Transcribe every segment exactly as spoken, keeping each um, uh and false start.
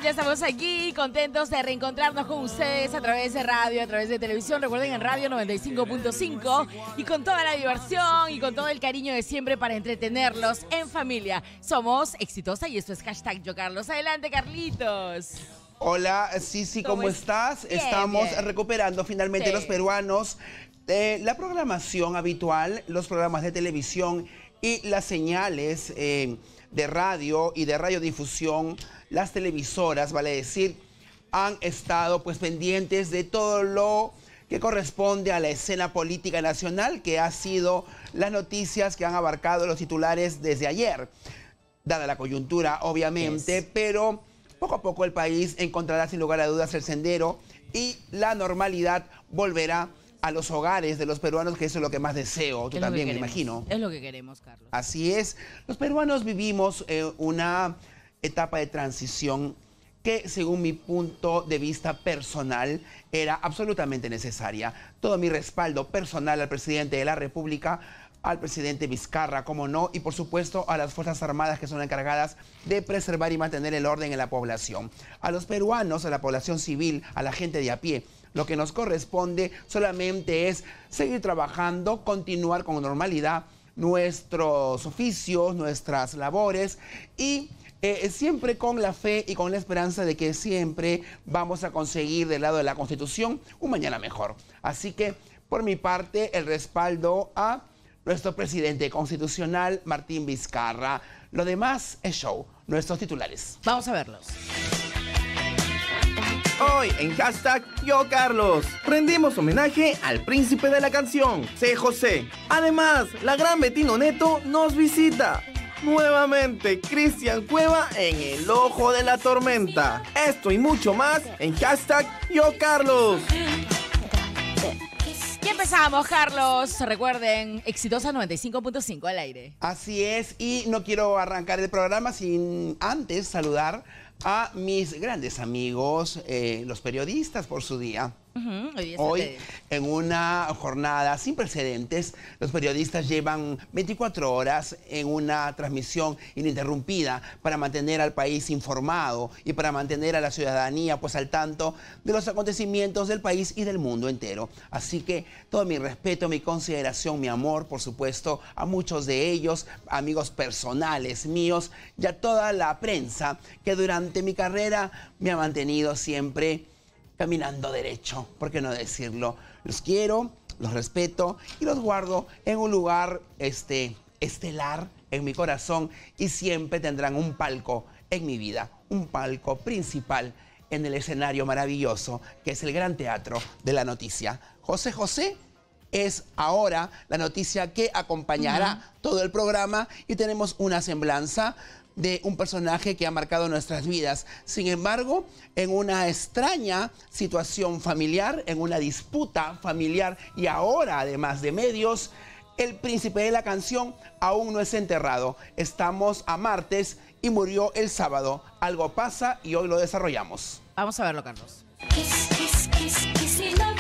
Ya estamos aquí, contentos de reencontrarnos con ustedes a través de radio, a través de televisión. Recuerden, en Radio noventa y cinco punto cinco y con toda la diversión y con todo el cariño de siempre para entretenerlos en familia. Somos Exitosa y esto es hashtag Yo Carlos. Adelante, Carlitos. Hola, Sisi, ¿cómo, ¿Cómo estás? Bien, Estamos bien. recuperando finalmente sí. los peruanos eh, la programación habitual, los programas de televisión y las señales eh, de radio y de radiodifusión. Las televisoras, vale decir, han estado pues pendientes de todo lo que corresponde a la escena política nacional, que ha sido las noticias que han abarcado los titulares desde ayer, dada la coyuntura, obviamente, yes. pero poco a poco el país encontrará sin lugar a dudas el sendero y la normalidad volverá a los hogares de los peruanos, que eso es lo que más deseo. Tú también, me imagino. Es lo que queremos, Carlos. Así es. Los peruanos vivimos eh, una etapa de transición que, según mi punto de vista personal, era absolutamente necesaria. Todo mi respaldo personal al presidente de la República, al presidente Vizcarra, como no, y por supuesto a las Fuerzas Armadas, que son encargadas de preservar y mantener el orden en la población. A los peruanos, a la población civil, a la gente de a pie, lo que nos corresponde solamente es seguir trabajando, continuar con normalidad nuestros oficios, nuestras labores y eh, siempre con la fe y con la esperanza de que siempre vamos a conseguir del lado de la Constitución un mañana mejor. Así que, por mi parte, el respaldo a nuestro presidente constitucional, Martín Vizcarra. Lo demás es show. Nuestros titulares. Vamos a verlos. Hoy en hashtag Yo Carlos rendimos homenaje al príncipe de la canción, C. José. Además, la gran Bettino Neto nos visita. Nuevamente, Cristian Cueva en el ojo de la tormenta. Esto y mucho más en hashtag Yo Carlos. Y empezamos, Carlos. Recuerden, Exitosa noventa y cinco punto cinco al aire. Así es, y no quiero arrancar el programa sin antes saludar a mis grandes amigos, eh, los periodistas, por su día. Uh-huh. Hoy, Hoy, en una jornada sin precedentes, los periodistas llevan veinticuatro horas en una transmisión ininterrumpida para mantener al país informado y para mantener a la ciudadanía pues al tanto de los acontecimientos del país y del mundo entero. Así que todo mi respeto, mi consideración, mi amor, por supuesto, a muchos de ellos, amigos personales míos, y a toda la prensa que durante mi carrera me ha mantenido siempre caminando derecho, ¿por qué no decirlo? Los quiero, los respeto y los guardo en un lugar este, estelar en mi corazón y siempre tendrán un palco en mi vida, un palco principal en el escenario maravilloso que es el Gran Teatro de la Noticia. José José es ahora la noticia que acompañará uh-huh. todo el programa y tenemos una semblanza de un personaje que ha marcado nuestras vidas. Sin embargo, en una extraña situación familiar, en una disputa familiar y ahora, además de medios, el príncipe de la canción aún no es enterrado. Estamos a martes y murió el sábado. Algo pasa y hoy lo desarrollamos. Vamos a verlo, Carlos. Kiss, kiss, kiss, kiss me love.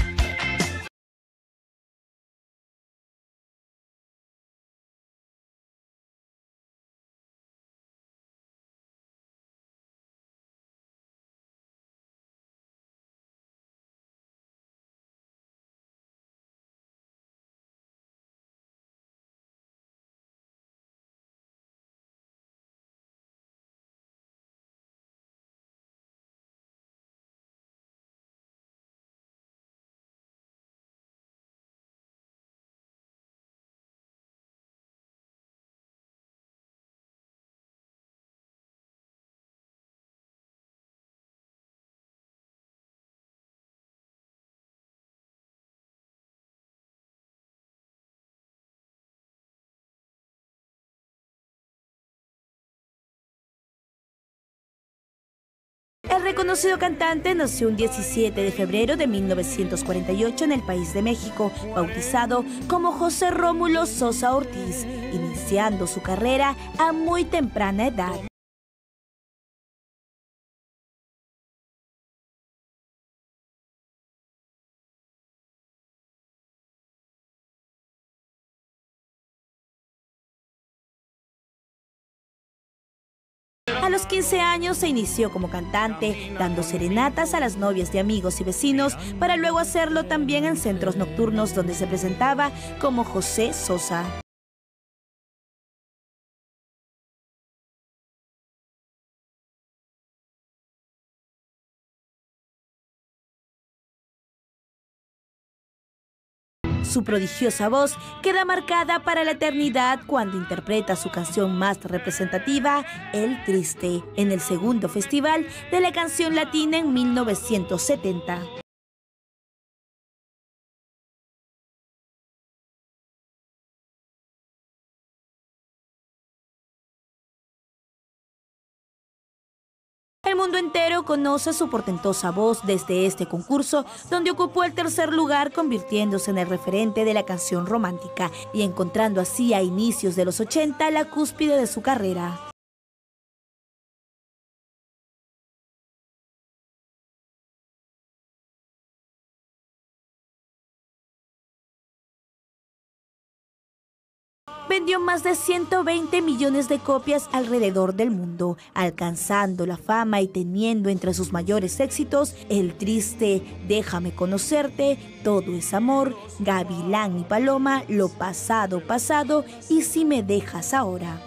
El reconocido cantante nació un diecisiete de febrero de mil novecientos cuarenta y ocho en el país de México, bautizado como José Rómulo Sosa Ortiz, iniciando su carrera a muy temprana edad. A los quince años se inició como cantante, dando serenatas a las novias de amigos y vecinos, para luego hacerlo también en centros nocturnos donde se presentaba como José Sosa. Su prodigiosa voz queda marcada para la eternidad cuando interpreta su canción más representativa, El Triste, en el segundo Festival de la Canción Latina en mil novecientos setenta. El mundo entero conoce su portentosa voz desde este concurso, donde ocupó el tercer lugar, convirtiéndose en el referente de la canción romántica y encontrando así a inicios de los ochenta la cúspide de su carrera. Vendió más de ciento veinte millones de copias alrededor del mundo, alcanzando la fama y teniendo entre sus mayores éxitos El Triste, Déjame Conocerte, Todo es Amor, Gavilán y Paloma, Lo Pasado Pasado y Si Me Dejas Ahora.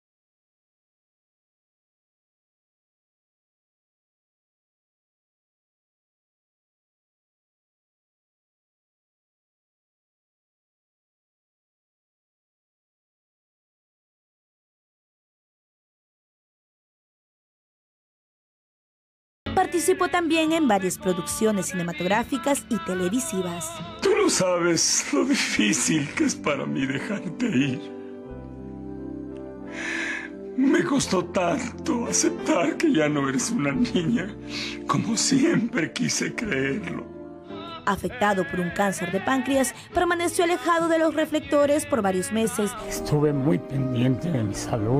Participó también en varias producciones cinematográficas y televisivas. Tú no sabes lo difícil que es para mí dejarte ir. Me costó tanto aceptar que ya no eres una niña, como siempre quise creerlo. Afectado por un cáncer de páncreas, permaneció alejado de los reflectores por varios meses. Estuve muy pendiente de mi salud.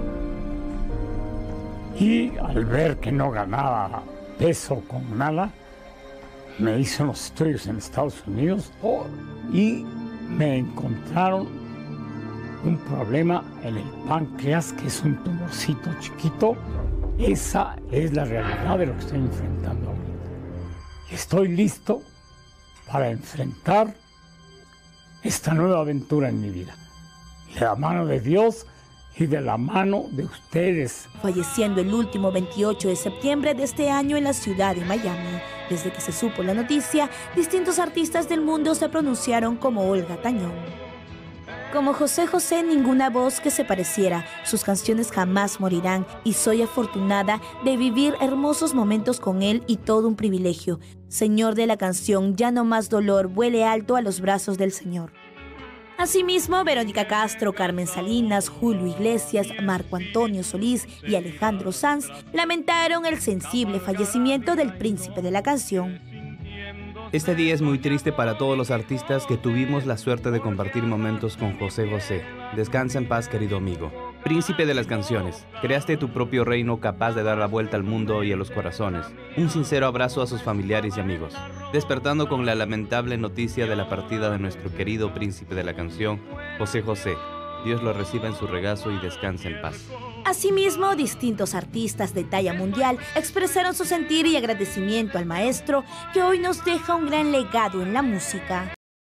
Y al ver que no ganaba peso con nada, me hice unos estudios en Estados Unidos y me encontraron un problema en el páncreas, que es un tumorcito chiquito. Esa es la realidad de lo que estoy enfrentando ahorita. Estoy listo para enfrentar esta nueva aventura en mi vida. De la mano de Dios y de la mano de ustedes. Falleciendo el último veintiocho de septiembre de este año en la ciudad de Miami. Desde que se supo la noticia, distintos artistas del mundo se pronunciaron como Olga Tañón. Como José José, ninguna voz que se pareciera. Sus canciones jamás morirán y soy afortunada de vivir hermosos momentos con él y todo un privilegio. Señor de la canción, ya no más dolor, vuele alto a los brazos del Señor. Asimismo, Verónica Castro, Carmen Salinas, Julio Iglesias, Marco Antonio Solís y Alejandro Sanz lamentaron el sensible fallecimiento del príncipe de la canción. Este día es muy triste para todos los artistas que tuvimos la suerte de compartir momentos con José José. Descansa en paz, querido amigo. Príncipe de las canciones, creaste tu propio reino capaz de dar la vuelta al mundo y a los corazones. Un sincero abrazo a sus familiares y amigos. Despertando con la lamentable noticia de la partida de nuestro querido príncipe de la canción, José José. Dios lo reciba en su regazo y descanse en paz. Asimismo, distintos artistas de talla mundial expresaron su sentir y agradecimiento al maestro, que hoy nos deja un gran legado en la música.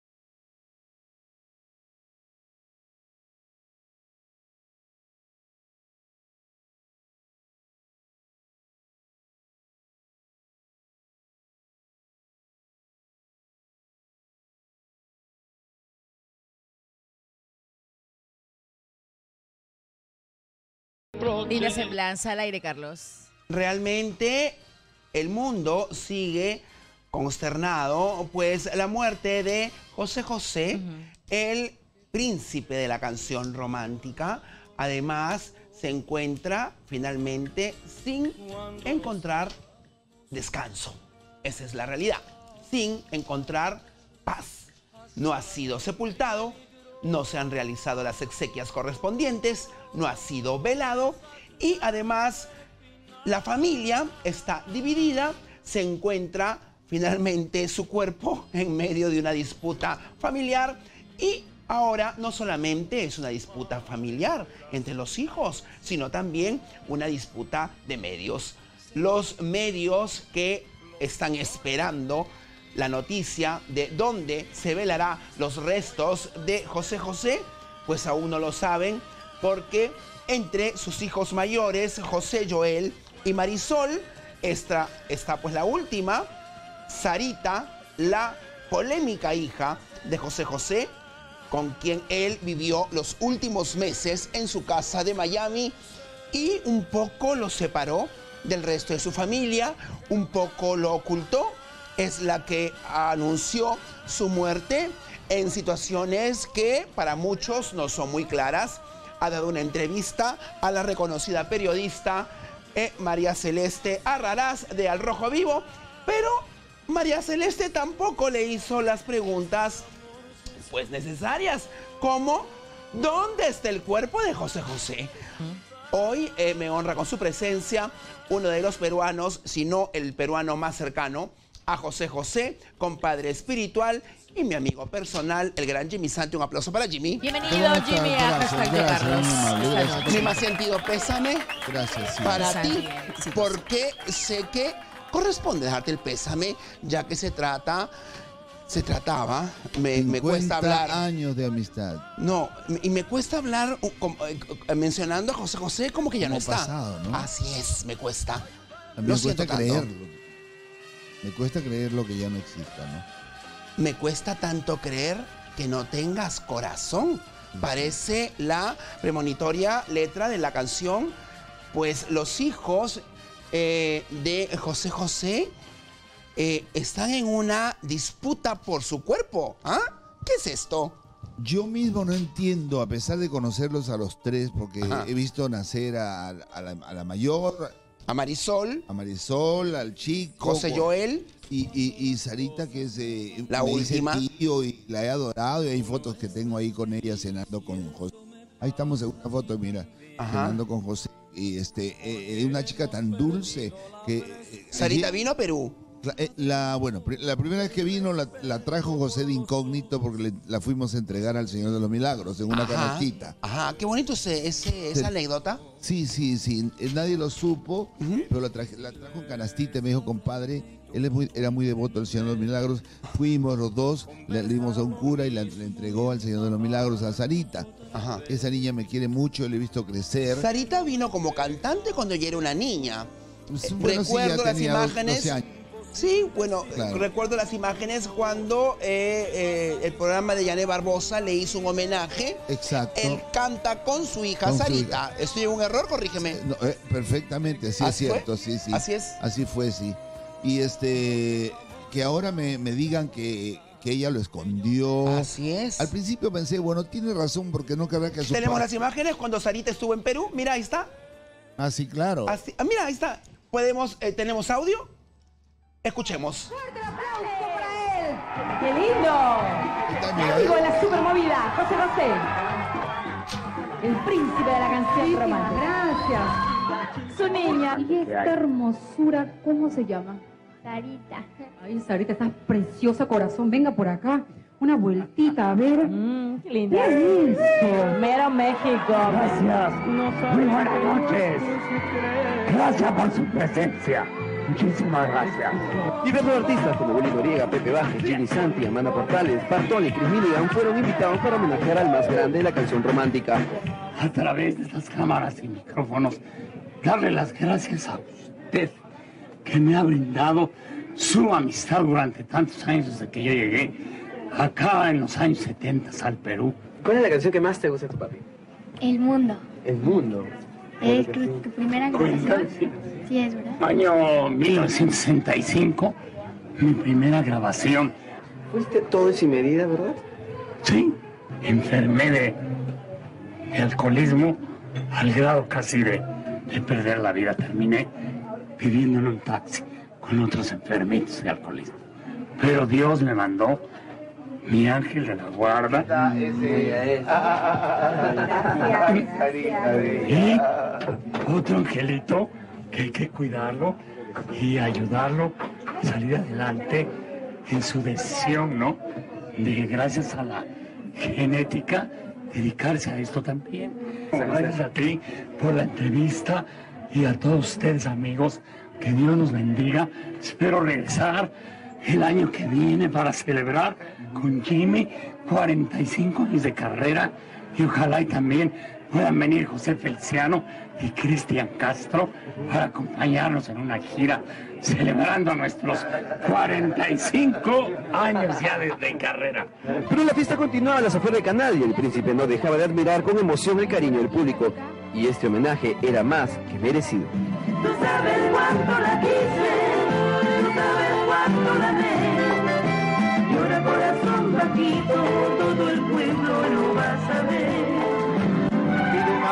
Linda semblanza al aire, Carlos. Realmente el mundo sigue consternado, pues la muerte de José José, uh-huh. el príncipe de la canción romántica, además se encuentra finalmente sin encontrar descanso. Esa es la realidad, sin encontrar paz. No ha sido sepultado, no se han realizado las exequias correspondientes, no ha sido velado y además la familia está dividida, se encuentra finalmente su cuerpo en medio de una disputa familiar y Ahora no solamente es una disputa familiar entre los hijos, sino también una disputa de medios. Los medios que están esperando la noticia de dónde se velará los restos de José José, pues aún no lo saben, porque entre sus hijos mayores, José Joel y Marisol, esta está pues la última, Sarita, la polémica hija de José José, con quien él vivió los últimos meses en su casa de Miami y un poco lo separó del resto de su familia, un poco lo ocultó, es la que anunció su muerte en situaciones que para muchos no son muy claras. Ha dado una entrevista a la reconocida periodista eh, María Celeste Arrarás de Al Rojo Vivo, pero María Celeste tampoco le hizo las preguntas pues necesarias, como ¿dónde está el cuerpo de José José? Hoy eh, me honra con su presencia uno de los peruanos, si no el peruano más cercano a José José, compadre espiritual y mi amigo personal, el gran Jimmy Santi. Un aplauso para Jimmy. Bienvenido, Jimmy, a Hashtag Yo Carlos. Mi más sentido pésame. Gracias. Sí. Para Santi, ti, éxitos. porque sé que corresponde dejarte el pésame, ya que se trata, se trataba, me, me cuesta hablar. años de amistad. No, me- y me cuesta hablar uh, como, eh, eh, mencionando a José José como que ya Como no está. pasado, ¿no? Así es, me cuesta. A mí Lo me siento cuesta tanto. creerlo. Me cuesta creer lo que ya no exista, ¿no? Me cuesta tanto creer que no tengas corazón. Parece la premonitoria letra de la canción, pues los hijos eh, de José José eh, están en una disputa por su cuerpo. ¿Ah? ¿Qué es esto? Yo mismo no entiendo, a pesar de conocerlos a los tres, porque Ajá. he visto nacer a, a la, a la mayor, A Marisol, a Marisol, al chico. José Joel, Y, y, y Sarita, que es eh, La me dice última. tío, y la he adorado, y hay fotos que tengo ahí con ella cenando con José. Ahí estamos en una foto, mira, Ajá. cenando con José. Y este, eh, eh, una chica tan dulce que... eh, Sarita allí- vino a Perú. La, eh, la- bueno, pri- la primera vez que vino la, la trajo José de incógnito porque le- la fuimos a entregar al Señor de los Milagros en una Ajá. canastita. Ajá, qué bonito ese, ese- esa Sí. anécdota. Sí, sí, sí. eh, Nadie lo supo, Ujú. pero la, traje- la trajo en canastita y me dijo, compadre, él es muy- era muy devoto al Señor de los Milagros. Fuimos los dos, le, le dimos a un cura y la- le entregó al Señor de los Milagros a Sarita. Ajá. Esa niña me quiere mucho, le he visto crecer. Sarita vino como cantante cuando ella era una niña. Pues, Eh, bueno, sí, ya recuerdo las tenía imágenes. doce años. Sí, bueno, Claro. eh, recuerdo las imágenes cuando eh, eh, el programa de Yané Barbosa le hizo un homenaje. Exacto. Él canta con su hija Con su Sarita. ¿Estoy en un error? Corrígeme. No, eh, perfectamente, sí es ¿Así fue? cierto, sí, sí. Así es. Así fue, sí. Y este, que ahora me, me digan que, que ella lo escondió. Así es. Al principio pensé, bueno, tiene razón, porque no querrá que su Tenemos pa- las imágenes cuando Sarita estuvo en Perú. Mira, ahí está. Ah, sí, claro. Así- ah, mira, ahí está. Podemos, eh, ¿tenemos audio? Escuchemos. ¡Qué lindo! Está, mira, Amigo de la supermovida, José José. El príncipe de la canción romántica. Gracias. Su niña. Y esta hermosura, ¿cómo se llama? Sarita. Ay, Sarita, estás preciosa, corazón. Venga por acá. Una vueltita, a ver. Mm, qué linda. ¿Qué es eso? Mero México. Gracias. Muy buenas noches. Gracias por su presencia. Muchísimas gracias. Diversos artistas como Willy Noriega, Pepe Bajes, Jimmy Santi, Amanda Portales, Bartón y Chris Milligan fueron invitados para homenajear al más grande de la canción romántica. A través de estas cámaras y micrófonos, darle las gracias a usted que me ha brindado su amistad durante tantos años desde que yo llegué acá en los años setenta al Perú. ¿Cuál es la canción que más te gusta de tu papi? El mundo. El mundo. Es tu, tu primera grabación. Sí, es verdad. Año mil novecientos sesenta y cinco, mi primera grabación. Fuiste todo y sin medida, ¿verdad? Sí, enfermé de, de alcoholismo al grado casi de, de perder la vida. Terminé viviendo en un taxi con otros enfermitos de alcoholismo. Pero Dios me mandó mi ángel de la guarda. Y otro angelito que hay que cuidarlo y ayudarlo a salir adelante en su decisión, ¿no? De gracias a la genética dedicarse a esto también. Gracias a ti por la entrevista y a todos ustedes, amigos. Que Dios nos bendiga. Espero regresar el año que viene para celebrar con Jimmy cuarenta y cinco años de carrera, y ojalá y también puedan venir José Feliciano y Cristian Castro para acompañarnos en una gira celebrando nuestros cuarenta y cinco años ya de, de carrera. Pero la fiesta continuaba a las afueras de Canal y el príncipe no dejaba de admirar con emoción el cariño del público, y este homenaje era más que merecido. Tú sabes cuánto la quise, tú sabes cuánto la amé. Llora corazón Paquito, todo el pueblo lo va a saber. Pido un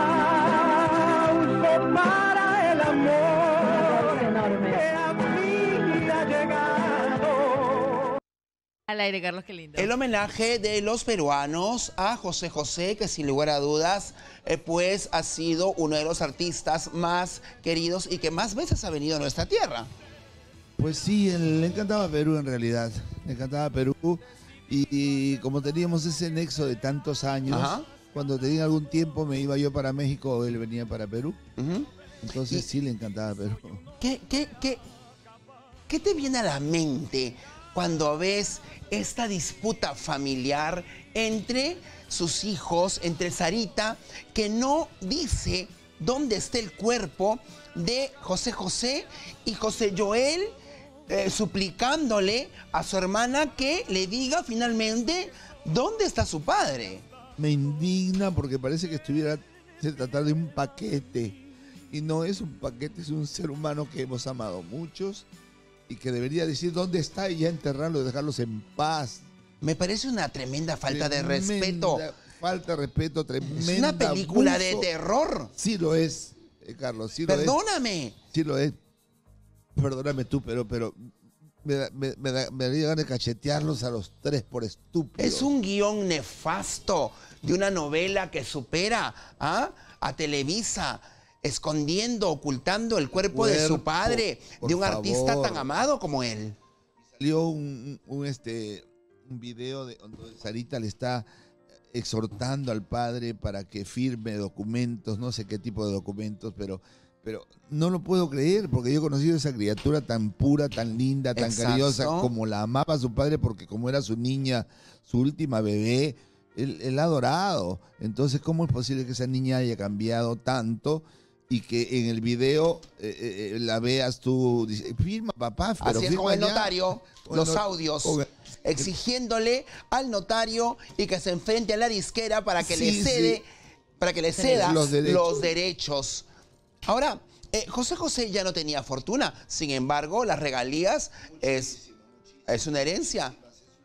aplauso para el amor que a mí ha llegado. Al aire, Carlos, qué lindo. El homenaje de los peruanos a José José, que sin lugar a dudas, eh, pues ha sido uno de los artistas más queridos y que más veces ha venido a nuestra tierra. Pues sí, él- le encantaba Perú en realidad, le encantaba Perú y, y como teníamos ese nexo de tantos años, Ajá. cuando tenía algún tiempo me iba yo para México, él venía para Perú, Ujú. entonces Y- sí le encantaba Perú. ¿Qué, qué, qué, qué te viene a la mente cuando ves esta disputa familiar entre sus hijos, entre Sarita, que no dice dónde está el cuerpo de José José, y José Joel eh, suplicándole a su hermana que le diga finalmente dónde está su padre? Me indigna porque parece que estuviera, se trata de un paquete. Y no es un paquete, es un ser humano que hemos amado muchos y que debería decir dónde está y ya enterrarlo y dejarlos en paz. Me parece una tremenda falta de Tremenda respeto. Falta de respeto, tremenda. Es una película de abuso. terror. Sí lo es, eh, Carlos, sí lo es. Perdóname. Sí lo es. Perdóname tú, pero, pero me, da- me, me, da- me daría ganas de cachetearlos a los tres por estúpidos. Es un guión nefasto de una novela que supera ¿ah? a Televisa, escondiendo, ocultando el cuerpo, de su Cuerpo, padre, por de un artista favor. tan amado como él. Salió un, un, un, este, un video de donde Sarita le está exhortando al padre para que firme documentos, no sé qué tipo de documentos, pero, pero no lo puedo creer porque yo he conocido a esa criatura tan pura, tan linda, tan Exacto. cariñosa, como la amaba su padre, porque como era su niña, su última bebé, él, él ha adorado. Entonces, ¿cómo es posible que esa niña haya cambiado tanto? Y que en el video eh, eh, la veas tú, dice, firma papá, pero Así es, firma con el ya". notario, Con los el not- audios, con el- exigiéndole al notario y que se enfrente a la disquera para que Sí, le cede, sí. para que le ceda Los derechos. los derechos. Ahora, eh, José José ya no tenía fortuna, sin embargo, las regalías es, es una herencia.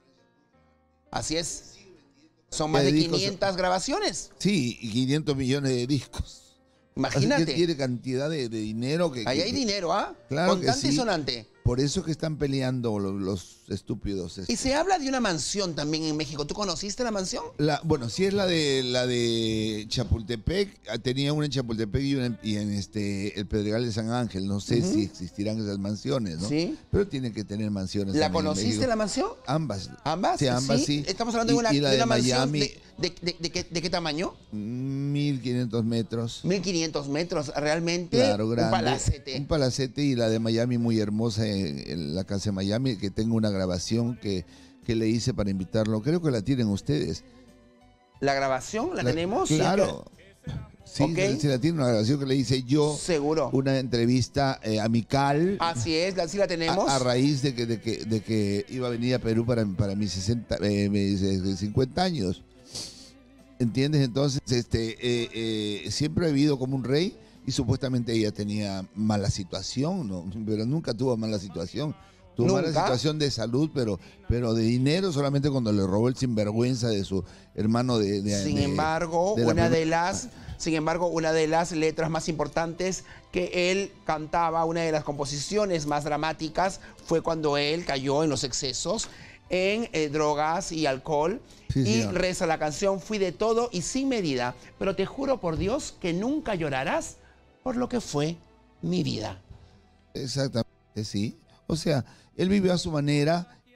Así es. Son más ¿Qué de discos? quinientas grabaciones. Sí, y quinientos millones de discos. Imagínate. Así que tiene cantidad de, de dinero que... Ahí que- hay dinero, ¿ah? Claro que Contante y sí. sonante. Por eso que están peleando los, los estúpidos. Y se habla de una mansión también en México. ¿Tú conociste la mansión? La, bueno, sí es la de la de Chapultepec. Ah, tenía una en Chapultepec y una en, y en este el Pedregal de San Ángel. No sé Ujú. si existirán esas mansiones, ¿no? Sí. Pero tienen que tener mansiones. ¿La también en conociste México. la mansión? Ambas. ¿Ambas? Sí, ambas sí. Estamos hablando de Y- una, y la de una de mansión Miami. de, de- de- de qué, de qué tamaño? mil quinientos metros. mil quinientos metros. Realmente Claro, un grande. palacete. Un palacete y la de Miami muy hermosa, en, en la casa de Miami, que tengo una grabación que, que le hice para invitarlo. Creo que la tienen ustedes. ¿La grabación la, La- tenemos? Claro. Sí, Ok. se la tiene una grabación que le hice yo. Seguro. Una entrevista eh, amical. Así es, la- sí la tenemos. A, a raíz de que, de, que, de que iba a venir a Perú para, para mis, sesenta, eh, mis eh, cincuenta años. ¿Entiendes? Entonces, este, eh, eh, siempre he vivido como un rey y supuestamente ella tenía mala situación, ¿no? Pero nunca tuvo mala situación. Tuvo mala ¿Nunca? situación de salud, pero, pero de dinero solamente cuando le robó el sinvergüenza de su hermano de... de- Sin de- embargo, de la una de primer- las, sin embargo, una de las letras más importantes que él cantaba, una de las composiciones más dramáticas, fue cuando él cayó en los excesos, en eh, drogas y alcohol. Sí, y señor. reza la canción, fui de todo y sin medida, pero te juro por Dios que nunca llorarás por lo que fue mi vida. Exactamente, sí. O sea, él vivió a su manera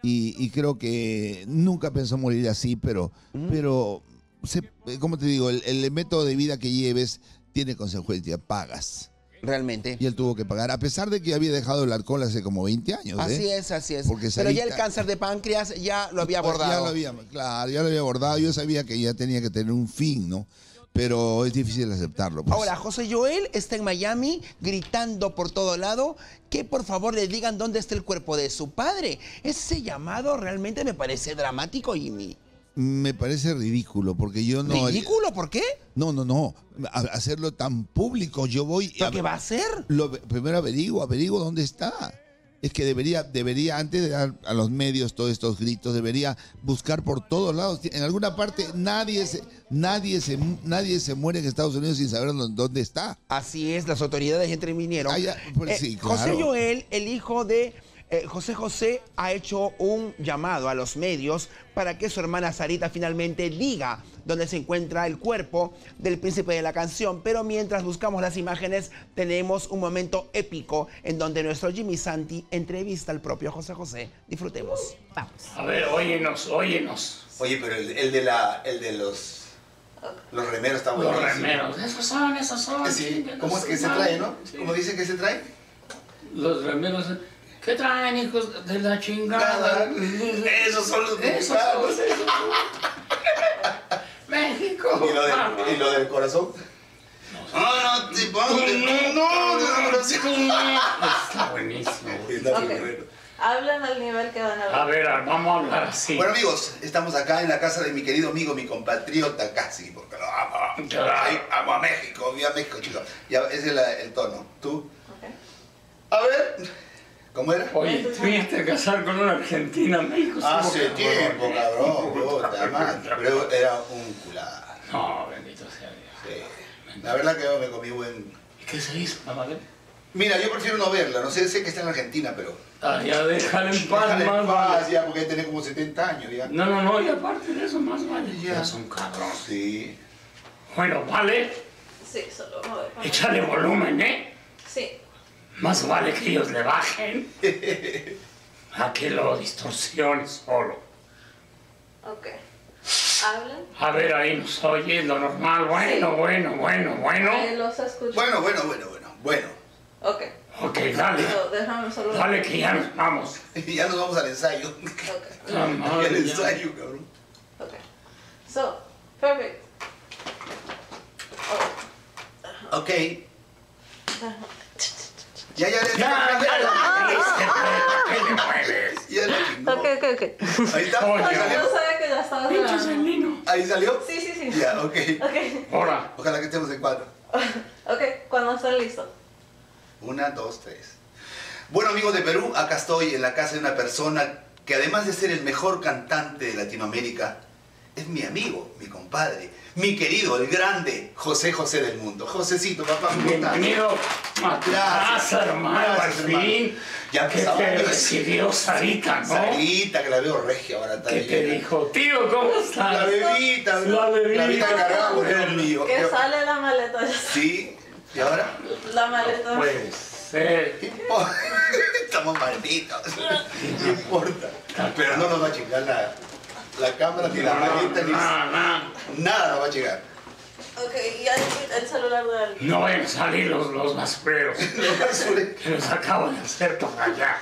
y, y creo que nunca pensó morir así, pero, Mm. pero se, como te digo, el, el método de vida que lleves tiene consecuencias, pagas. Realmente. Y él tuvo que pagar, a pesar de que había dejado el alcohol hace como veinte años. Así ¿eh? es, así es. Porque Pero ya el Sarita- cáncer de páncreas ya lo había Ya abordado. lo había, claro, ya lo había abordado. Yo sabía que ya tenía que tener un fin, ¿no? Pero es difícil aceptarlo. Pues. Ahora, José Joel está en Miami gritando por todo lado que por favor le digan dónde está el cuerpo de su padre. Ese llamado realmente me parece dramático, Jimmy. Me parece ridículo, porque yo no... ¿Ridículo? ¿Por qué? No, no, no. A- hacerlo tan público, yo voy... ¿Pero qué va a hacer? Lo, primero averiguo, averiguo dónde está. Es que debería, debería, antes de dar a los medios todos estos gritos, debería buscar por todos lados. En alguna parte nadie se, nadie se, nadie se muere en Estados Unidos sin saber dónde, dónde está. Así es, las autoridades intervinieron. Ah, ya, pues Eh, sí, José claro. Joel, el hijo de eh, José José, ha hecho un llamado a los medios para que su hermana Sarita finalmente diga dónde se encuentra el cuerpo del príncipe de la canción. Pero mientras buscamos las imágenes, tenemos un momento épico en donde nuestro Jimmy Santi entrevista al propio José José. Disfrutemos. Vamos. A ver, óyenos, óyenos. Oye, pero el, el de la, el de los, los remeros está Los buenísimo. remeros, esos son, esos son. Sí, ¿cómo es que se trae, no? ¿Cómo dice que se trae? Los remeros, ¿qué traen, hijos de la chingada? Esos son los Esos son, esos son. México. ¿Y lo, de, ¿Y lo del corazón? No, no, te pongas, no, no, del corazón. Está buenísimo. Está muy Ok. bueno. Hablan al nivel que van a hablar. A ver, vamos a hablar así. Bueno, amigos, estamos acá en la casa de mi querido amigo, mi compatriota casi, porque lo amo. Claro. Ay, amo a México, viva México, chicos. Ya, ese es el, el tono. ¿Tú? A ver, ¿cómo era? Oye, tuviste que casar con una argentina, México. Hace sí, tiempo, cabrón, puta madre. Pero era un culado. No, bendito sea Dios. Sí. La verdad que yo me comí buen... ¿Y qué se hizo, mamá? Mira, yo prefiero no verla, no sé, sé que está en Argentina, pero... Ah, ya déjala en paz, Déjala en más paz, vale. ya, porque tiene como setenta años, ya. No, no, no, y aparte de eso, más vale. Ya. Ya son cabrón. Sí. Bueno, vale, Sí, solo vamos a ver. échale volumen, ¿eh? Sí. Más vale que ellos le bajen a que lo distorsionen solo. Ok. Hablan. A ver, ahí nos oye lo normal. Bueno, bueno, bueno, bueno. Ahí los escucho. Bueno, bueno, bueno, bueno, bueno. Ok. Ok, dale. So, déjame solo. Dale que ya nos vamos. Ya nos vamos al ensayo. Ok. Ah, Y madre, al ya. ensayo, cabrón. Ok. So, perfect. Ok. Ya, ya, ya. Ya, ya, ya, ¿qué le mueves? Ya la chingó. Ok, ok, ok. Ahí está. Oye, Ahí Yo salió. sabía que ya estaba Pinches grabando. el vino. Ahí salió. Sí, sí, sí. Ya, ok. Ok. Ahora, Ojalá que estemos en cuatro. Ok, cuando estén listos. Una, dos, tres. Bueno, amigos de Perú, acá estoy en la casa de una persona que además de ser el mejor cantante de Latinoamérica, es mi amigo, mi compadre, mi querido, el grande José José del Mundo. Josecito, papá, ¿cómo estás? bienvenido a tu Gracias. casa, hermano, al Gracias, hermano. fin. Ya que empezaba. te recibió Sarita, ¿no? Sarita, que la veo regia ahora Que también. te dijo, tío, ¿cómo estás? La bebita, La bebita. La bebita cargada por Dios mío. Que sale la maleta. Sí, ¿y ahora? La maleta. Puede ser. ¿Qué importa? Estamos malditos. No importa. Pero no nos va a chingar la, la cámara, ni la maleta, ni No, no. nada nos va a llegar. Ok, y ahí el celular de alguien. No vayan a salir los, los basureros que los acabo de hacer por allá.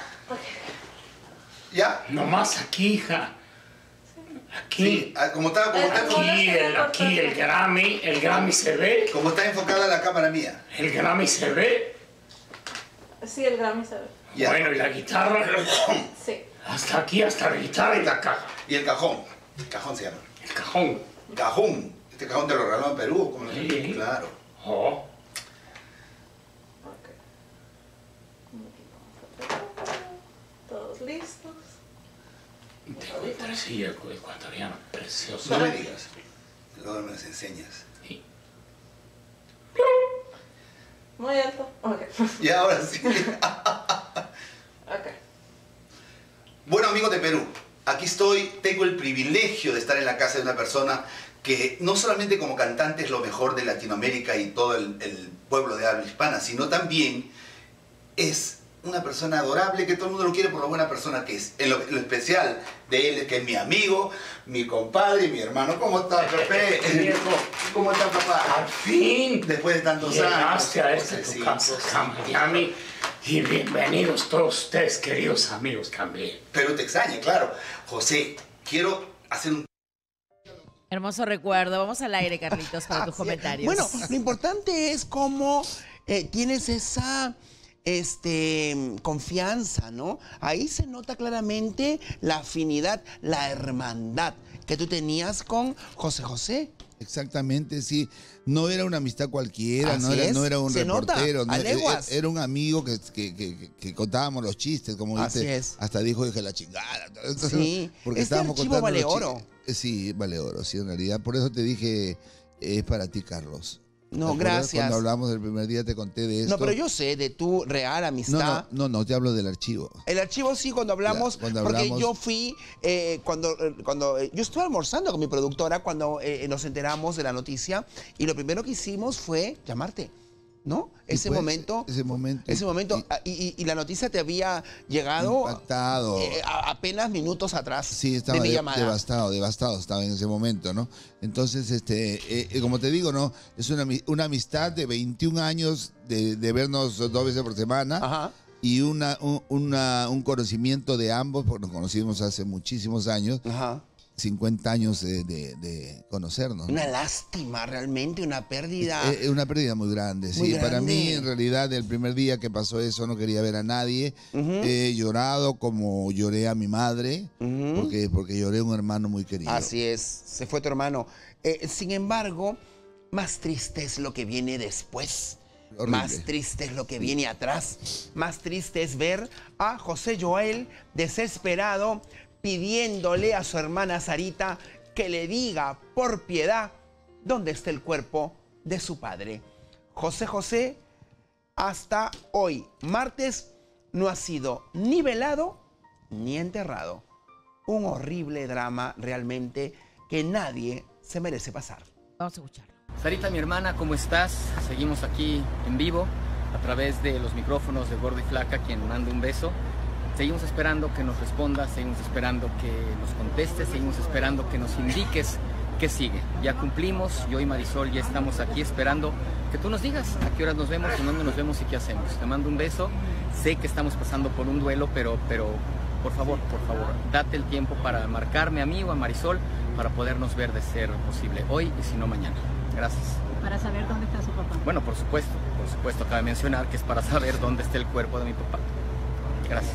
¿Ya? Nomás aquí, hija. Aquí. Sí, ah, como está, como está, Aquí el, aquí el Grammy, el Grammy se ve. como está enfocada la cámara mía. El Grammy se ve. Sí, el Grammy se ve. Ya. Bueno, y la guitarra. Sí. Hasta aquí, hasta la guitarra y la caja. Y el cajón. El cajón se llama. El cajón. Cajón. Este cajón te lo regaló en Perú. ¿Cómo lo Sí. Claro. Oh. Todos listos. Tengo un tresillo ecuatoriano precioso. No me digas. Luego me las enseñas. Sí. Muy alto. Ok. Y ahora sí. Ok. Bueno, amigos de Perú, aquí estoy. Tengo el privilegio de estar en la casa de una persona que no solamente como cantante es lo mejor de Latinoamérica y todo el, el pueblo de habla hispana, sino también es una persona adorable, que todo el mundo lo quiere por lo buena persona que es. En lo, lo especial de él es que es mi amigo, mi compadre y mi hermano. ¿Cómo estás, Pepe? Viejo. ¿Cómo estás, papá? Al fin. Después de tantos llegaste años. a este tu casa, a Miami. Y bienvenidos todos ustedes, queridos amigos, también. Pero te extraña, claro. José, quiero hacer un... Hermoso recuerdo. Vamos al aire, Carlitos, para tus comentarios. Bueno, lo importante es cómo eh, tienes esa este, confianza, ¿no? Ahí se nota claramente la afinidad, la hermandad que tú tenías con José José. Exactamente, sí. No era una amistad cualquiera, no era, no era un se reportero, nota, no, a leguas. era un amigo que, que, que, que contábamos los chistes, como Así dice, es. hasta dijo dije la chingada. Sí, porque este estábamos archivo contando vale los oro. chistes. Sí, vale oro, sí, en realidad. Por eso te dije, es para ti, Carlos. No, ¿Te acuerdas? gracias. Cuando hablamos del primer día te conté de esto. No, pero yo sé de tu real amistad. No, no, no, no, te hablo del archivo. El archivo sí, cuando hablamos, La- cuando porque hablamos- yo fui, eh, cuando, eh, cuando eh, yo estuve almorzando con mi productora cuando eh, nos enteramos de la noticia y lo primero que hicimos fue llamarte, ¿no? Y Ese pues, momento, Ese momento. ese momento, ah, y, y- y la noticia te había llegado Impactado. eh, a- apenas minutos atrás Sí, estaba de mi de- llamada. devastado, devastado estaba en ese momento, ¿no? Entonces, este, eh, eh, como te digo, ¿no? Es una, ami- una amistad de veintiún años de, de vernos dos veces por semana. Ajá. Y una, un, una- un conocimiento de ambos, porque nos conocimos hace muchísimos años. Ajá. cincuenta años de, de- de conocernos, ¿no? Una lástima, realmente, una pérdida. Es una pérdida muy grande, sí. Muy Para grande. mí, en realidad, el primer día que pasó eso no quería ver a nadie. Ujú. He llorado como lloré a mi madre, Ujú. porque, porque lloré a un hermano muy querido. Así es, se fue tu hermano. Eh, sin embargo, más triste es lo que viene después. Horrible. Más triste es lo que viene atrás. Más triste es ver a José Joel desesperado pidiéndole a su hermana Sarita que le diga por piedad dónde está el cuerpo de su padre. José José, hasta hoy, martes, no ha sido ni velado ni enterrado. Un horrible drama realmente que nadie se merece pasar. Vamos a escucharlo. Sarita, mi hermana, ¿cómo estás? Seguimos aquí en vivo a través de los micrófonos de Gordo y Flaca, quien manda un beso. Seguimos esperando que nos respondas, seguimos esperando que nos contestes, seguimos esperando que nos indiques qué sigue. Ya cumplimos, yo y Marisol ya estamos aquí esperando que tú nos digas a qué horas nos vemos, en dónde nos vemos y qué hacemos. Te mando un beso, sé que estamos pasando por un duelo, pero, pero por favor, por favor, date el tiempo para marcarme a mí o a Marisol para podernos ver de ser posible hoy y si no mañana. Gracias. Para saber dónde está su papá. Bueno, por supuesto, por supuesto, cabe mencionar que es para saber dónde está el cuerpo de mi papá. Gracias.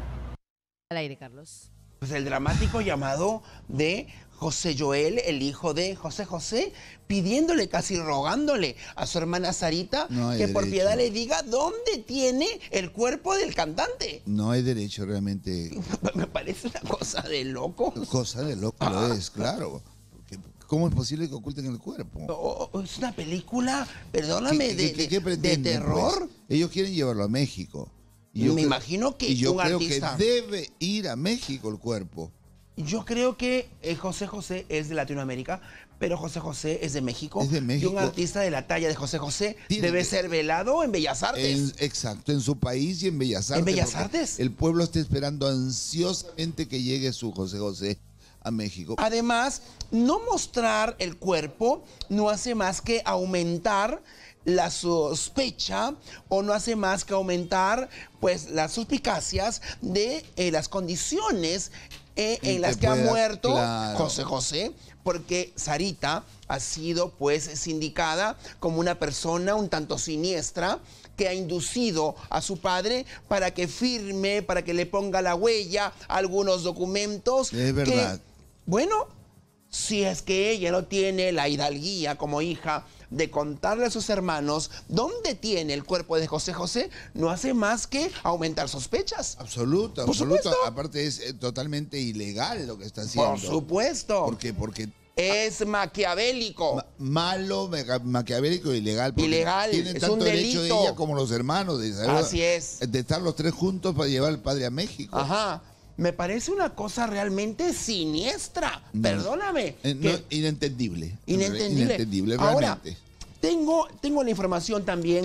Al aire, Carlos. Pues el dramático llamado de José Joel, el hijo de José José, pidiéndole, casi rogándole a su hermana Sarita No hay que por derecho. piedad le diga dónde tiene el cuerpo del cantante. No hay derecho realmente. Me parece una cosa de loco. Cosa de loco lo es, claro. Porque ¿cómo es posible que oculten el cuerpo? O- o- es una película, perdóname, ¿Qué- de, qué- qué- de- qué de pretenden, terror. pues? Ellos quieren llevarlo a México. Y yo Me creo- imagino que y yo un creo artista- que debe ir a México el cuerpo. Yo creo que eh, José José es de Latinoamérica, pero José José es de México. Es de México. Y un artista de la talla de José José Tiene debe que- ser velado en Bellas Artes. En- exacto, en su país y en Bellas Artes. ¿En Bellas porque Artes? El pueblo está esperando ansiosamente que llegue su José José a México. Además, no mostrar el cuerpo no hace más que aumentar la sospecha o no hace más que aumentar pues las suspicacias de eh, las condiciones eh, En en las que que ha pueda- muerto claro. José José, porque Sarita ha sido pues sindicada como una persona un tanto siniestra que ha inducido a su padre para que firme, para que le ponga la huella a algunos documentos. Es verdad. que, bueno, si es que ella no tiene la hidalguía como hija de contarle a sus hermanos dónde tiene el cuerpo de José José, no hace más que aumentar sospechas. Absoluto, Por absoluto. supuesto. Aparte es eh, totalmente ilegal lo que está haciendo. Por supuesto. ¿Por qué? Porque Es maquiavélico. ma- malo, mega- maquiavélico e ilegal. porque Ilegal, Tienen es tanto un derecho delito. ella como los hermanos de, saber- Así es. de estar los tres juntos para llevar al padre a México. Ajá. Me parece una cosa realmente siniestra. No. Perdóname. Eh, no, que- inentendible. Inentendible. Inentendible, Ahora, realmente. tengo, tengo la información también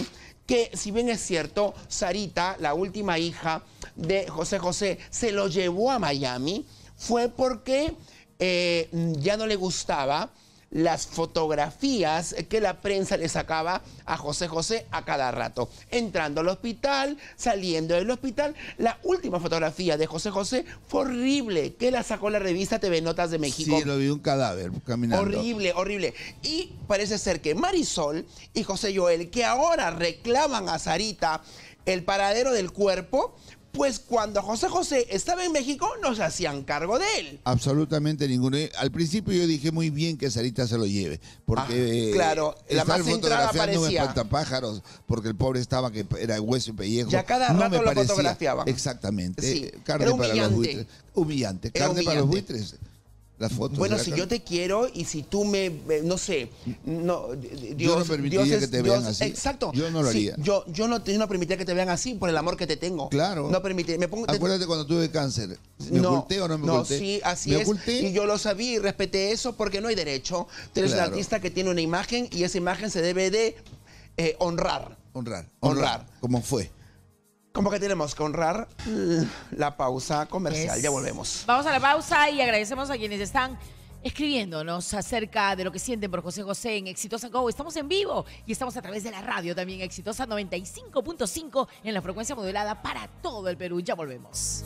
que si bien es cierto, Sarita, la última hija de José José, se lo llevó a Miami, fue porque eh, ya no le gustaba las fotografías que la prensa le sacaba a José José a cada rato. Entrando al hospital, saliendo del hospital. La última fotografía de José José fue horrible, que la sacó la revista T V Notas de México. Sí, lo vi, un cadáver caminando. Horrible, horrible. Y parece ser que Marisol y José Joel, que ahora reclaman a Sarita el paradero del cuerpo, pues cuando José José estaba en México no se hacían cargo de él. Absolutamente ninguno. Al principio yo dije muy bien que Sarita se lo lleve, porque ah, claro, eh, la más estar centrada fotografiando en parecía. Espantapájaros, porque el pobre estaba que era hueso y pellejo. Ya cada no rato me lo parecía. fotografiaban. Exactamente. Sí, carne era para los humillante. buitres. Humillante. Era Carne para los humillante. buitres. Las fotos. Bueno, de la si carne. yo te quiero y si tú me, me- no sé, no, Dios, Yo no permitiría Dios es- que te Dios- vean así. Exacto. Yo no lo Sí, haría. yo, yo, no, yo no permitiría que te vean así por el amor que te tengo. Claro. No permitiría. Me pongo, te- Acuérdate cuando tuve cáncer. ¿Me no, oculté o no me no, oculté? sí, así ¿Me es. oculté? Y yo lo sabía y respeté eso porque no hay derecho. Tú eres Claro. un artista que tiene una imagen y esa imagen se debe de eh, honrar. Honrar. Honrar. Como fue. Como que tenemos que honrar la pausa comercial. Yes. Ya volvemos. Vamos a la pausa y agradecemos a quienes están escribiéndonos acerca de lo que sienten por José José en Exitosa Go. Estamos en vivo y estamos a través de la radio también, Exitosa noventa y cinco punto cinco en la frecuencia modulada para todo el Perú. Ya volvemos.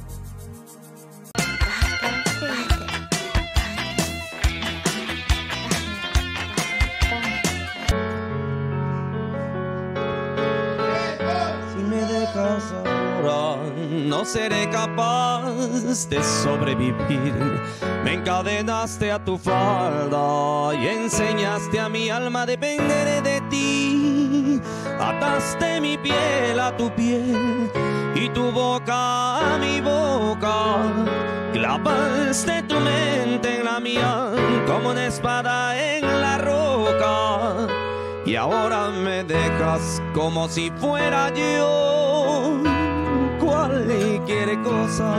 Si me dejas ahora, no seré capaz de sobrevivir. Me encadenaste a tu falda y enseñaste a mi alma a depender de ti. Ataste mi piel a tu piel y tu boca a mi boca. Clavaste tu mente en la mía como una espada en la roca. Y ahora me dejas como si fuera yo cualquier cosa.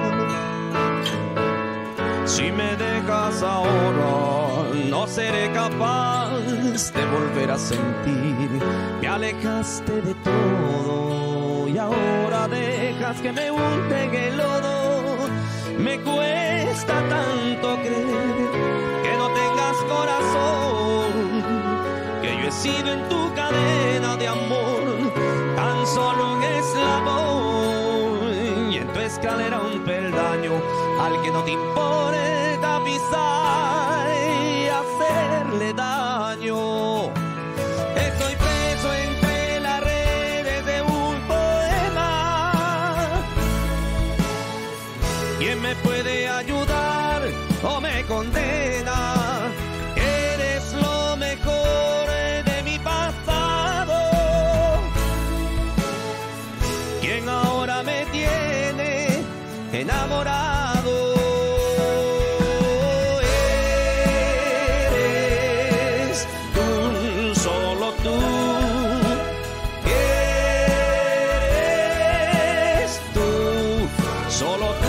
Si me dejas ahora, no seré capaz de volver a sentir. Me alejaste de todo y ahora dejas que me hunde en el lodo. Me cuesta tanto creer que no tengas corazón, que yo he sido en tu cadena de amor tan solo un eslabón y en tu escalera un peldaño al que no te importa pisar y hacerle daño. Estoy preso entre las redes de un poema. ¿Quién me puede ayudar o me condena? Eres lo mejor de mi pasado. ¿Quién ahora me tiene enamorado? Eres tú, solo tú. Eres tú, solo tú.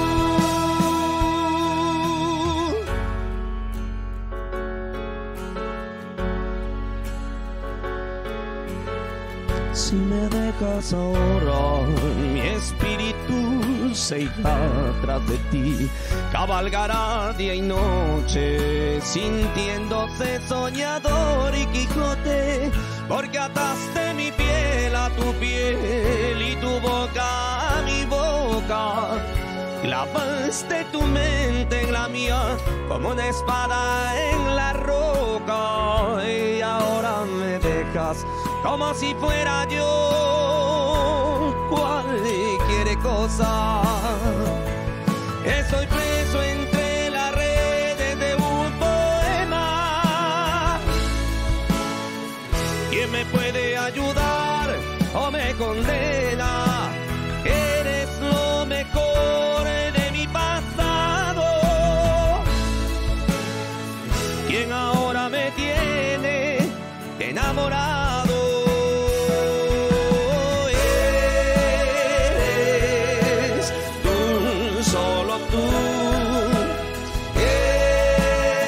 Si me dejas ahora, mi espíritu se irá tras de ti. Cabalgará día y noche, sintiéndose soñador y Quijote. Porque ataste mi piel a tu piel y tu boca a mi boca. Clavaste tu mente en la mía como una espada en la roca. Y ahora me dejas como si fuera yo cualquier cosa. Estoy preso entre las redes de un poema. ¿Quién me puede ayudar o me condena? Eres lo mejor de mi pasado. ¿Quién ahora me tiene enamorado? Eres tú, solo tú.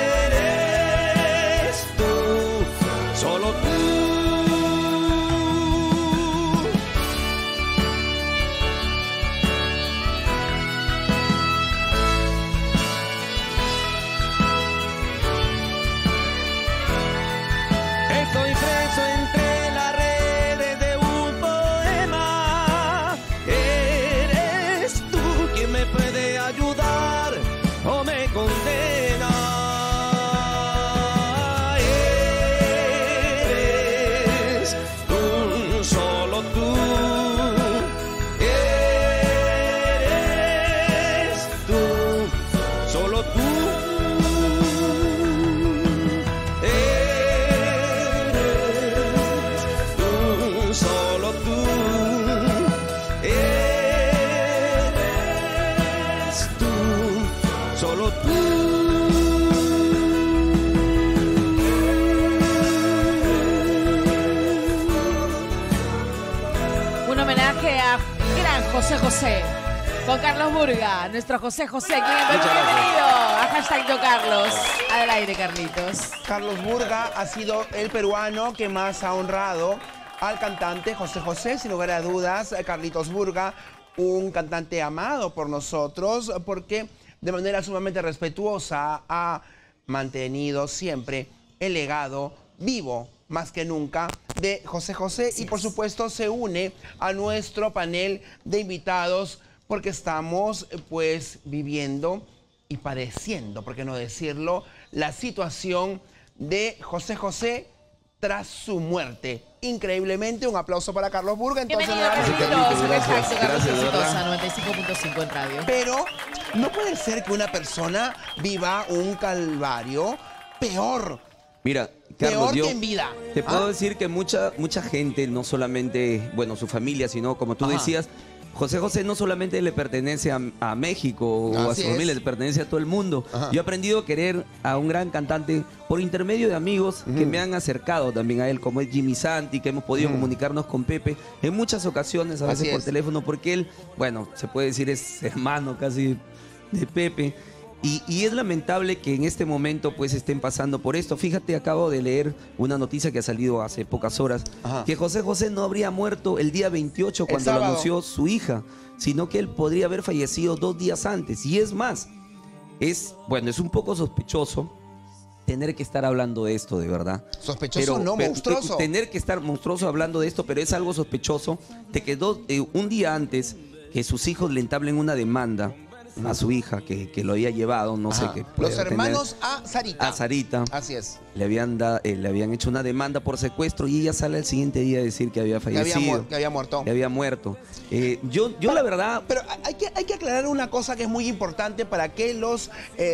Eres tú, solo tú. José. Con Carlos Burga, nuestro José José. ¿Quién es? Bienvenido a hashtag Yo Carlos. Al aire, Carlitos. Carlos Burga ha sido el peruano que más ha honrado al cantante José José, sin lugar a dudas. Carlitos Burga, un cantante amado por nosotros, porque de manera sumamente respetuosa ha mantenido siempre el legado vivo, más que nunca, de José José. Y por supuesto se une a nuestro panel de invitados, porque estamos pues viviendo y padeciendo, por qué no decirlo, la situación de José José tras su muerte. Increíblemente, un aplauso para Carlos Burga. Entonces, Bienvenido, Carlitos. Gracias, Carlos Exitosa, noventa y cinco punto cinco en radio. Pero no puede ser que una persona viva un calvario peor. Mira, Carlos, peor yo que en vida. te puedo ¿Ah? decir que mucha, mucha gente, no solamente, bueno, su familia, sino como tú Ajá. decías, José José no solamente le pertenece a, a México o Así a su familia, es. le pertenece a todo el mundo. Ajá. Yo he aprendido a querer a un gran cantante por intermedio de amigos Ujú. que me han acercado también a él, como es Jimmy Santi, que hemos podido Ujú. comunicarnos con Pepe en muchas ocasiones, a veces Así por es. teléfono, porque él, bueno, se puede decir es hermano casi de Pepe. Y, y es lamentable que en este momento pues estén pasando por esto. Fíjate, acabo de leer una noticia que ha salido hace pocas horas, Ajá. que José José no habría muerto el día veintiocho El cuando lo sábado. anunció su hija, sino que él podría haber fallecido dos días antes. Y es más, es, bueno, es un poco sospechoso tener que estar hablando de esto, de verdad. Sospechoso, no, monstruoso. Tener que estar monstruoso hablando de esto, pero es algo sospechoso de que dos, eh, un día antes que sus hijos le entablen una demanda a su hija que, que lo había llevado, no Ajá. sé qué. Los pueda tener, hermanos a Sarita. a Sarita. Así es. Le habían, da- eh, le habían hecho una demanda por secuestro y ella sale al siguiente día a decir que había Que había, fallecido. mu- que había muerto. Que había muerto. Eh, yo, yo la verdad... Pero hay que, hay que aclarar una cosa que es muy importante para que los,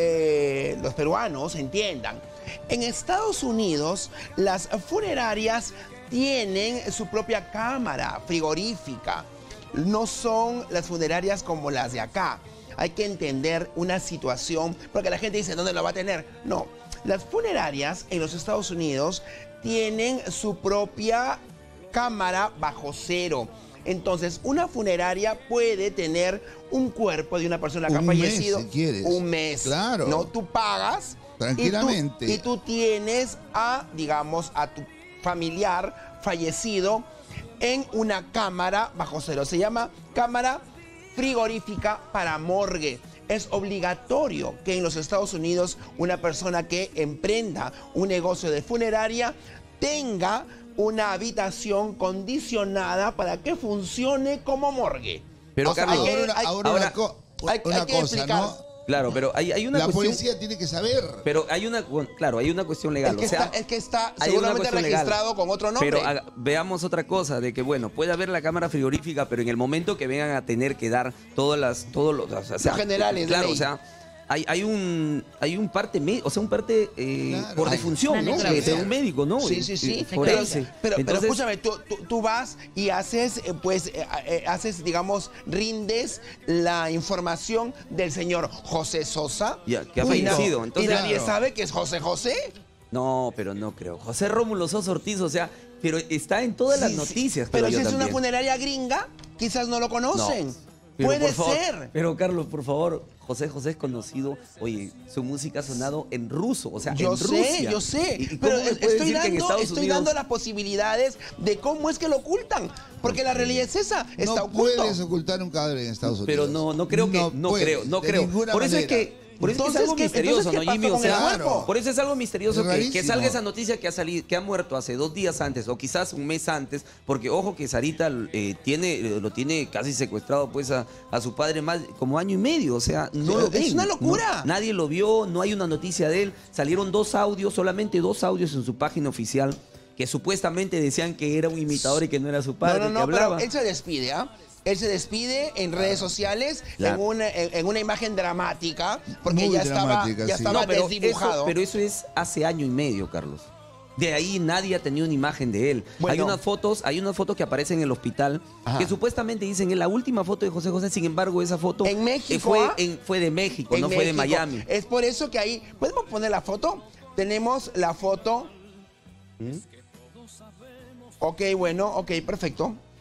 eh, los peruanos entiendan. En Estados Unidos, las funerarias tienen su propia cámara frigorífica. No son las funerarias como las de acá. Hay que entender una situación, porque la gente dice, ¿dónde lo va a tener? No, las funerarias en los Estados Unidos tienen su propia cámara bajo cero. Entonces, una funeraria puede tener un cuerpo de una persona que Un ha fallecido mes, si quieres. un mes. Claro. No, tú pagas Tranquilamente. Y tú, y tú tienes a, digamos, a tu familiar fallecido en una cámara bajo cero. Se llama cámara frigorífica para morgue. Es obligatorio que en los Estados Unidos una persona que emprenda un negocio de funeraria tenga una habitación condicionada para que funcione como morgue. Pero, O sea, Carlos, hay que- ahora, hay- ahora ahora- una, co- hay- una hay que cosa, explicar. ¿no? Claro, pero hay, hay una La cuestión... policía tiene que saber. Pero hay una, bueno, claro, hay una cuestión legal. El que, o sea, está, el que está hay una seguramente cuestión legal. registrado con otro nombre. Pero haga- veamos otra cosa, de que bueno, puede haber la cámara frigorífica, pero en el momento que vengan a tener que dar todas las, todos los, o sea, Los generales de claro, ley. o sea, hay, hay un, hay un parte, me- o sea, un parte eh, Claro. por Hay- defunción, Una ¿no? necropsia. De un médico, ¿no? Sí, Eh, sí, sí. eh, Pero, forense. pero, pero Entonces, escúchame, tú, tú, tú vas y haces, eh, pues, eh, eh, haces, digamos, rindes la información del señor José Sosa. Ya, que ha Uy, no. fallecido. Entonces- y nadie Claro. sabe que es José José. no, pero no creo. José Rómulo Sosa Ortiz, o sea, pero está en todas las Sí, sí. noticias. Pero creo si yo es una también. funeraria gringa, quizás no lo conocen. No. Pero, Puede por favor, ser. Pero Carlos, por favor, José José es conocido. Oye, su música ha sonado en ruso, o sea, Yo en sé, Rusia. yo sé, ¿Y- y pero cómo me puedes estoy, decir que en dando, Estados estoy Unidos- dando las posibilidades de cómo es que lo ocultan. Porque la realidad es esa, está No oculto. puedes ocultar un cadáver en Estados Unidos. Pero no, no creo que, no, puedes, creo, no de creo. ninguna Por eso es manera. que, por eso es, que Entonces, es algo ¿qué- misterioso, entonces, ¿no, qué Jimmy? pasó O con el sea, cuerpo? por eso es algo misterioso Es que, que rarísimo. salga esa noticia que ha salido, que ha muerto hace dos días antes, o quizás un mes antes, porque ojo que Sarita eh, tiene, eh, lo tiene casi secuestrado pues a, a su padre más como año y medio, o sea, no Sí, lo es ven. una locura. No, nadie lo vio, no hay una noticia de él. Salieron dos audios, solamente dos audios en su página oficial, que supuestamente decían que era un imitador y que no era su padre, no, no, que no, hablaba. pero él se despide, ¿ah? Él se despide en redes sociales Claro. en, una, en, en una imagen dramática, porque Muy ya estaba, dramática, ya sí. estaba No, pero desdibujado. Eso, pero eso es hace año y medio, Carlos. De ahí nadie ha tenido una imagen de él. Bueno. Hay unas fotos, hay unas fotos que aparecen en el hospital Ajá. que supuestamente dicen es la última foto de José José. Sin embargo, esa foto En México, eh, fue, ¿ah? en- fue de México, En no fue de México. Miami. Es por eso que ahí, ¿podemos poner la foto? Tenemos la foto. ¿Mm? Ok, bueno, ok, perfecto.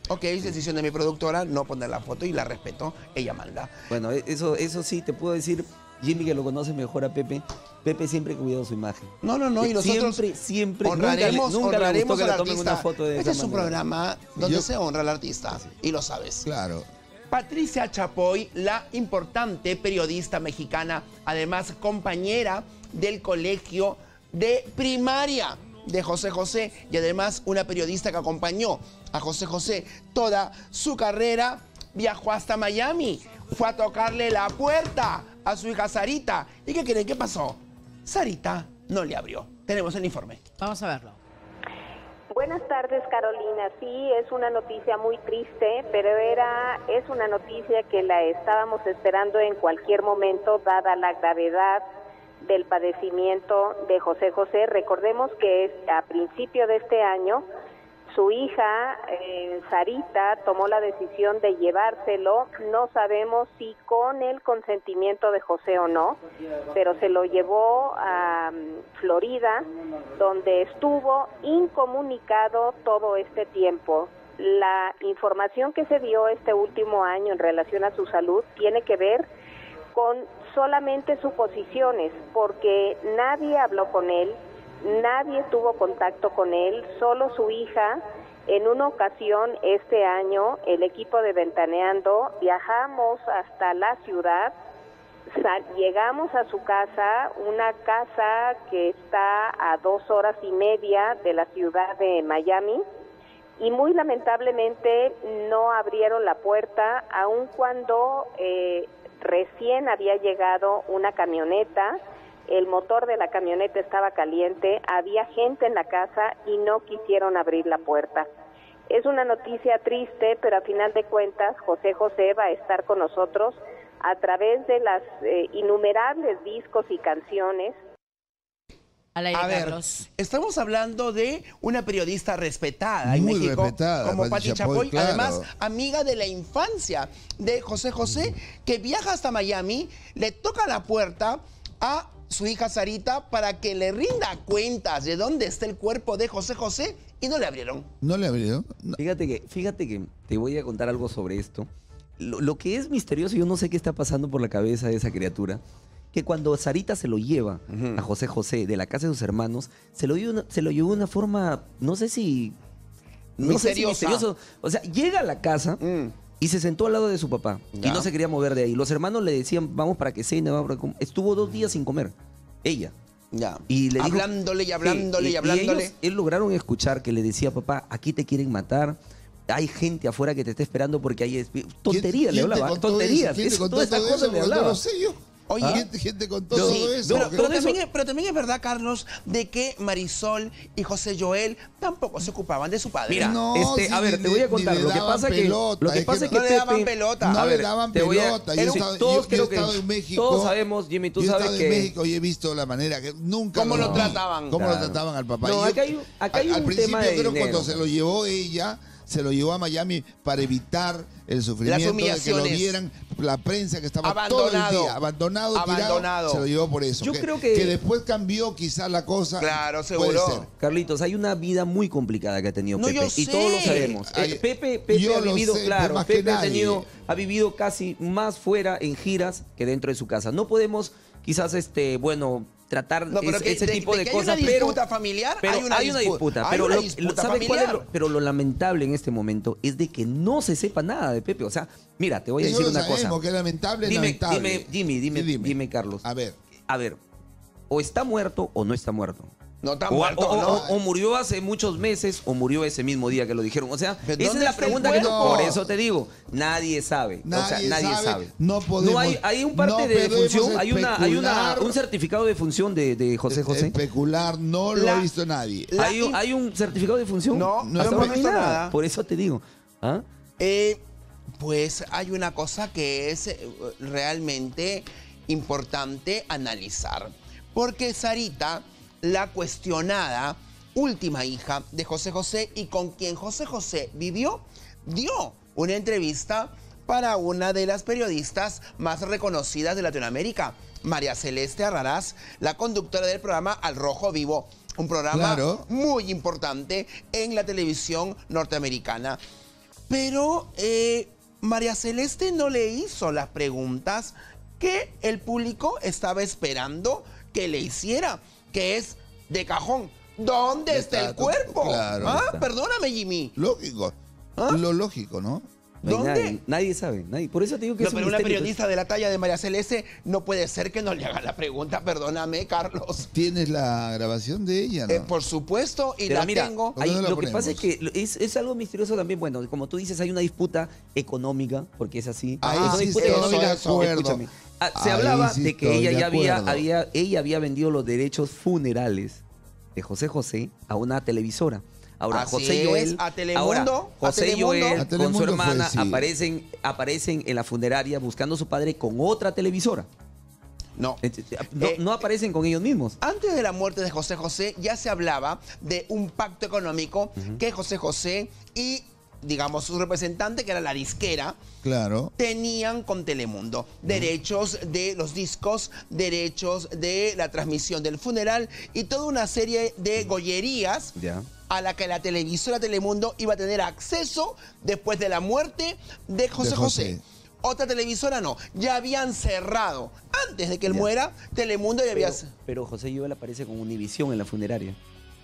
Ok, es decisión de mi productora no poner la foto y la respeto, ella manda. Bueno, eso, eso sí, te puedo decir, Jimmy, que lo conoce mejor a Pepe. Pepe siempre cuidó su imagen. No, no, no, y nosotros siempre, siempre, honraremos, nunca le, nunca honraremos le gustó que al le tomen artista. una foto de Este esa es un manera. programa donde Yo- se honra al artista, y lo sabes. Claro. Patricia Chapoy, la importante periodista mexicana, además compañera del colegio de primaria de José José y además una periodista que acompañó a José José toda su carrera, viajó hasta Miami, fue a tocarle la puerta a su hija Sarita. ¿Y qué creen? ¿Qué pasó? Sarita no le abrió. Tenemos el informe. Vamos a verlo. Buenas tardes, Carolina. Sí, es una noticia muy triste, pero era es una noticia que la estábamos esperando en cualquier momento, dada la gravedad del padecimiento de José José. Recordemos que es a principio de este año, su hija, eh, Sarita, tomó la decisión de llevárselo. No sabemos si con el consentimiento de José o no, pero se lo llevó a um, Florida, donde estuvo incomunicado todo este tiempo. La información que se dio este último año en relación a su salud tiene que ver con solamente suposiciones, porque nadie habló con él, nadie tuvo contacto con él, solo su hija. En una ocasión este año, el equipo de Ventaneando viajamos hasta la ciudad, sal- llegamos a su casa, una casa que está a dos horas y media de la ciudad de Miami, y muy lamentablemente no abrieron la puerta, aun cuando eh, recién había llegado una camioneta. El motor de la camioneta estaba caliente, había gente en la casa y no quisieron abrir la puerta. Es una noticia triste, pero a final de cuentas José José va a estar con nosotros a través de las eh, innumerables discos y canciones. Al aire, A ver, Carlos. estamos hablando de una periodista respetada en Muy México, respetada, como Pati Pati Chapoy, Chapoy, claro. además amiga de la infancia de José José, que viaja hasta Miami, le toca la puerta a su hija Sarita para que le rinda cuentas de dónde está el cuerpo de José José y no le abrieron. ¿No le abrieron? Fíjate que, fíjate que te voy a contar algo sobre esto. Lo, lo que es misterioso, yo no sé qué está pasando por la cabeza de esa criatura, que cuando Sarita se lo lleva uh-huh. a José José de la casa de sus hermanos, se lo llevó, una, se lo llevó de una forma, no sé si... No sé si misterioso. O sea, llega a la casa... Mm. Y se sentó al lado de su papá. Ya. Y no se quería mover de ahí. Los hermanos le decían, vamos para que cene, vamos para que... Estuvo dos días sin comer. Ella. Ya. Y le hablándole dijo, y hablándole sí, y hablándole. Y ellos, él lograron escuchar que le decía, papá, aquí te quieren matar. Hay gente afuera que te está esperando porque hay... Tonterías le hablaba. Tonterías. ¿Quién te contó todas esas cosas le hablaba. No sé yo. Oye, ¿Ah? gente, gente con todo sí, eso. Pero, pero, también es, pero también es verdad, Carlos, de que Marisol y José Joel tampoco se ocupaban de su padre. Mira, no, este, si a ver, ni, te voy a contar. Lo que pasa pelota, que lo que pasa es que, no le daban pelota. No a le ver, daban pelota. Yo, yo, yo, todos yo, yo creo he estado que en México. Todos sabemos, Jimmy, tú yo sabes he que en México y he visto la manera que nunca cómo lo, lo trataban. Cómo claro. lo trataban al papá. No, acá hay, acá hay al, un al tema de principio creo dinero. cuando se lo llevó ella, se lo llevó a Miami para evitar el sufrimiento de que lo vieran la prensa que estaba abandonado, todo el día abandonado, abandonado. Tirado, se lo llevó por eso. Yo que, creo que, que después cambió quizás la cosa. Claro, seguro. Puede ser. Carlitos, hay una vida muy complicada que ha tenido no, Pepe yo y sé. todos lo sabemos. Ay, eh, Pepe, Pepe ha vivido, sé, claro, Pepe ha tenido, nadie. ha vivido casi más fuera en giras que dentro de su casa. No podemos, quizás, este, bueno, tratar no, es, que, ese de, tipo de, de que cosas, hay una disputa pero, familiar, pero hay una hay una disputa. Hay pero una lo, disputa ¿sabes cuál es lo, pero lo lamentable en este momento es de que no se sepa nada de Pepe. O sea, mira, te voy a Eso decir lo una sabemos, cosa. Que es lamentable, dime, lamentable. dime, Jimmy, dime, dime. dime, Carlos. A ver. A ver, o está muerto o no está muerto. No está o, muerto, o, ¿no? o, o murió hace muchos meses o murió ese mismo día que lo dijeron. O sea, esa es la pregunta que no. por eso te digo, nadie sabe. Nadie, o sea, nadie sabe. sabe. No podemos. No hay, hay un parte no de defunción, hay una, hay una, especular. un certificado de función de, de José José. Especular, no La- lo ha visto nadie. La Hay un, hay un certificado de función. No, no Hasta hemos ahora hay visto nada. Por eso te digo. ¿Ah? Eh, pues hay una cosa que es eh, realmente importante analizar. Porque Sarita, la cuestionada última hija de José José y con quien José José vivió, dio una entrevista para una de las periodistas más reconocidas de Latinoamérica, María Celeste Arrarás, la conductora del programa Al Rojo Vivo, un programa Claro. muy importante en la televisión norteamericana. Pero eh, María Celeste no le hizo las preguntas que el público estaba esperando que le hiciera, que es de cajón. ¿Dónde está, está el cuerpo? Claro, ¿Ah? está. Perdóname, Jimmy. Lógico. ¿Ah? Lo lógico, ¿no? No hay ¿Dónde? Nadie, nadie sabe, nadie. Por eso te digo que No, es un pero una misterio, periodista de la talla de María Celeste no puede ser que no le haga la pregunta. Perdóname, Carlos. ¿Tienes la grabación de ella, no? Eh, por supuesto, y Pero la mira, tengo. hay- no la lo que ponemos? pasa es que lo- es, es algo misterioso también. Bueno, como tú dices, hay una disputa económica, porque es así. Ahí Es una sí disputa estoy económica. de acuerdo. Escúchame. Ah, se Ahí hablaba sí de que estoy ella de ya había, acuerdo. había, ella había vendido los derechos funerales de José José a una televisora. Ahora, Así José es, Joel, a Telemundo, ahora, a José Telemundo. Joel A con su Telemundo fue, hermana sí. aparecen, aparecen en la funeraria buscando a su padre con otra televisora. No. No, Eh, no aparecen con ellos mismos. Antes de la muerte de José José ya se hablaba de un pacto económico que José José y, digamos, su representante, que era la disquera, Claro. tenían con Telemundo. Derechos de los discos, derechos de la transmisión del funeral y toda una serie de gollerías Ya. a la que la televisora Telemundo iba a tener acceso después de la muerte de José De José. José. Otra televisora no, ya habían cerrado. Antes de que él Ya. muera, Telemundo ya había... Pero, pero José Joel aparece con Univisión en la funeraria.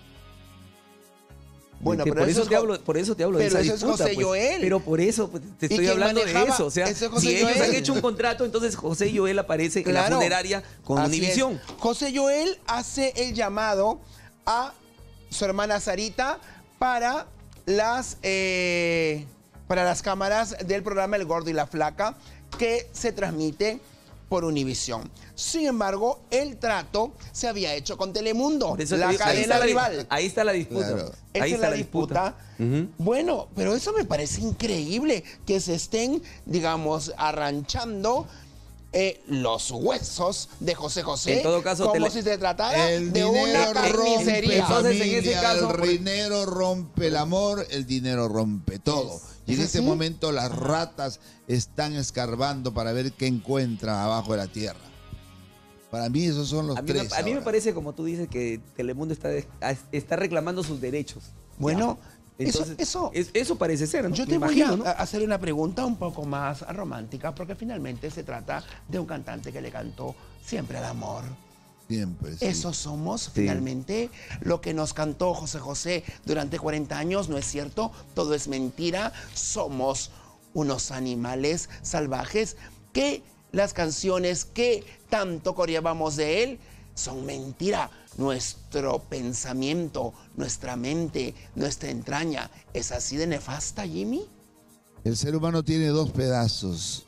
Bueno, Que pero por eso eso, es te Jo- hablo, por eso te hablo pero de esa eso es disputa, José pues. Joel. Pero por eso pues, te ¿Y estoy quién hablando de manejaba? eso. O sea, Eso es José si ellos Joel. han hecho un contrato, entonces José Joel aparece en la Claro. funeraria con Así Univisión. es. José Joel hace el llamado a su hermana Sarita para las, eh, para las cámaras del programa El Gordo y la Flaca, que se transmite por Univisión. Sin embargo, el trato se había hecho con Telemundo, Por eso te la digo, ahí cadena está la- rival. Ahí está la disputa. Claro. Esa Ahí es está la disputa. Ujú. Bueno, pero eso me parece increíble, que se estén, digamos, arranchando eh, los huesos de José José. En todo caso, como tele- si se tratara El de una dinero rompe carnicería. Entonces, en familia, ese caso, el dinero rompe el amor, el dinero rompe todo. Y en ¿Es este así? momento las ratas están escarbando para ver qué encuentran abajo de la tierra. Para mí esos son los A mí, me, tres. a mí me ahora. parece, como tú dices, que Telemundo está, está reclamando sus derechos. Bueno, Ya. Entonces, eso, es- eso parece ser, ¿no? Yo Me te voy imagino, a, ¿no? a hacer una pregunta un poco más romántica, porque finalmente se trata de un cantante que le cantó siempre al amor. Siempre. sí. Eso somos, finalmente, lo que nos cantó José José durante cuarenta años, ¿no es cierto? Todo es mentira, somos unos animales salvajes que las canciones que tanto coreábamos de él son mentira. Nuestro pensamiento, nuestra mente, nuestra entraña, ¿es así de nefasta, Jimmy? El ser humano tiene dos pedazos.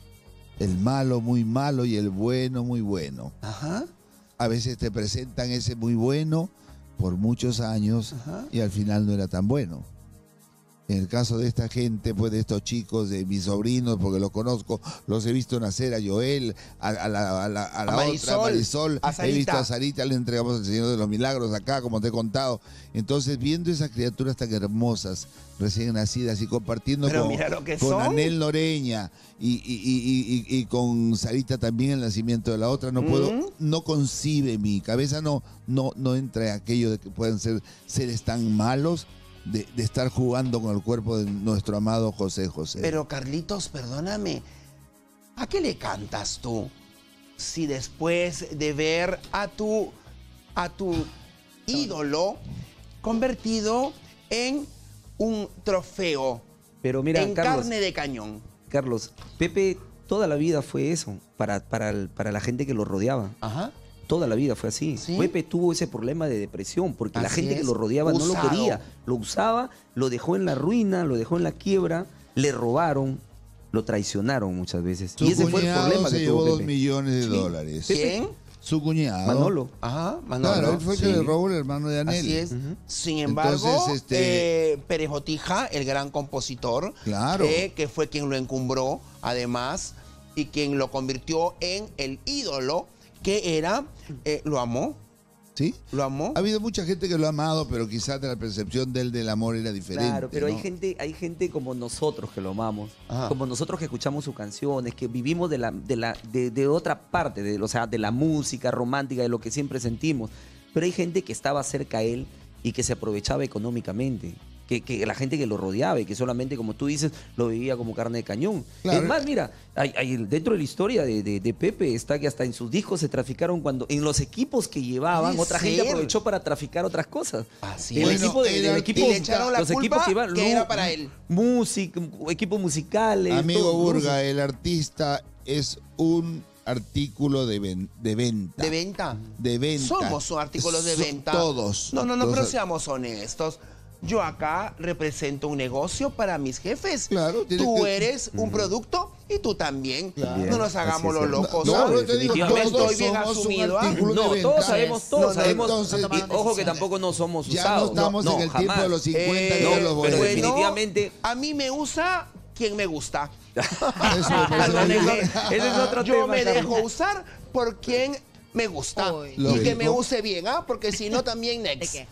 El malo muy malo y el bueno muy bueno. Ajá. A veces te presentan ese muy bueno por muchos años Ajá. y al final no era tan bueno. En el caso de esta gente, pues de estos chicos, de mis sobrinos, porque los conozco, los he visto nacer a Joel, a, a la, a la- a la A Marisol, otra, Marisol, a he Sarita. visto a Sarita, le entregamos al Señor de los Milagros acá, como te he contado. Entonces, viendo esas criaturas tan hermosas, recién nacidas y compartiendo Pero con, mira lo que con son. Anel Noreña y, y- y- y- y- y con Sarita también el nacimiento de la otra, no puedo, Mm. no concibe, mi cabeza no, no, no entra en aquello de que puedan ser seres tan malos de, de estar jugando con el cuerpo de nuestro amado José José. Pero Carlitos, perdóname, ¿a qué le cantas tú? Si después de ver a tu, a tu ídolo convertido en un trofeo, Pero mira, en Carlos, carne de cañón. Carlos, Pepe toda la vida fue eso, para, para, el- para la gente que lo rodeaba. Ajá. Toda la vida fue así. ¿Sí? Pepe tuvo ese problema de depresión porque la Así gente que es. lo rodeaba no lo Usado. quería. Lo usaba, lo dejó en la ruina, lo dejó en la quiebra, le robaron, lo traicionaron muchas veces. Su y ese fue el cuñado problema se que llevó tuvo dos Pepe. millones de Sí. dólares. Pepe, ¿Quién? Su cuñado. Manolo. Ajá, Manolo. Claro, él fue el que Sí. le robó el hermano de Anel. Así es. Ujú. Sin embargo, Entonces, este- eh, Pérez Botija, el gran compositor, Claro. eh, que fue quien lo encumbró, además, y quien lo convirtió en el ídolo que era, eh, lo amó, ¿Sí? lo amó. Ha habido mucha gente que lo ha amado, pero quizás la percepción de él del amor era diferente. Claro, pero hay ¿no? gente, hay gente como nosotros que lo amamos, Ajá. como nosotros que escuchamos sus canciones, que vivimos de la, de la, de, de otra parte, de, o sea, de la música romántica, de lo que siempre sentimos. Pero hay gente que estaba cerca a él y que se aprovechaba económicamente. que, que la gente que lo rodeaba y que solamente, como tú dices, lo vivía como carne de cañón. Claro. Es más, mira, hay, hay- dentro de la historia de, de- de Pepe está que hasta en sus discos se traficaron cuando en los equipos que llevaban, Puede otra gente ser. aprovechó para traficar otras cosas. Así el es. equipo de, Bueno, el el equipo, y le echaron la los culpa equipos que iban, que lu- era para él. música, equipos musicales. Amigo todo, Burga, el artista es un artículo de, ven- de venta. ¿De venta? De venta. Somos un artículo de So- venta. Todos. No, no, no, Todos. pero seamos honestos. Yo acá represento un negocio para mis jefes. Claro, tienes Tú que- eres un producto y tú también. Claro. No nos hagamos Así los es. locos. No, ¿sabes? no, te digo, Yo todos estoy bien somos un asumido. ¿ah? artículo de No, venta. todos sabemos, todos No, no, sabemos. entonces- y ojo que tampoco no somos Ya usados. no estamos en el tiempo de los cincuenta Eh, ni de los pero boletos. bueno, definitivamente- a mí me usa quien me gusta. Eso me parece Perdónenme. bien. Ese es otro Yo tema, me Carlos. dejo usar por quien me gusta. Uy. Y Lógico. que me use bien, ¿ah? Porque si no, también next. quejas.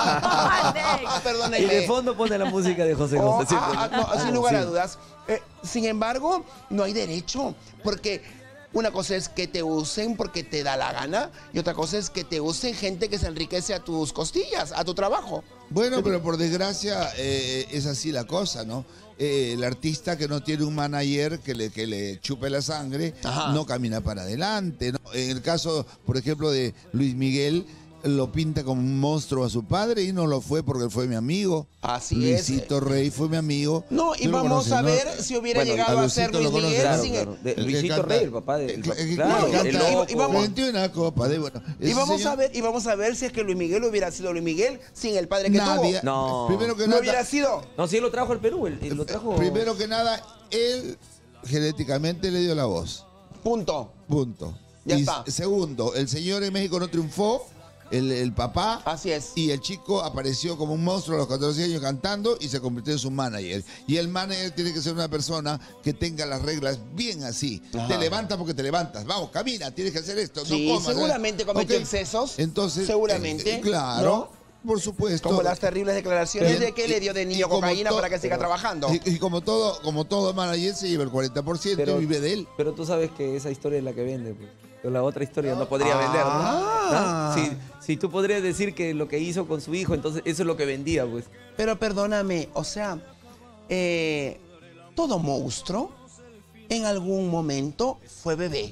Ah, Y perdónenme. de fondo pone la música de José Oh, José. siempre, ah, ¿no? ah, no, sin lugar a Sí. dudas. Eh, sin embargo, no hay derecho, porque una cosa es que te usen porque te da la gana y otra cosa es que te usen gente que se enriquece a tus costillas, a tu trabajo. Bueno, pero por desgracia eh, es así la cosa, ¿no? Eh, el artista que no tiene un manager que le, que le chupe la sangre Ajá. no camina para adelante, ¿no? En el caso, por ejemplo, de Luis Miguel, lo pinta como un monstruo a su padre y no lo fue porque fue mi amigo. Así es. Luisito Rey fue mi amigo. No, y Tú lo vamos conoces, a ¿no? ver si hubiera Bueno, llegado a a ser Luisito Luis lo conoces. Miguel Claro, sin claro. De El que Luisito canta- Rey, el papá de. el que- el que claro, canta- el y- loco. y vamos- Frente a una copa de bueno. Y ese vamos señor- a ver, y vamos a ver si es que Luis Miguel hubiera sido Luis Miguel sin el padre que Nadie. tuvo. No. Primero que No nada, hubiera sido. No, sí, él lo trajo al Perú. Él, él lo trajo. primero que nada, él genéticamente le dio la voz. Punto. Punto. Ya y está. segundo, el señor en México no triunfó, el, el papá. Así es. Y el chico apareció como un monstruo a los catorce años cantando y se convirtió en su manager. Y el manager tiene que ser una persona que tenga las reglas bien así. Ajá. Te levantas porque te levantas. Vamos, camina, tienes que hacer esto. Sí, no comas. ¿eh? seguramente cometió Ok. excesos. Entonces, Seguramente. eh, claro. ¿no? Por supuesto. Como las terribles declaraciones Pero- de que le dio de y- niño y como cocaína to- para que siga trabajando. Y, y como todo, como todo manager se lleva el cuarenta por ciento Pero- y vive de él. Pero tú sabes que esa historia es la que vende. Pues. Pero la otra historia no podría vender, ¿no? Ah. ¿No? Si, si tú podrías decir que lo que hizo con su hijo, entonces eso es lo que vendía, pues. Pero perdóname, o sea, eh, todo monstruo en algún momento fue bebé.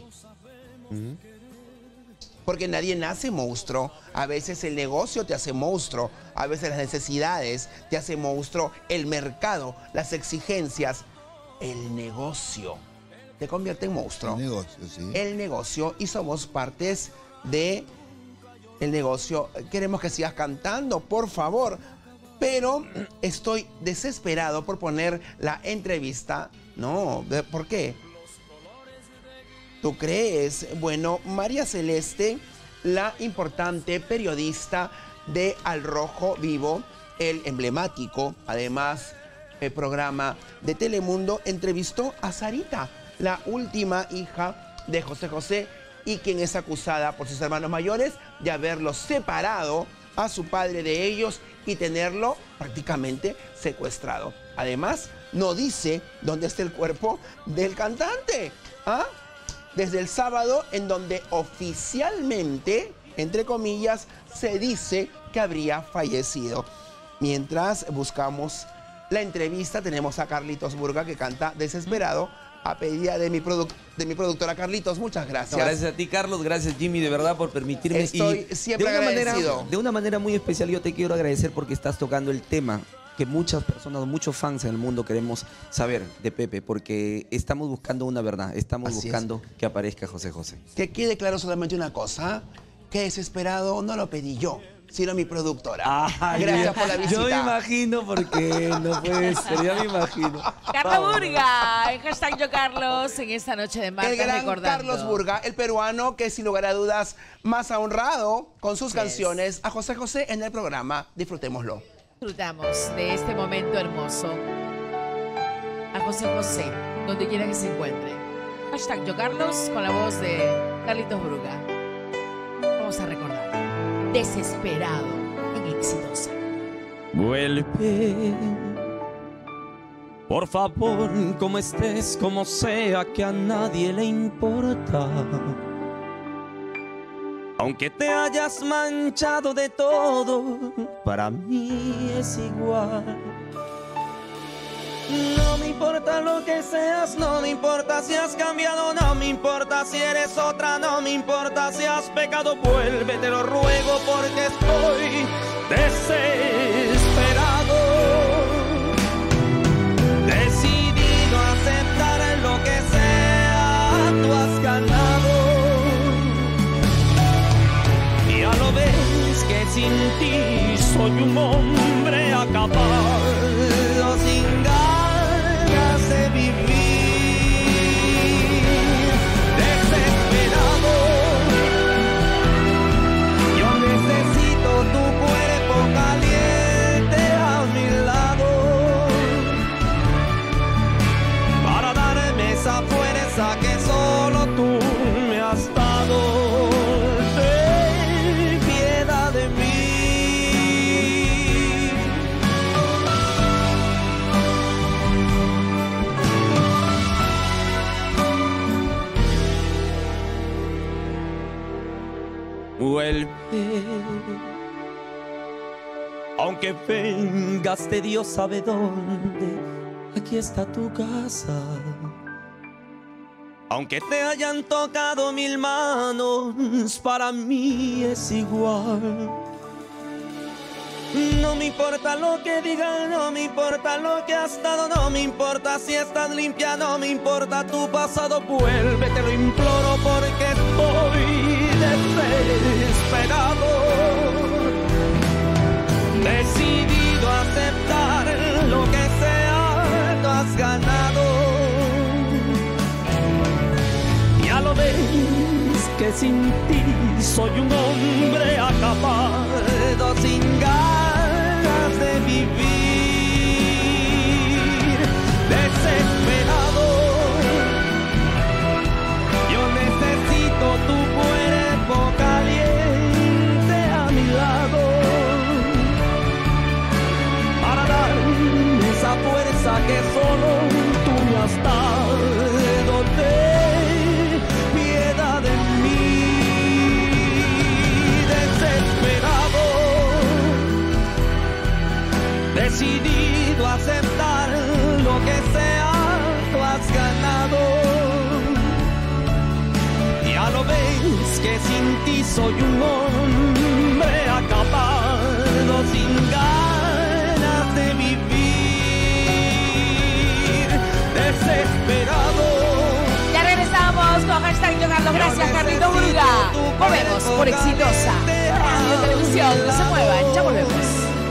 Porque nadie nace monstruo. A veces el negocio te hace monstruo. A veces las necesidades te hace monstruo. El mercado, las exigencias, el negocio te convierte en monstruo. El negocio, sí. El negocio y somos partes de el negocio. Queremos que sigas cantando, por favor. Pero estoy desesperado por poner la entrevista. No, ¿de- ¿por qué? ¿Tú crees? Bueno, María Celeste, la importante periodista de Al Rojo Vivo, el emblemático, además, el programa de Telemundo, entrevistó a Sarita, la última hija de José José y quien es acusada por sus hermanos mayores de haberlo separado a su padre de ellos y tenerlo prácticamente secuestrado. Además, no dice dónde está el cuerpo del cantante. ¿Ah? Desde el sábado, en donde oficialmente, entre comillas, se dice que habría fallecido. Mientras buscamos la entrevista, tenemos a Carlitos Burga, que canta Desesperado, a pedida de mi, produ- de mi productora Carlitos. Muchas gracias. No, gracias a ti, Carlos. Gracias, Jimmy, de verdad, por permitirme. Estoy Y siempre de una agradecido. manera, de una manera muy especial, yo te quiero agradecer porque estás tocando el tema que muchas personas, muchos fans en el mundo queremos saber de Pepe, porque estamos buscando una verdad, estamos Así es. buscando que aparezca José José. Que quede claro solamente una cosa, que Desesperado no lo pedí yo, sino mi productora. Ah, Gracias yo- por la visita. Yo me imagino porque no puede ser, yo me imagino. Carlos Burga, en hashtag Yo Carlos, en esta noche de martes El gran recordando. Carlos Burga, el peruano que sin lugar a dudas más ha honrado con sus canciones a José José en el programa. Disfrutémoslo. Disfrutamos de este momento hermoso. A José José, donde quiera que se encuentre. Hashtag Yo Carlos con la voz de Carlitos Burga. Vamos a recordar. Desesperado en Exitosa. Vuelve, por favor, como estés, como sea, que a nadie le importa. Aunque te hayas manchado de todo, para mí es igual. No me importa lo que seas, no me importa si has cambiado, no me importa si eres otra, no me importa si has pecado, vuelve, te lo ruego porque estoy desesperado, decidido a aceptar lo que sea, tú has ganado. Ya lo ves que sin ti soy un hombre acabado, sin ganas de vivir, desesperado. Yo necesito tu cuerpo caliente a mi lado para darme esa fuerza que solo tú me has dado. Vuelve, aunque vengas de Dios sabe dónde, aquí está tu casa. Aunque te hayan tocado mil manos, para mí es igual. No me importa lo que digan, no me importa lo que has dado, no me importa si estás limpia, no me importa tu pasado, vuelve, te lo imploro porque estoy desesperado, decidido a aceptar lo que sea, tú has ganado. Ya lo ves que sin ti soy un hombre acabado, sin ganas de vivir, desesperado. Yo necesito tu cuerpo caliente a mi lado para darme esa fuerza que solo tú me has dado. Ten piedad de mí, desesperado, decidido a aceptar lo que sea, tú has ganado. Ya lo ves que sin ti soy un hombre acabado, sin ganas de vivir, desesperado. Ya regresamos con hashtag Yo Carlos. Gracias, Carlito Burga. Volvemos por Exitosa. Radio y Televisión, no se muevan, ya volvemos.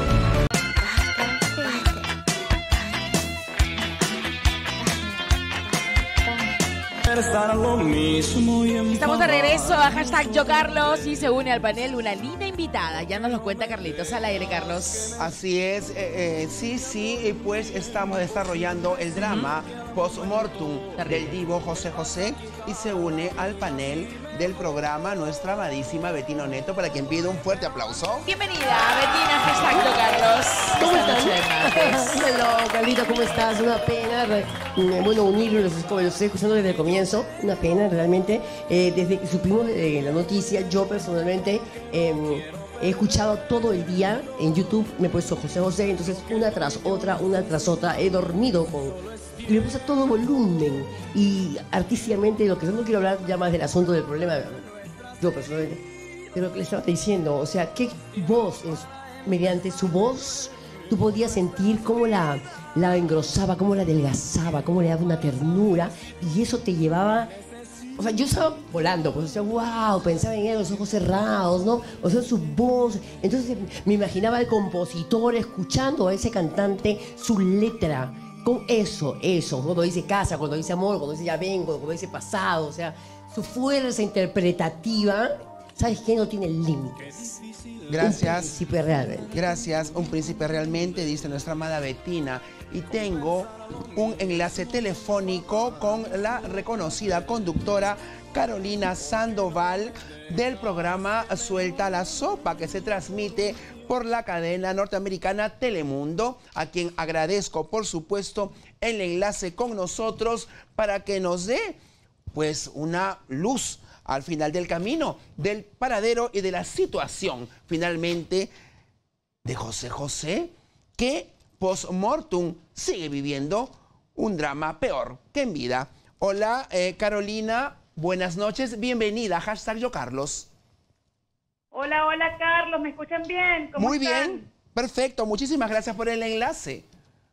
Estamos de regreso a hashtag Yo Carlos y se une al panel una linda invitada. Ya nos lo cuenta Carlitos al aire, Carlos. Así es, eh, eh, sí, sí, y pues estamos desarrollando el drama uh-huh. post-mortem del divo José José y se une al panel del programa nuestra amadísima Betina Neto, para quien pido un fuerte aplauso. Bienvenida, Betina, hashtag Yo Carlos. ¿Cómo estás? Hello, Carlito, ¿cómo estás? Una pena, bueno, unirlos, como los estoy escuchando desde el comienzo, una pena realmente. Eh, desde que supimos eh, la noticia, yo personalmente eh, he escuchado todo el día en YouTube, me he puesto José José, entonces una tras otra, una tras otra, he dormido con... Y me puse a todo volumen y artísticamente, lo que yo no quiero hablar ya más del asunto del problema, yo personalmente, de lo que le estaba diciendo, o sea, qué voz, mediante su voz, tú podías sentir cómo la, la engrosaba, cómo la adelgazaba, cómo le daba una ternura, y eso te llevaba... O sea, yo estaba volando, pues, o sea, wow, pensaba en él, los ojos cerrados, ¿no? O sea, su voz. Entonces me imaginaba al compositor escuchando a ese cantante, su letra, con eso, eso, cuando dice casa, cuando dice amor, cuando dice ya vengo, cuando dice pasado, o sea, su fuerza interpretativa, ¿sabes qué? No tiene límites. Gracias. Un príncipe realmente. Gracias, un príncipe realmente, dice nuestra amada Betina. Y tengo un enlace telefónico con la reconocida conductora Carolina Sandoval del programa Suelta la Sopa, que se transmite por la cadena norteamericana Telemundo, a quien agradezco, por supuesto, el enlace con nosotros para que nos dé, pues, una luz al final del camino, del paradero y de la situación, finalmente, de José José, que post-mortem sigue viviendo un drama peor que en vida. Hola, eh, Carolina, buenas noches, bienvenida a Hashtag Yo Carlos. Hola, hola Carlos, ¿me escuchan bien? ¿Cómo Muy están? bien, perfecto, muchísimas gracias por el enlace.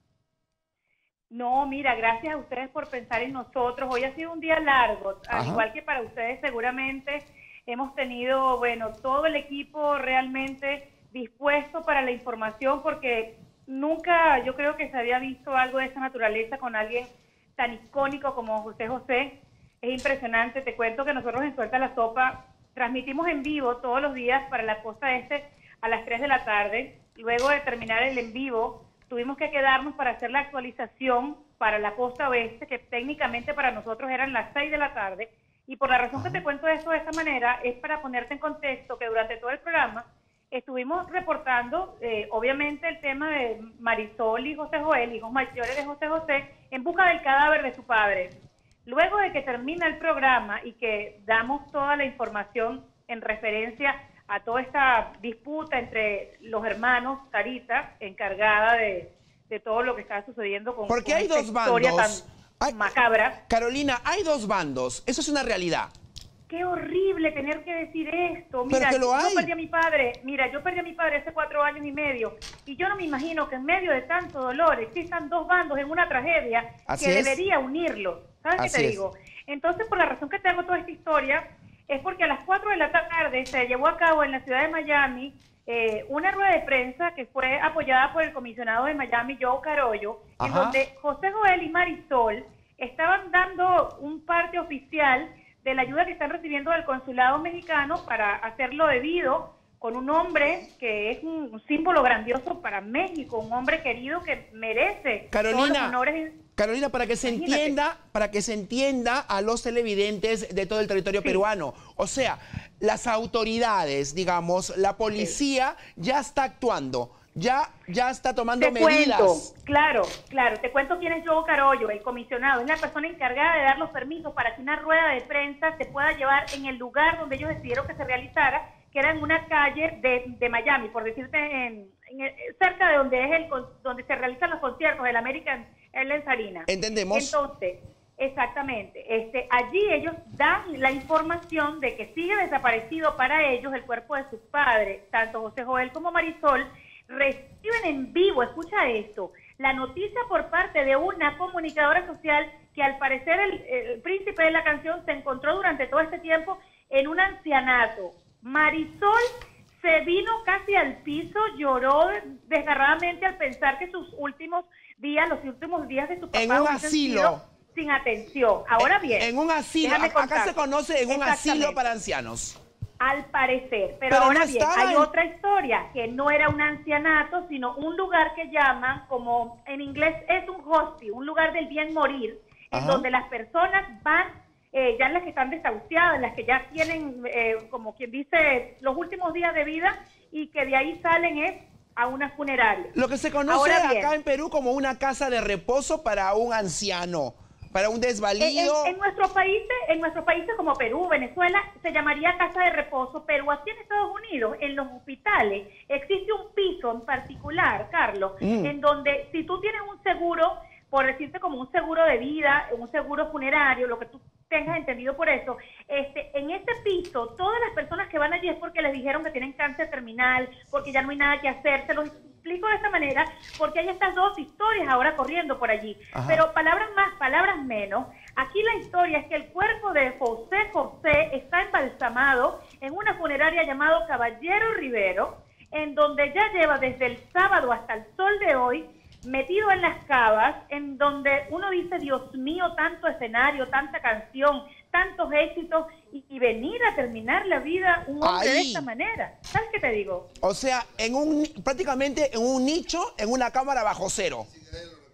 No, mira, gracias a ustedes por pensar en nosotros. Hoy ha sido un día largo, al Ajá. igual que para ustedes seguramente hemos tenido, bueno, todo el equipo realmente dispuesto para la información porque nunca yo creo que se había visto algo de esa naturaleza con alguien tan icónico como José José. Es impresionante, te cuento que nosotros en Suelta la Sopa transmitimos en vivo todos los días para la costa este a las tres de la tarde. Luego de terminar el en vivo, tuvimos que quedarnos para hacer la actualización para la costa oeste, que técnicamente para nosotros eran las seis de la tarde. Y por la razón que te cuento esto de esta manera es para ponerte en contexto que durante todo el programa estuvimos reportando, eh, obviamente, el tema de Marisol y José Joel, hijos mayores de José José, en busca del cadáver de su padre. Luego de que termina el programa y que damos toda la información en referencia a toda esta disputa entre los hermanos, Sarita, encargada de, de todo lo que está sucediendo con, Porque con hay esta dos historia bandos. tan macabra. Carolina, hay dos bandos, eso es una realidad. Qué horrible tener que decir esto. Pero Mira, que lo yo hay. perdí a mi padre. Mira, yo perdí a mi padre hace cuatro años y medio. Y yo no me imagino que en medio de tanto dolor existan dos bandos en una tragedia Así que es. debería unirlos. ¿Sabes qué Así te es. digo? Entonces, por la razón que te hago toda esta historia, es porque a las cuatro de la tarde se llevó a cabo en la ciudad de Miami eh, una rueda de prensa que fue apoyada por el comisionado de Miami, Joe Carollo, en Ajá. donde José Joel y Marisol estaban dando un parte oficial de la ayuda que están recibiendo del consulado mexicano para hacerlo debido con un hombre que es un, un símbolo grandioso para México, un hombre querido que merece todos los Carolina, honores. Carolina, para que se Imagínate. entienda, para que se entienda a los televidentes de todo el territorio peruano. O sea, las autoridades, digamos, la policía ya está actuando, ya, ya está tomando Te medidas. cuento, claro, claro, te cuento quién es Joe Carollo, el comisionado, es la persona encargada de dar los permisos para que una rueda de prensa se pueda llevar en el lugar donde ellos decidieron que se realizara, que era en una calle de, de Miami, por decirte, en, en el- cerca de donde es el con- donde se realizan los conciertos del American Airlines Arena. Entendemos. Entonces, exactamente, este, allí ellos dan la información de que sigue desaparecido para ellos el cuerpo de sus padres, tanto José Joel como Marisol, reciben en vivo, escucha esto, la noticia por parte de una comunicadora social que al parecer el, el príncipe de la canción se encontró durante todo este tiempo en un ancianato. Marisol se vino casi al piso, lloró desgarradamente al pensar que sus últimos días, los últimos días de su papá En un hubiesen asilo. sido sin atención. Ahora En- bien, En un asilo, déjame acá contarte. se conoce en un asilo Exactamente. para ancianos. Al parecer, pero, Pero ahora no bien, estaba hay en- otra historia, que no era un ancianato, sino un lugar que llaman, como en inglés es un hospice, un lugar del bien morir, en Ajá. donde las personas van, eh, ya las que están desahuciadas, las que ya tienen, eh, como quien dice, los últimos días de vida, y que de ahí salen es a una funeraria. Lo que se conoce Ahora bien, acá en Perú como una casa de reposo para un anciano, para un En, desvalido. en- en nuestros países, en nuestros países como Perú, Venezuela, se llamaría casa de reposo, pero aquí en Estados Unidos, en los hospitales, existe un piso en particular, Carlos, Mm. en donde si tú tienes un seguro, por decirte como un seguro de vida, un seguro funerario, lo que tú tengas entendido por eso, este, en ese piso, todas las personas que van allí es porque les dijeron que tienen cáncer terminal, porque ya no hay nada que hacer. Se los explico de esta manera porque hay estas dos historias ahora corriendo por allí. Ajá. Pero palabras más, palabras menos. Aquí la historia es que el cuerpo de José José está embalsamado en una funeraria llamado Caballero Rivero, en donde ya lleva desde el sábado hasta el sol de hoy metido en las cavas, en donde uno dice, Dios mío, tanto escenario, tanta canción, tantos éxitos, y, y venir a terminar la vida un hombre de Ahí. esta manera. ¿Sabes qué te digo? O sea, en un, prácticamente en un nicho, en una cámara bajo cero.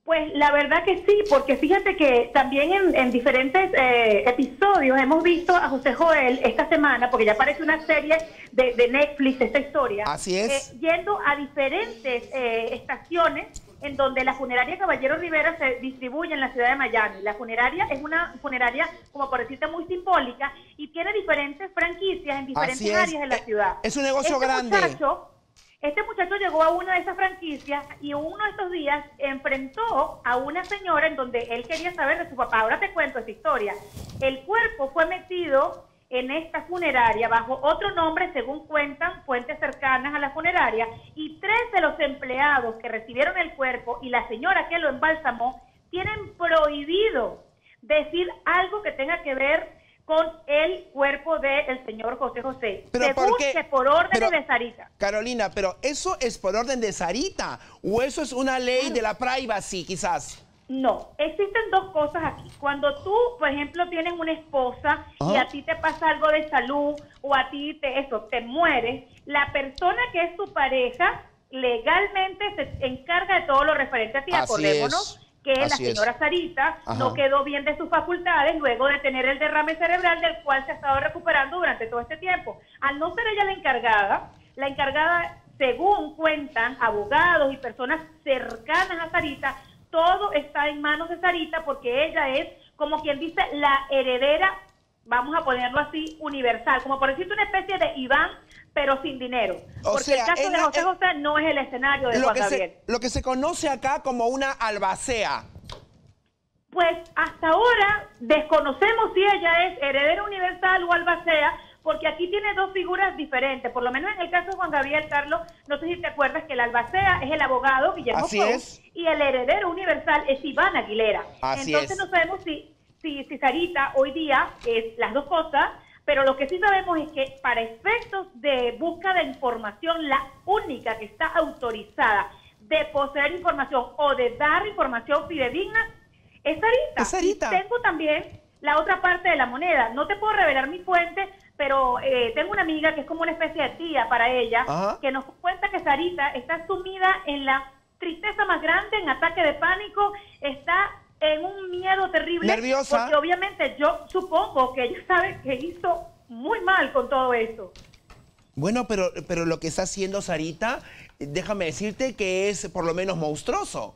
Pues la verdad que sí, porque fíjate que también en, en diferentes eh, episodios hemos visto a José Joel esta semana, porque ya aparece una serie de, de Netflix, esta historia. Así es. Eh, yendo a diferentes eh, estaciones en donde la funeraria Caballero Rivera se distribuye en la ciudad de Miami. La funeraria es una funeraria, como por decirte, muy simbólica y tiene diferentes franquicias en diferentes Así es. áreas de la Eh, ciudad. es un negocio Este grande. muchacho, Este muchacho llegó a una de esas franquicias y uno de estos días enfrentó a una señora en donde él quería saber de su papá. Ahora te cuento esa historia. El cuerpo fue metido en esta funeraria bajo otro nombre, según cuentan fuentes cercanas a la funeraria, y tres de los empleados que recibieron el cuerpo y la señora que lo embalsamó tienen prohibido decir algo que tenga que ver con el cuerpo del señor José José, Pero según ¿por qué? que por órdenes Pero- de Sarita. Carolina, pero ¿eso es por orden de Sarita o eso es una ley de la privacy, quizás? No, existen dos cosas aquí. Cuando tú, por ejemplo, tienes una esposa y Ajá. a ti te pasa algo de salud o a ti te, eso, te mueres, la persona que es tu pareja legalmente se encarga de todo lo referente a ti. Así Acordémonos es. que la Así es. señora Sarita Ajá. no quedó bien de sus facultades luego de tener el derrame cerebral del cual se ha estado recuperando durante todo este tiempo. Al no ser ella la encargada, la encargada, según cuentan abogados y personas cercanas a Sarita, todo está en manos de Sarita porque ella es, como quien dice, la heredera, vamos a ponerlo así, universal, como por decirte una especie de Iván, pero sin dinero. O Porque sea, el caso en de la- José José no es el escenario de Lo Juan que, Gabriel. se, lo que se conoce acá como una albacea. Pues hasta ahora desconocemos si ella es heredera universal o albacea, porque aquí tiene dos figuras diferentes. Por lo menos en el caso de Juan Gabriel, Carlos, no sé si te acuerdas que el albacea es el abogado Guillermo Así Pou, es. y el heredero universal es Iván Aguilera. Así Entonces es. no sabemos si, si, si Sarita hoy día es las dos cosas, pero lo que sí sabemos es que para efectos de búsqueda de información, la única que está autorizada de poseer información o de dar información fidedigna es Sarita. Es Sarita. Y tengo también la otra parte de la moneda. No te puedo revelar mi fuente, pero eh, tengo una amiga que es como una especie de tía para ella, Ajá. que nos cuenta que Sarita está sumida en la tristeza más grande, en ataque de pánico, está en un miedo terrible. Nerviosa. Porque obviamente yo supongo que ella sabe que hizo muy mal con todo esto. Bueno, pero, pero lo que está haciendo Sarita, déjame decirte que es por lo menos monstruoso.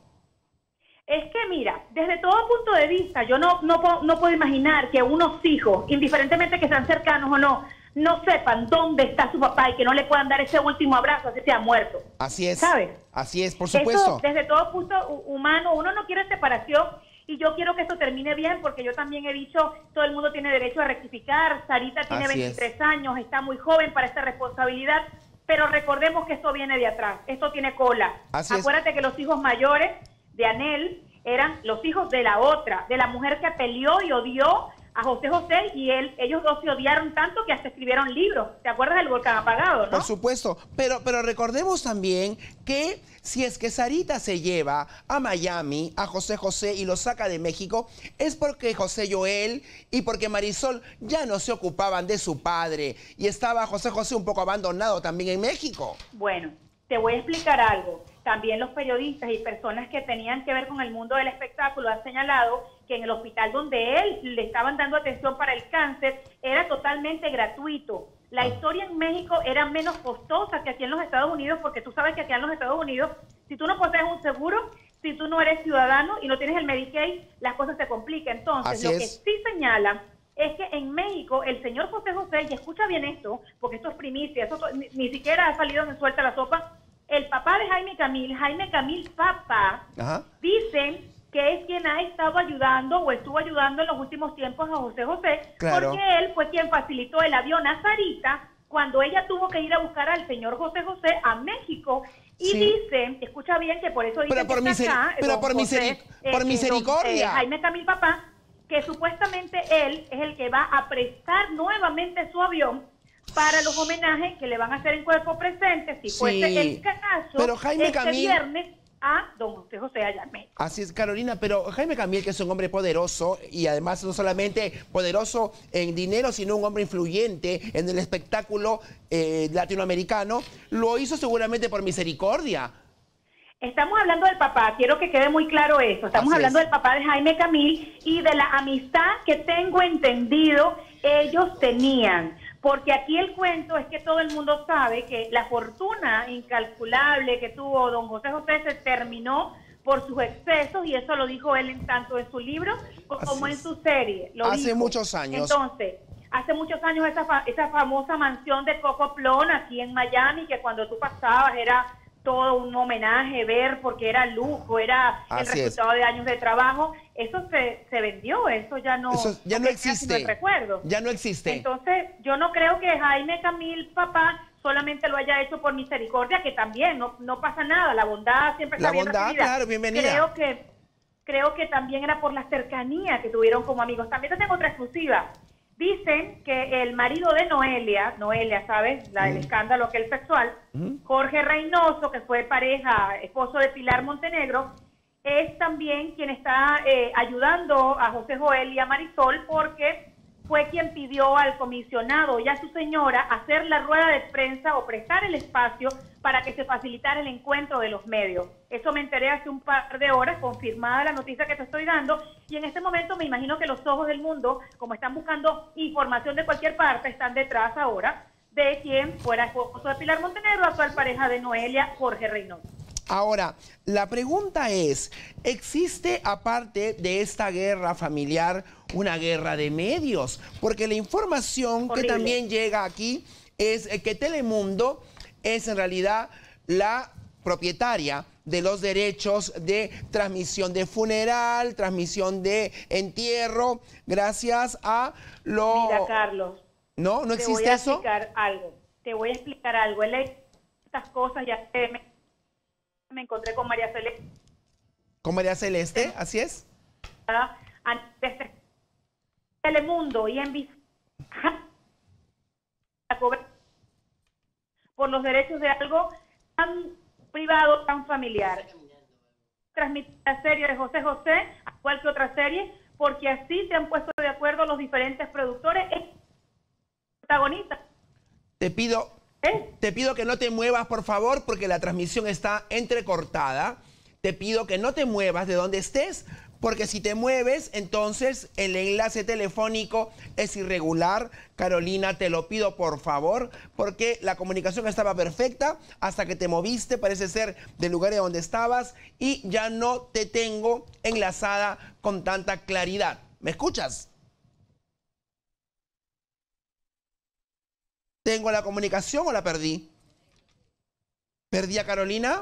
Es que mira, desde todo punto de vista, yo no, no, puedo- no puedo imaginar que unos hijos, indiferentemente que sean cercanos o no, no sepan dónde está su papá y que no le puedan dar ese último abrazo, así sea muerto. Así es. ¿Sabes? Así es, por supuesto. Eso, desde todo punto hu- humano, uno no quiere separación y yo quiero que esto termine bien porque yo también he dicho, todo el mundo tiene derecho a rectificar, Sarita tiene Así veintitrés años, está muy joven para esta responsabilidad, pero recordemos que esto viene de atrás, esto tiene cola. Así es. Acuérdate que los hijos mayores de Anel eran los hijos de la otra, de la mujer que peleó y odió a José José y él, ellos dos se odiaron tanto que hasta escribieron libros. ¿Te acuerdas del volcán apagado, no? Por supuesto, pero, pero recordemos también que si es que Sarita se lleva a Miami a José José y lo saca de México, es porque José Joel y porque Marisol ya no se ocupaban de su padre y estaba José José un poco abandonado también en México. Bueno, te voy a explicar algo. También los periodistas y personas que tenían que ver con el mundo del espectáculo han señalado que en el hospital donde él le estaban dando atención para el cáncer era totalmente gratuito. La historia en México era menos costosa que aquí en los Estados Unidos, porque tú sabes que aquí en los Estados Unidos, si tú no posees un seguro, si tú no eres ciudadano y no tienes el Medicaid, las cosas se complican. Entonces, Así lo es. que sí señalan es que en México el señor José José, y escucha bien esto, porque esto es primicia, eso to- ni, ni siquiera ha salido en Suelta la Sopa, el papá de Jaime Camil, Jaime Camil papá, Ajá. dicen que es quien ha estado ayudando o estuvo ayudando en los últimos tiempos a José José, Claro. porque él fue quien facilitó el avión a Sarita cuando ella tuvo que ir a buscar al señor José José a México. Y Sí. dicen, escucha bien, que por eso dicen Pero por que está miseri- acá, pero don por José, miseri- eh, por eh, don, misericordia. eh, Jaime Camil papá, que supuestamente él es el que va a prestar nuevamente su avión para los homenajes que le van a hacer en cuerpo presente, si Sí, fuese el caso, pero Jaime este Camil- viernes a don José José allá en México. Así es, Carolina, pero Jaime Camil, que es un hombre poderoso y además no solamente poderoso en dinero, sino un hombre influyente en el espectáculo eh, latinoamericano, lo hizo seguramente por misericordia. Estamos hablando del papá, quiero que quede muy claro eso. Estamos Así hablando es. del papá de Jaime Camil y de la amistad que tengo entendido ellos tenían. Porque aquí el cuento es que todo el mundo sabe que la fortuna incalculable que tuvo don José José se terminó por sus excesos, y eso lo dijo él en tanto en su libro como en su serie. Lo Hace dijo. muchos años. Entonces, hace muchos años esa, fa esa famosa mansión de Coco Plon aquí en Miami, que cuando tú pasabas era todo un homenaje, ver, porque era lujo, era el Así resultado de años de trabajo. Eso se, se vendió, eso ya no, Eso ya no porque queda sino existe. el recuerdo. Ya no existe. Entonces, yo no creo que Jaime Camil, papá, solamente lo haya hecho por misericordia, que también no, no pasa nada, la bondad siempre está La bien bondad, recibida. claro, bienvenida. Creo que, creo que también era por la cercanía que tuvieron como amigos. También te tengo otra exclusiva. Dicen que el marido de Noelia, Noelia, ¿sabes? La del escándalo aquel sexual, Jorge Reynoso, que fue pareja, esposo de Pilar Montenegro, es también quien está eh, ayudando a José Joel y a Marisol, porque fue quien pidió al comisionado y a su señora hacer la rueda de prensa o prestar el espacio para que se facilitara el encuentro de los medios. Eso me enteré hace un par de horas, confirmada la noticia que te estoy dando, y en este momento me imagino que los ojos del mundo, como están buscando información de cualquier parte, están detrás ahora de quien fuera esposo de Pilar Montenegro, actual pareja de Noelia, Jorge Reynoso. Ahora, la pregunta es, ¿existe aparte de esta guerra familiar una guerra de medios? Porque la información Horrible. que también llega aquí es eh, que Telemundo es en realidad la propietaria de los derechos de transmisión de funeral, transmisión de entierro, gracias a lo... Mira, Carlos. ¿No? ¿No te existe voy a eso? explicar algo. Te voy a explicar algo. Él hecho estas cosas, ya que me, me encontré con María Celeste. Con María Celeste, así es. Antes de Telemundo y en N B C por los derechos de algo tan privado, tan familiar. Transmitir la serie de José José, igual que otra serie, porque así se han puesto de acuerdo los diferentes productores y protagonistas. Te pido, te pido que no te muevas, por favor, porque la transmisión está entrecortada. Te pido que no te muevas de donde estés, porque si te mueves, entonces el enlace telefónico es irregular. Carolina, te lo pido por favor, porque la comunicación estaba perfecta hasta que te moviste, parece ser del lugar de donde estabas, y ya no te tengo enlazada con tanta claridad. ¿Me escuchas? ¿Tengo la comunicación o la perdí? ¿Perdí a Carolina?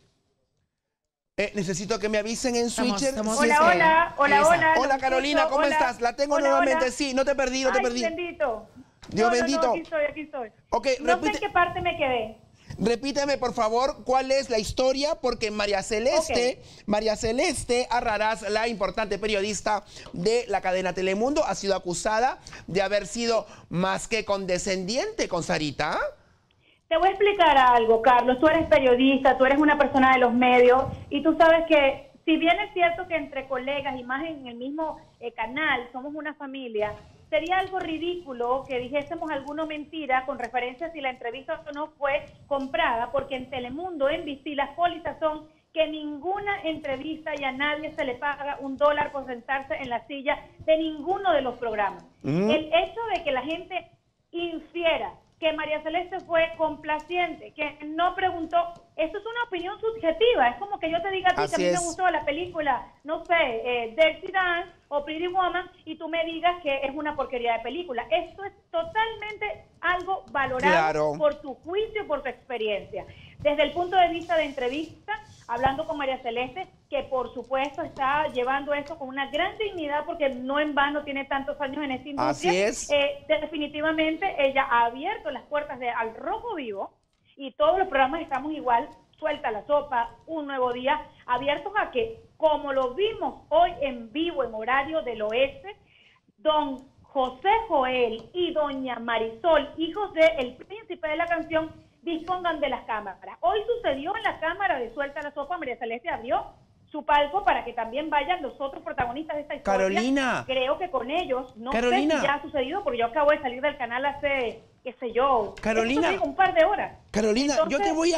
Eh, necesito que me avisen en Estamos- Switcher. estamos- si Hola, es que- hola, hola, Esa. hola, Hola lo Carolina, escucho, ¿cómo hola. estás? La tengo Hola, nuevamente, hola. sí, no te perdí, no te Ay, perdí. bendito. Dios No, no, bendito. No, aquí estoy, aquí estoy. Ok, no sé repite- en qué parte me quedé. Repíteme, por favor, cuál es la historia, porque María Celeste, María Celeste Arrarás, la importante periodista de la cadena Telemundo, ha sido acusada de haber sido más que condescendiente con Sarita. Te voy a explicar algo, Carlos. Tú eres periodista, tú eres una persona de los medios y tú sabes que si bien es cierto que entre colegas y más en el mismo eh, canal somos una familia, sería algo ridículo que dijésemos alguna mentira con referencia a si la entrevista o no fue comprada, porque en Telemundo, en N B C, las pólizas son que ninguna entrevista y a nadie se le paga un dólar por sentarse en la silla de ninguno de los programas. Mm. El hecho de que la gente infiera que María Celeste fue complaciente, que no preguntó, eso es una opinión subjetiva, es como que yo te diga a ti Así que a mí es. me gustó la película, no sé, eh, Dirty Dance o Pretty Woman, y tú me digas que es una porquería de película. Esto es totalmente algo valorado Claro. por tu juicio, por tu experiencia. Desde el punto de vista de entrevista, hablando con María Celeste, que por supuesto está llevando esto con una gran dignidad, porque no en vano tiene tantos años en esta industria. Así es. Eh, definitivamente ella ha abierto las puertas de Al Rojo Vivo, y todos los programas estamos igual, Suelta la Sopa, Un Nuevo Día, abiertos a que, como lo vimos hoy en vivo en horario del oeste, don José Joel y doña Marisol, hijos de El Príncipe de la Canción, dispongan de las cámaras. Hoy sucedió en la cámara de Suelta la Sopa, María Celeste abrió su palco para que también vayan los otros protagonistas de esta historia. Carolina. Creo que con ellos, no Carolina. sé si ya ha sucedido, porque yo acabo de salir del canal hace, qué sé yo, Carolina. esto te digo, un par de horas. Carolina, yo te Entonces, voy a...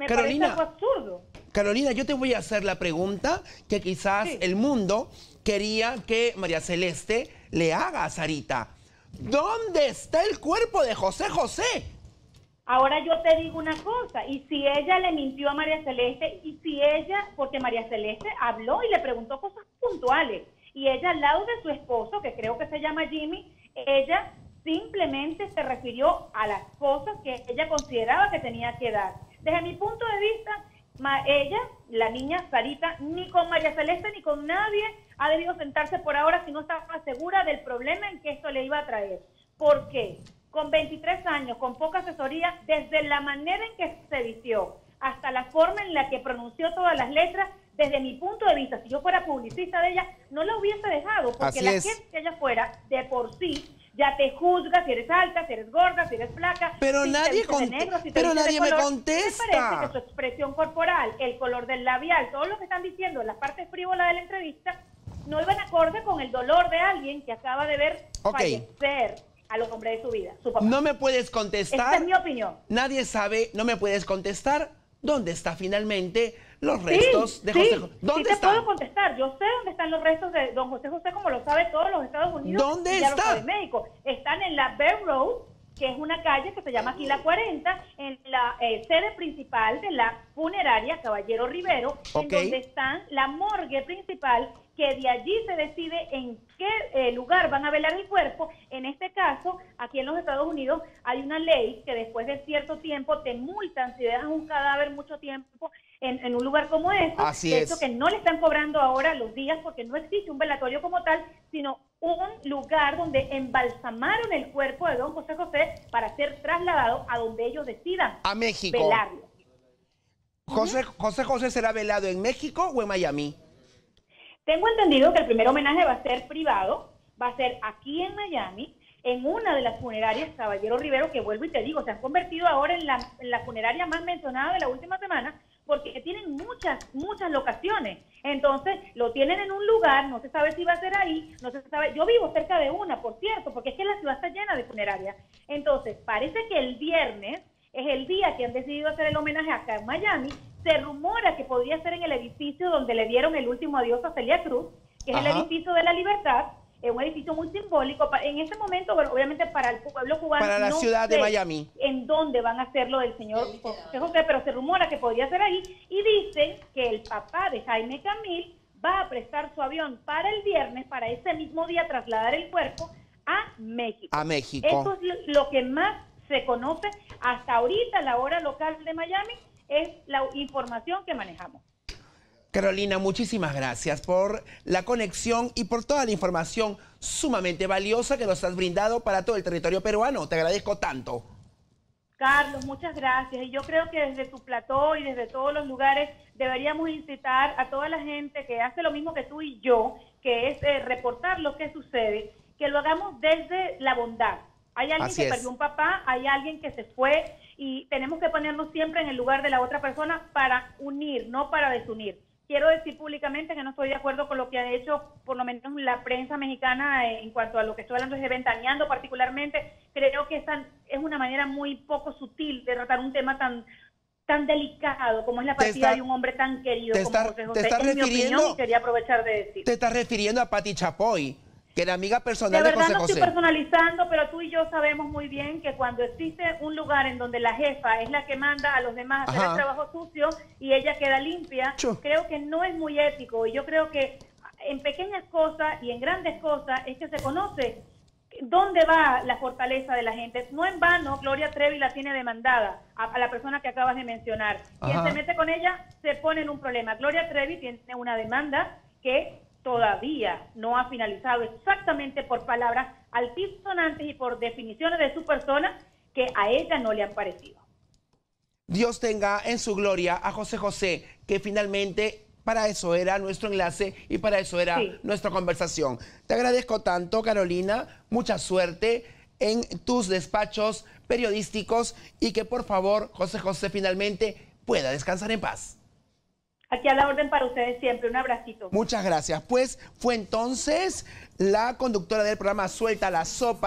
Me Carolina, parece algo absurdo. Carolina, yo te voy a hacer la pregunta que quizás Sí. el mundo quería que María Celeste le haga a Sarita. ¿Dónde está el cuerpo de José José? Ahora yo te digo una cosa, y si ella le mintió a María Celeste, y si ella, porque María Celeste habló y le preguntó cosas puntuales, y ella al lado de su esposo, que creo que se llama Jimmy, ella simplemente se refirió a las cosas que ella consideraba que tenía que dar. Desde mi punto de vista, ma- ella, la niña Sarita, ni con María Celeste ni con nadie ha debido sentarse por ahora si no estaba segura del problema en que esto le iba a traer. ¿Por qué? Con veintitrés años, con poca asesoría, desde la manera en que se vistió hasta la forma en la que pronunció todas las letras, desde mi punto de vista, si yo fuera publicista de ella, no la hubiese dejado, porque Así la es. gente que ella fuera, de por sí, ya te juzga si eres alta, si eres gorda, si eres flaca. Pero si te nadie vistes de conte- negro, si te pero vistes de nadie me color. contesta. Me parece que su expresión corporal, el color del labial, todo lo que están diciendo en la parte frívola de la entrevista, no iban acorde con el dolor de alguien que acaba de ver Ok. fallecer al hombre de su vida, su papá. No me puedes contestar. Esta es mi opinión. Nadie sabe, no me puedes contestar dónde está finalmente los Sí, restos de sí, José José. ¿Dónde sí te están? puedo contestar. Yo sé dónde están los restos de don José José, como lo sabe todos los Estados Unidos. ¿Dónde y ya está? lo sabe México. Están en la Bear Road, que es una calle que se llama aquí la cuarenta, en la eh, sede principal de la funeraria Caballero Rivero, Ok. en donde están la morgue principal, que de allí se decide en qué eh, lugar van a velar el cuerpo. En este caso, aquí en los Estados Unidos hay una ley que después de cierto tiempo te multan si dejas un cadáver mucho tiempo en, en un lugar como este. Así de es. hecho, que no le están cobrando ahora los días porque no existe un velatorio como tal, sino un lugar donde embalsamaron el cuerpo de don José José para ser trasladado a donde ellos decidan A México. velarlo. José, José José será velado en México o en Miami. Tengo entendido que el primer homenaje va a ser privado, va a ser aquí en Miami, en una de las funerarias Caballero Rivero, que vuelvo y te digo, se han convertido ahora en la, en la funeraria más mencionada de la última semana, porque tienen muchas, muchas locaciones. Entonces, lo tienen en un lugar, no se sabe si va a ser ahí, no se sabe. Yo vivo cerca de una, por cierto, porque es que la ciudad está llena de funerarias. Entonces, parece que el viernes es el día que han decidido hacer el homenaje acá en Miami. Se rumora que podría ser en el edificio donde le dieron el último adiós a Celia Cruz, que es el Ajá. edificio de la Libertad, es un edificio muy simbólico. Pa- En este momento, bueno, obviamente para el pueblo cubano, Para la no ciudad de sé Miami. en dónde van a hacerlo del señor José José, pero se rumora que podría ser ahí, y dicen que el papá de Jaime Camil va a prestar su avión para el viernes, para ese mismo día trasladar el cuerpo a México. A México. Eso es lo- lo que más se conoce hasta ahorita, la hora local de Miami, es la información que manejamos. Carolina, muchísimas gracias por la conexión y por toda la información sumamente valiosa que nos has brindado para todo el territorio peruano. Te agradezco tanto. Carlos, muchas gracias. Y yo creo que desde tu plató y desde todos los lugares deberíamos incitar a toda la gente que hace lo mismo que tú y yo, que es eh, reportar lo que sucede, que lo hagamos desde la bondad. Hay alguien Así que es. perdió un papá, hay alguien que se fue, y tenemos que ponernos siempre en el lugar de la otra persona para unir, no para desunir. Quiero decir públicamente que no estoy de acuerdo con lo que ha hecho, por lo menos la prensa mexicana, eh, en cuanto a lo que estoy hablando es de Ventaneando particularmente. Creo que es, tan- es una manera muy poco sutil de tratar un tema tan tan delicado como es la Te partida está- de un hombre tan querido te como está- José te José. estás Es mi refiriendo- opinión y quería aprovechar de decir. Te estás refiriendo a Pati Chapoy, que era amiga De personal de, verdad José no José. estoy personalizando, pero tú y yo sabemos muy bien que cuando existe un lugar en donde la jefa es la que manda a los demás a hacer Ajá. el trabajo sucio y ella queda limpia, creo que no es muy ético. Y yo creo que en pequeñas cosas y en grandes cosas es que se conoce dónde va la fortaleza de la gente. No en vano, Gloria Trevi la tiene demandada a, a la persona que acabas de mencionar. Quien Ajá. se mete con ella se pone en un problema. Gloria Trevi tiene una demanda que todavía no ha finalizado, exactamente por palabras altisonantes y por definiciones de su persona que a ella no le han parecido. Dios tenga en su gloria a José José, que finalmente para eso era nuestro enlace y para eso era Sí. nuestra conversación. Te agradezco tanto, Carolina. Mucha suerte en tus despachos periodísticos y que por favor José José finalmente pueda descansar en paz. Aquí a la orden para ustedes siempre. Un abracito. Muchas gracias. Pues fue entonces la conductora del programa Suelta la Sopa,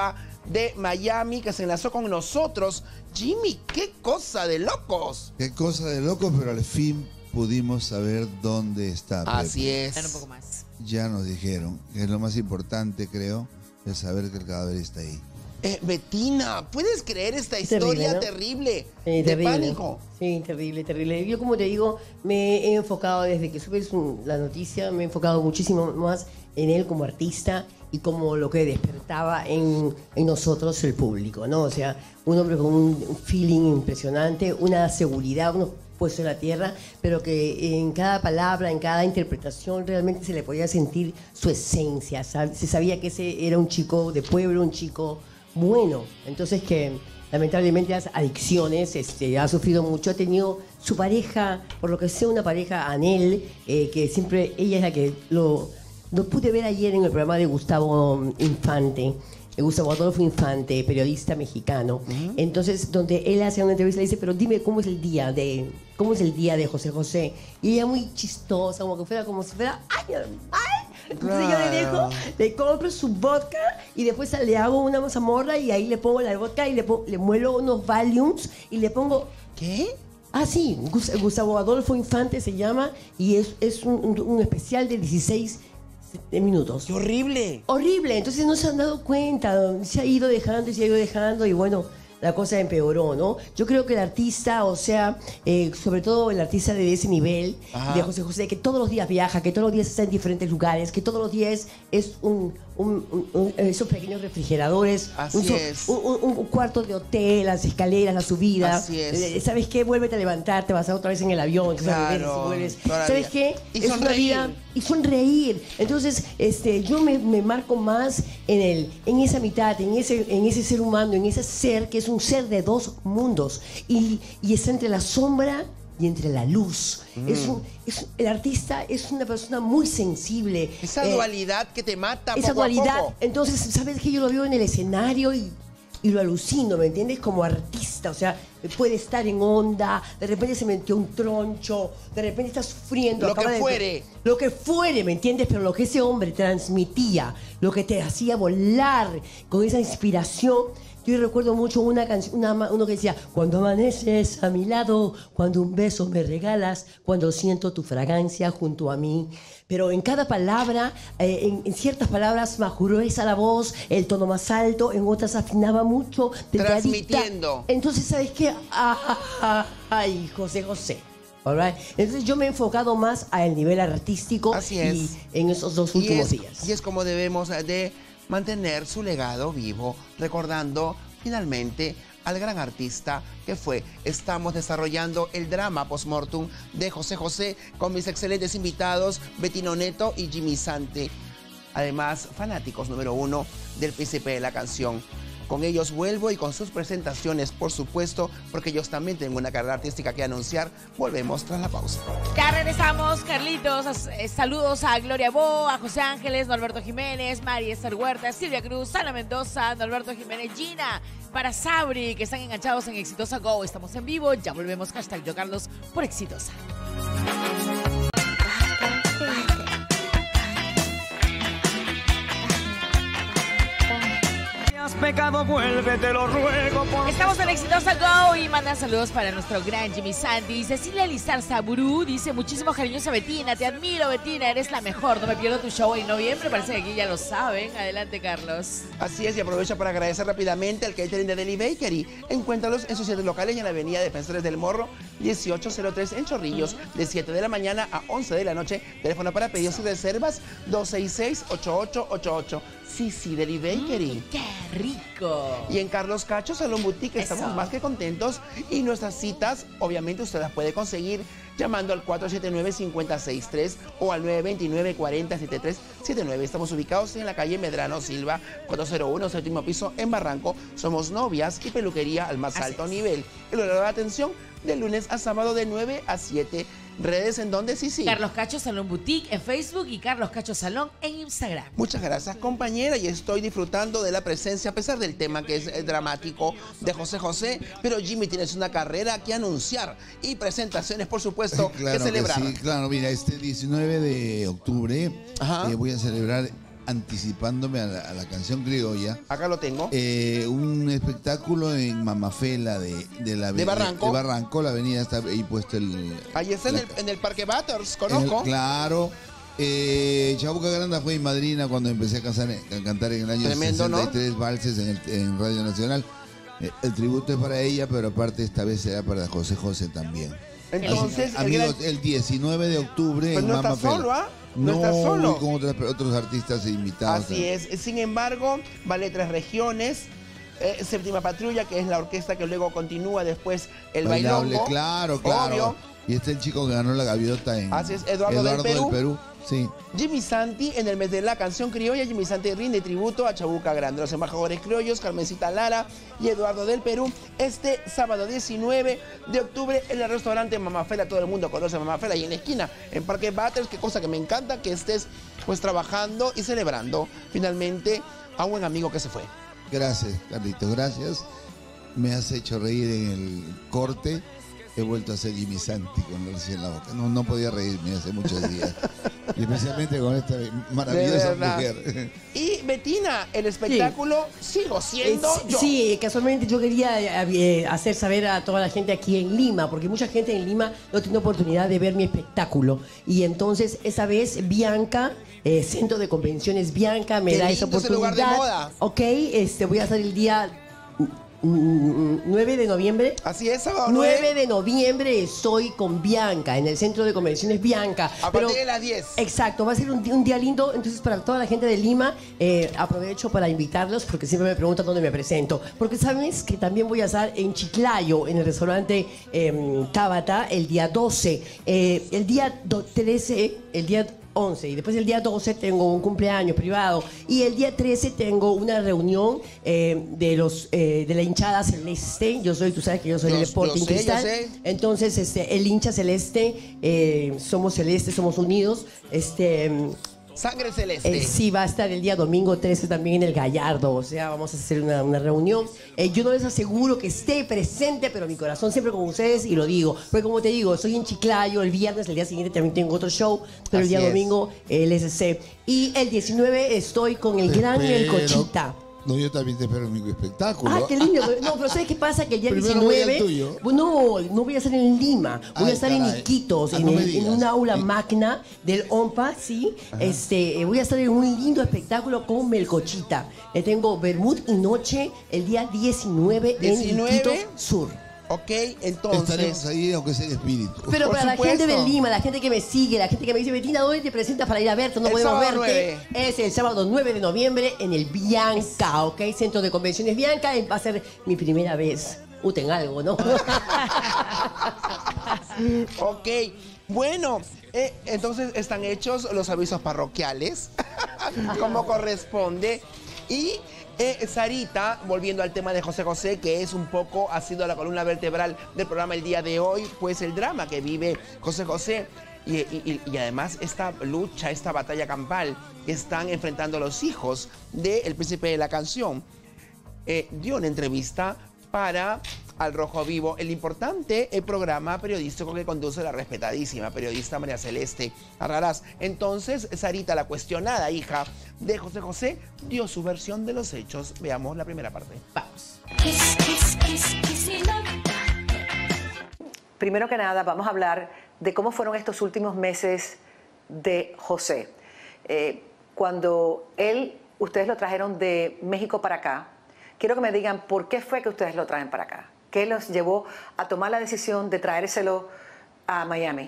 de Miami, que se enlazó con nosotros. Jimmy, qué cosa de locos. Qué cosa de locos, pero al fin pudimos saber dónde está Así Pepe. es. Un poco más. Ya nos dijeron, que es lo más importante, creo, es saber que el cadáver está ahí. Eh, Betina, ¿puedes creer esta Terrible, historia ¿no? terrible Sí, de terrible. pánico? Sí, terrible, terrible. Yo, como te digo, me he enfocado desde que supe su- la noticia, me he enfocado muchísimo más en él como artista y como lo que despertaba en, en nosotros el público, ¿no? O sea, un hombre con un feeling impresionante, una seguridad, unos puestos en la tierra, pero que en cada palabra, en cada interpretación, realmente se le podía sentir su esencia. ¿Sab- Se sabía que ese era un chico de pueblo, un chico bueno. Entonces, que lamentablemente las adicciones, este, ha sufrido mucho, ha tenido su pareja, por lo que sea una pareja, Anel, eh, que siempre ella es la que lo, lo pude ver ayer en el programa de Gustavo Infante, eh, Gustavo Adolfo Infante, periodista mexicano. Entonces, donde él hace una entrevista, le dice, pero dime cómo es el día de, cómo es el día de José José. Y ella muy chistosa, como que fuera, como si fuera, ay, ay. Entonces yo le dejo, le compro su vodka y después le hago una mazamorra y ahí le pongo la vodka y le, po- le muelo unos Valiums y le pongo... ¿Qué? Ah, sí, Gus- Gustavo Adolfo Infante se llama y es, es un, un- un especial de dieciséis minutos. ¡Qué horrible! Horrible, entonces no se han dado cuenta, se ha ido dejando y se ha ido dejando y bueno, la cosa empeoró, ¿no? Yo creo que el artista, o sea, eh, sobre todo el artista de ese nivel, Ajá. de José José, que todos los días viaja, que todos los días está en diferentes lugares, que todos los días es un, un- un- un- esos pequeños refrigeradores, Así un, so- es. un- un- un cuarto de hotel, las escaleras, la subida. Así es. Eh, ¿Sabes qué? Vuélvete a levantar, te vas a otra vez en el avión, te vas a Claro, volver, vuelves. toda la ¿Sabes vida. qué? Y Es una sonreír. vida y sonreír. Entonces, este, yo me, me marco más en el, en esa mitad, en ese, en ese ser humano, en ese ser que es un ser de dos mundos y, y está entre la sombra y entre la luz. Mm. Es un, es- el artista es una persona muy sensible. Esa Eh, dualidad que te mata esa poco a dualidad. poco. Entonces, ¿sabes qué? Yo lo veo en el escenario y, y lo alucino, ¿me entiendes? Como artista, o sea, puede estar en onda, de repente se metió un troncho, de repente está sufriendo. Lo acaba que de- fuere. Lo que fuere, ¿me entiendes? Pero lo que ese hombre transmitía, lo que te hacía volar con esa inspiración. Yo recuerdo mucho una canción, una, ma- uno que decía, cuando amaneces a mi lado, cuando un beso me regalas, cuando siento tu fragancia junto a mí. Pero en cada palabra, eh, en, en ciertas palabras más gruesa la voz, el tono más alto, en otras afinaba mucho. delgadita. Transmitiendo. Entonces, ¿sabes qué? Ah, ah, ah, ay, José José. All right. Entonces yo me he enfocado más al nivel artístico. Así es. Y en esos dos Y últimos es, días. y es como debemos de mantener su legado vivo, recordando finalmente al gran artista que fue. Estamos desarrollando el drama postmortem de José José con mis excelentes invitados Bettino Neto y Jimmy Sante. Además, fanáticos número uno del príncipe de la canción. Con ellos vuelvo y con sus presentaciones, por supuesto, porque ellos también tienen una carrera artística que anunciar. Volvemos tras la pausa. Ya regresamos, Carlitos. As- eh, Saludos a Gloria Bo, a José Ángeles, Norberto Jiménez, María Esther Huerta, Silvia Cruz, Ana Mendoza, Norberto Jiménez, Gina, para Sabri, que están enganchados en Exitosa Go. Estamos en vivo, ya volvemos. Hashtag Yo Carlos por Exitosa. Has pecado, vuelve, te lo ruego por... Estamos en Exitosa Go y mandan saludos para nuestro gran Jimmy Santi. Cecilia Lizar Saburú dice muchísimos cariños a Betina. Te admiro, Betina, eres la mejor. No me pierdo tu show en noviembre. Parece que aquí ya lo saben. Adelante, Carlos. Así es, y aprovecho para agradecer rápidamente al catering de Deli Bakery. Encuéntralos en sus siete locales y en la avenida Defensores del Morro, dieciocho cero tres en Chorrillos, de siete de la mañana a once de la noche. Teléfono para pedidos y reservas, dos seis seis, ocho ocho ocho ocho. Sí, sí, Deli Bakery. ¡Qué rico! Y en Carlos Cacho Salón Boutique estamos Eso. más que contentos y nuestras citas, obviamente, usted las puede conseguir llamando al cuatro siete nueve, cinco cero seis tres o al nueve dos nueve, cuatro cero siete tres siete nueve. Estamos ubicados en la calle Medrano Silva, cuatrocientos uno, séptimo piso, en Barranco. Somos novias y peluquería al más Así alto es. nivel. El horario de atención de lunes a sábado de nueve a siete. Redes en donde sí, sí. Carlos Cacho Salón Boutique en Facebook y Carlos Cacho Salón en Instagram. Muchas gracias, compañera, y estoy disfrutando de la presencia, a pesar del tema que es eh, dramático, de José José, pero Jimmy, tienes una carrera que anunciar y presentaciones, por supuesto, Claro que celebrar. sí, claro, mira, este diecinueve de octubre eh, voy a celebrar anticipándome a la, a la canción criolla. Acá lo tengo. Eh, un espectáculo en Mamafela de, de la De Barranco. De, Barranco, la avenida está ahí puesto el... Ahí está la- en, el, en el Parque Butters, en el- conozco. claro. Eh, Chabuca Granda fue mi madrina cuando empecé a, cantar, a cantar en el año Tremendo, ¿no? sesenta y tres valses en, el- en Radio Nacional. Eh, el tributo es para ella, pero aparte esta vez será para José José también. Entonces, Así- amigos, el, el diecinueve de octubre Pues en no está Mamafela. solo, ¿ah? No No, está solo. y con otras- otros artistas invitados. Así es. Sin embargo, Ballet Tres Regiones, eh, Séptima Patrulla, que es la orquesta que luego continúa después el Bailable, bailongo. claro, claro. Obvio. Y este es el chico que ganó la gaviota en Así es, Eduardo del Perú. Sí. Jimmy Santi, en el mes de la canción criolla, Jimmy Santi rinde tributo a Chabuca Grande. Los embajadores criollos, Carmencita Lara y Eduardo del Perú, este sábado diecinueve de octubre en el restaurante Mamafela. Todo el mundo conoce Mamafela y en la esquina, en Parque Butters, qué cosa que me encanta que estés pues trabajando y celebrando finalmente a un buen amigo que se fue. Gracias, Carlitos, gracias. Me has hecho reír en el corte. He vuelto a ser Jimmy Santi con la risa en la boca. No, no podía reírme hace muchos días. Y especialmente con esta maravillosa De verdad. mujer. Y Betina, el espectáculo sigo siendo Eh, yo. Sí, casualmente yo quería eh, hacer saber a toda la gente aquí en Lima, porque mucha gente en Lima no tiene oportunidad de ver mi espectáculo. Y entonces, esa vez, Bianca, eh, Centro de Convenciones Bianca, me Qué da esa lindo ese oportunidad. lugar de moda. Ok, este, voy a estar el día mm, nueve de noviembre. Así es, sábado nueve de noviembre estoy con Bianca, en el Centro de Convenciones Bianca. A Pero- partir de las diez. Exacto, va a ser un, día- un día lindo. Entonces, para toda la gente de Lima, eh, aprovecho para invitarlos porque siempre me preguntan dónde me presento. Porque sabes que también voy a estar en Chiclayo, en el restaurante eh, Tabata, el día doce. Eh, el día do- trece, el día once y después el día doce tengo un cumpleaños privado y el día trece tengo una reunión eh, de los eh, de la hinchada celeste. Yo soy, tú sabes que yo soy Yo- el Sporting yo sé, yo Cristal. sé. Entonces, este, el hincha celeste, eh, somos celestes, somos unidos. Este, Sangre celeste. eh, sí, va a estar el día domingo trece también en el Gallardo. O sea, vamos a hacer una, una reunión. Eh, yo no les aseguro que esté presente, pero mi corazón siempre con ustedes y lo digo. Porque como te digo, soy en Chiclayo el viernes, el día siguiente también tengo otro show, pero el Así día es. domingo el S C. Y el diecinueve estoy con el Te gran El espero. Cochita. No, yo también te espero en mi espectáculo. Ah, qué lindo. No, pero ¿sabes qué pasa? Que el día Primero voy al diecinueve... tuyo. No, no voy a estar en Lima. Voy Ay, a estar caray. en Iquitos, Ah, en, no me el- en digas. un aula magna del OMPA, ¿sí? Este, eh, voy a estar en un lindo espectáculo con Melcochita. Eh, tengo Bermud y Noche el día diecinueve, diecinueve. en Iquitos Sur. Ok, entonces. Estaremos ahí, aunque sea en espíritu. Pero Por para la supuesto. gente de Lima, la gente que me sigue, la gente que me dice, Betina, ¿dónde te presentas para ir a verte? No El podemos sábado verte. Es el sábado nueve de noviembre en el Bianca, ¿ok? Centro de Convenciones Bianca. Va a ser mi primera vez. Uten algo, ¿no? Ok, bueno, eh, entonces están hechos los avisos parroquiales, como corresponde. Y eh, Sarita, volviendo al tema de José José, que es un poco, ha sido la columna vertebral del programa el día de hoy, pues el drama que vive José José. Y, y- y además esta lucha, esta batalla campal que están enfrentando los hijos del príncipe de la canción. Eh, dio una entrevista para Al Rojo Vivo, el importante el programa periodístico que conduce la respetadísima periodista María Celeste Arrarás. Entonces, Sarita, la cuestionada hija de José José, dio su versión de los hechos. Veamos la primera parte. Vamos. Kiss, kiss, kiss, kiss me love. Primero que nada, vamos a hablar de cómo fueron estos últimos meses de José. Eh, cuando él, ustedes lo trajeron de México para acá, quiero que me digan por qué fue que ustedes lo traen para acá. ¿Qué los llevó a tomar la decisión de traérselo a Miami?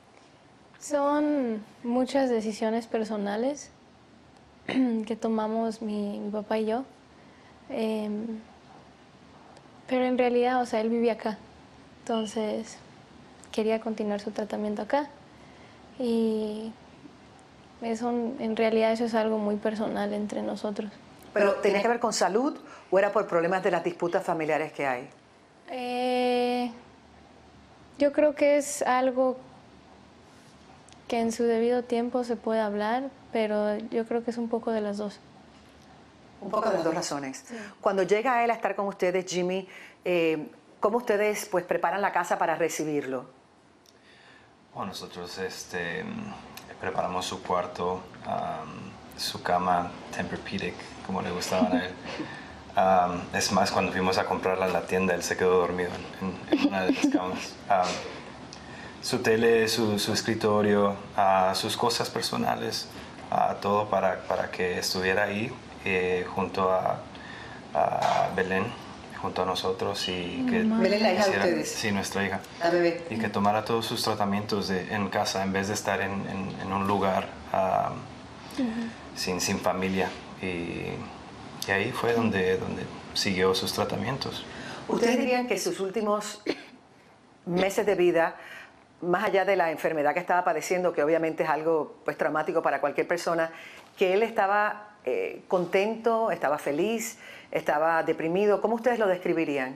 Son muchas decisiones personales que tomamos mi, mi papá y yo. Eh, pero en realidad, o sea, él vivía acá. Entonces, quería continuar su tratamiento acá. Y eso, en realidad, eso es algo muy personal entre nosotros. ¿Pero tenía que ver con salud o era por problemas de las disputas familiares que hay? Eh, yo creo que es algo que en su debido tiempo se puede hablar, pero yo creo que es un poco de las dos. Un poco de las dos razones. Cuando llega él a estar con ustedes, Jimmy, eh, ¿cómo ustedes pues preparan la casa para recibirlo? Bueno, nosotros este, preparamos su cuarto, um, su cama Tempur-Pedic, como le gustaban a él. Um, es más, cuando fuimos a comprarla en la tienda, él se quedó dormido en, en una de las camas. Um, su tele, su, su escritorio, uh, sus cosas personales, uh, todo para, para que estuviera ahí eh, junto a, a Belén, junto a nosotros y que Belén, la hija de hiciera- ustedes. Sí, nuestra hija. La bebé. Y que tomara todos sus tratamientos de- en casa en vez de estar en, en- en un lugar um, sin, sin familia. Y, y ahí fue donde, donde siguió sus tratamientos. ¿Ustedes dirían que sus últimos meses de vida, más allá de la enfermedad que estaba padeciendo, que obviamente es algo pues traumático para cualquier persona, que él estaba eh, contento, estaba feliz, estaba deprimido? ¿Cómo ustedes lo describirían?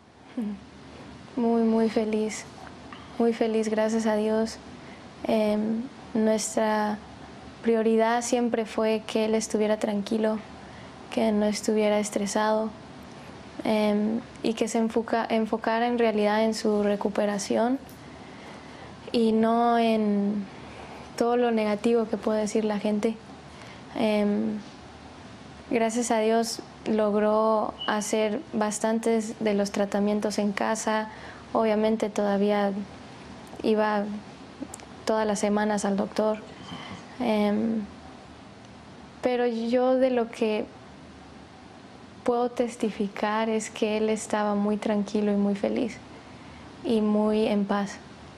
Muy, muy feliz, muy feliz, gracias a Dios. Eh, nuestra prioridad siempre fue que él estuviera tranquilo, que no estuviera estresado eh, y que se enfoca, enfocara en realidad en su recuperación y no en todo lo negativo que puede decir la gente. Eh, gracias a Dios logró hacer bastantes de los tratamientos en casa. Obviamente todavía iba todas las semanas al doctor. Em, pero yo de lo que puedo testificar es que él estaba muy tranquilo y muy feliz y muy en paz.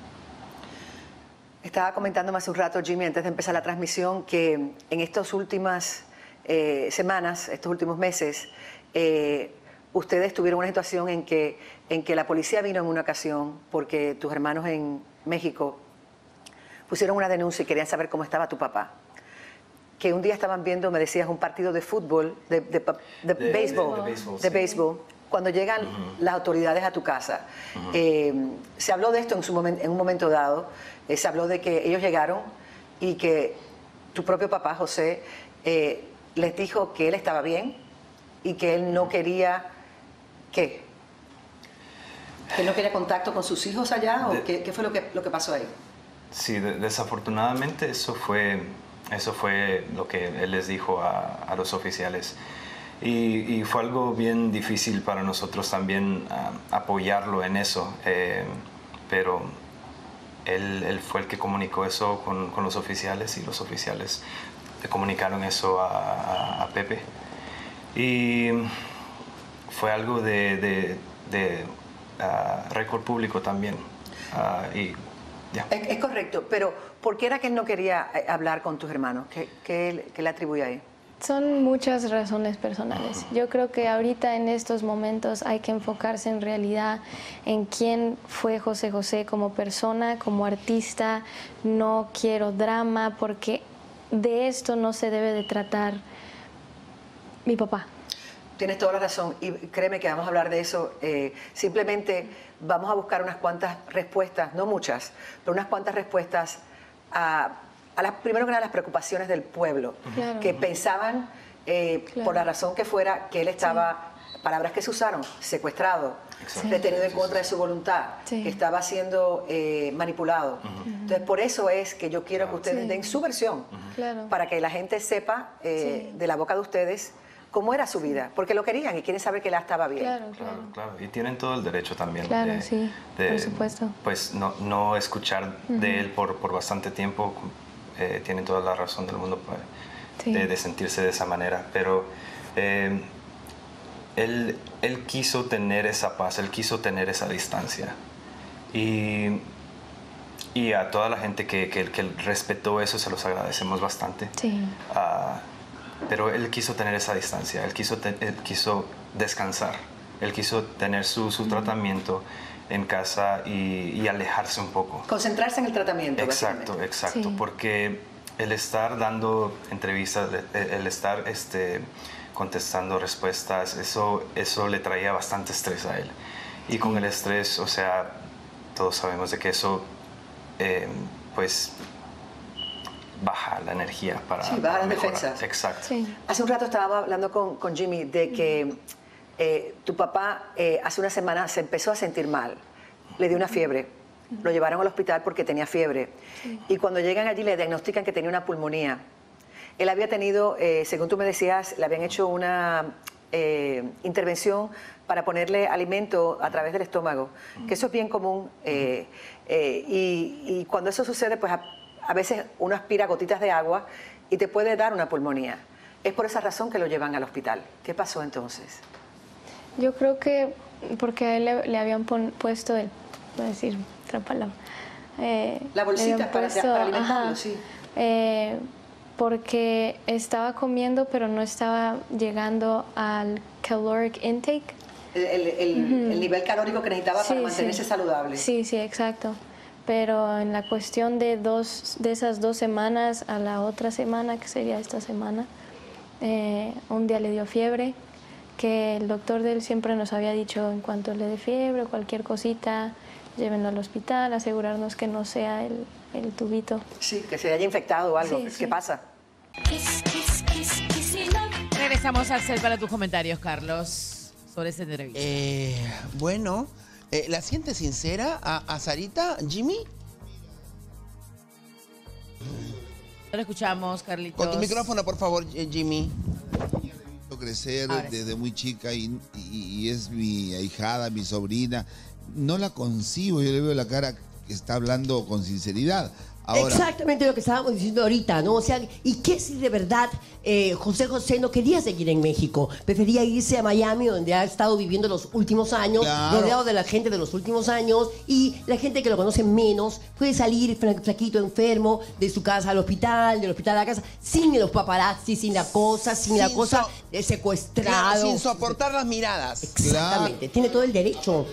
Estaba comentándome hace un rato, Jimmy, antes de empezar la transmisión, que en estas últimas eh, semanas, estos últimos meses, eh, ustedes tuvieron una situación en que, en que la policía vino en una ocasión porque tus hermanos en México pusieron una denuncia y querían saber cómo estaba tu papá. Que un día estaban viendo, me decías, un partido de fútbol, de, de, de, de De- béisbol, de- de béisbol, de sí. béisbol, cuando llegan las autoridades a tu casa. Eh, se habló de esto en, su momen- en un momento dado, eh, se habló de que ellos llegaron y que tu propio papá, José, eh, les dijo que él estaba bien y que él no quería, ¿qué? ¿Que él no quería contacto con sus hijos allá? ¿O De- qué, qué fue lo que, lo que pasó ahí? Sí, de- desafortunadamente eso fue, eso fue lo que él les dijo a, a los oficiales. Y, y fue algo bien difícil para nosotros también ah, apoyarlo en eso. eh, pero él, él fue el que comunicó eso con, con los oficiales y los oficiales le comunicaron eso a, a- a Pepe. Y fue algo de, de, de, ah, récord público también. Ah, y ya. Es, es correcto, pero ¿por qué era que él no quería eh, hablar con tus hermanos? ¿Qué, qué, él- qué le atribuye ahí? Son muchas razones personales. Yo creo que ahorita en estos momentos hay que enfocarse en realidad en quién fue José José como persona, como artista. No quiero drama porque de esto no se debe de tratar mi papá. Tienes toda la razón y créeme que vamos a hablar de eso. eh, simplemente vamos a buscar unas cuantas respuestas, no muchas, pero unas cuantas respuestas a, a las, primero que nada, las preocupaciones del pueblo, Claro. que pensaban, eh, Claro. por la razón que fuera, que él estaba, palabras que se usaron, secuestrado, Exacto. detenido en contra de su voluntad, Sí. que estaba siendo eh, manipulado. Entonces, por eso es que yo quiero que ustedes Sí. den su versión, Claro. para que la gente sepa eh, Sí. de la boca de ustedes cómo era su vida, porque lo querían y quieren saber que él estaba bien. Claro, Claro, claro. Y tienen todo el derecho también Claro, de, sí, de, por supuesto. pues no, no escuchar Ujú. de él por, por bastante tiempo. Eh, tienen toda la razón del mundo para- Sí. de, de sentirse de esa manera, pero eh, él, él quiso tener esa paz, él quiso tener esa distancia. Y, y a toda la gente que, que, que respetó eso se los agradecemos bastante. Sí. Ah, pero él quiso tener esa distancia, él quiso, te- él quiso descansar, él quiso tener su, su tratamiento en casa y, y alejarse un poco. Concentrarse en el tratamiento. Exacto, básicamente. exacto, Sí. porque el estar dando entrevistas, el el estar este, contestando respuestas, eso, eso le traía bastante estrés a él. Y con el estrés, o sea, todos sabemos de que eso, eh, pues, baja la energía para, Sí, baja para las mejorar. defensas. Exacto. Hace un rato estaba hablando con, con Jimmy de que eh, tu papá eh, hace una semana se empezó a sentir mal, le dio una fiebre, lo llevaron al hospital porque tenía fiebre y cuando llegan allí le diagnostican que tenía una pulmonía. Él había tenido, eh, según tú me decías, le habían hecho una eh, intervención para ponerle alimento a través del estómago, que eso es bien común. Eh, eh, y, y cuando eso sucede, pues a, a veces uno aspira gotitas de agua y te puede dar una pulmonía. Es por esa razón que lo llevan al hospital. ¿Qué pasó entonces? Yo creo que porque a él le, le habían pon- puesto el, voy a decir otra palabra. Eh, La le bolsita habían para, para alimentarlo, sí. Eh, porque estaba comiendo, pero no estaba llegando al caloric intake. El, el- el- Ujú. el nivel calórico que necesitaba para Sí, mantenerse sí. saludable. Sí, sí, exacto. Pero en la cuestión de dos de esas dos semanas a la otra semana, que sería esta semana, eh, un día le dio fiebre, que el doctor de él siempre nos había dicho en cuanto le dé fiebre o cualquier cosita, llévenlo al hospital, asegurarnos que no sea el, el tubito. Sí, que se haya infectado o algo. Sí, ¿Qué sí. pasa? Regresamos al set para tus comentarios, Carlos, sobre esta entrevista. Eh, bueno, eh, ¿la sientes sincera a, a Sarita, Jimmy? No lo escuchamos, Carlitos. Con tu micrófono, por favor, eh, Jimmy. Crecer Ahora sí. desde muy chica y, y- y es mi ahijada, mi sobrina. No la concibo, yo le veo la cara que está hablando con sinceridad. Ahora, Exactamente lo que estábamos diciendo ahorita, ¿no? O sea, ¿y qué si de verdad eh, José José no quería seguir en México? Prefería irse a Miami, donde ha estado viviendo los últimos años, Claro. rodeado de la gente de los últimos años, y la gente que lo conoce menos puede salir fra- flaquito, enfermo, de su casa al hospital, del hospital a la casa, sin los paparazzi, sin la cosa, sin, la Sin cosa so- de secuestrado. Claro, sin soportar las miradas. Exactamente, tiene todo el derecho.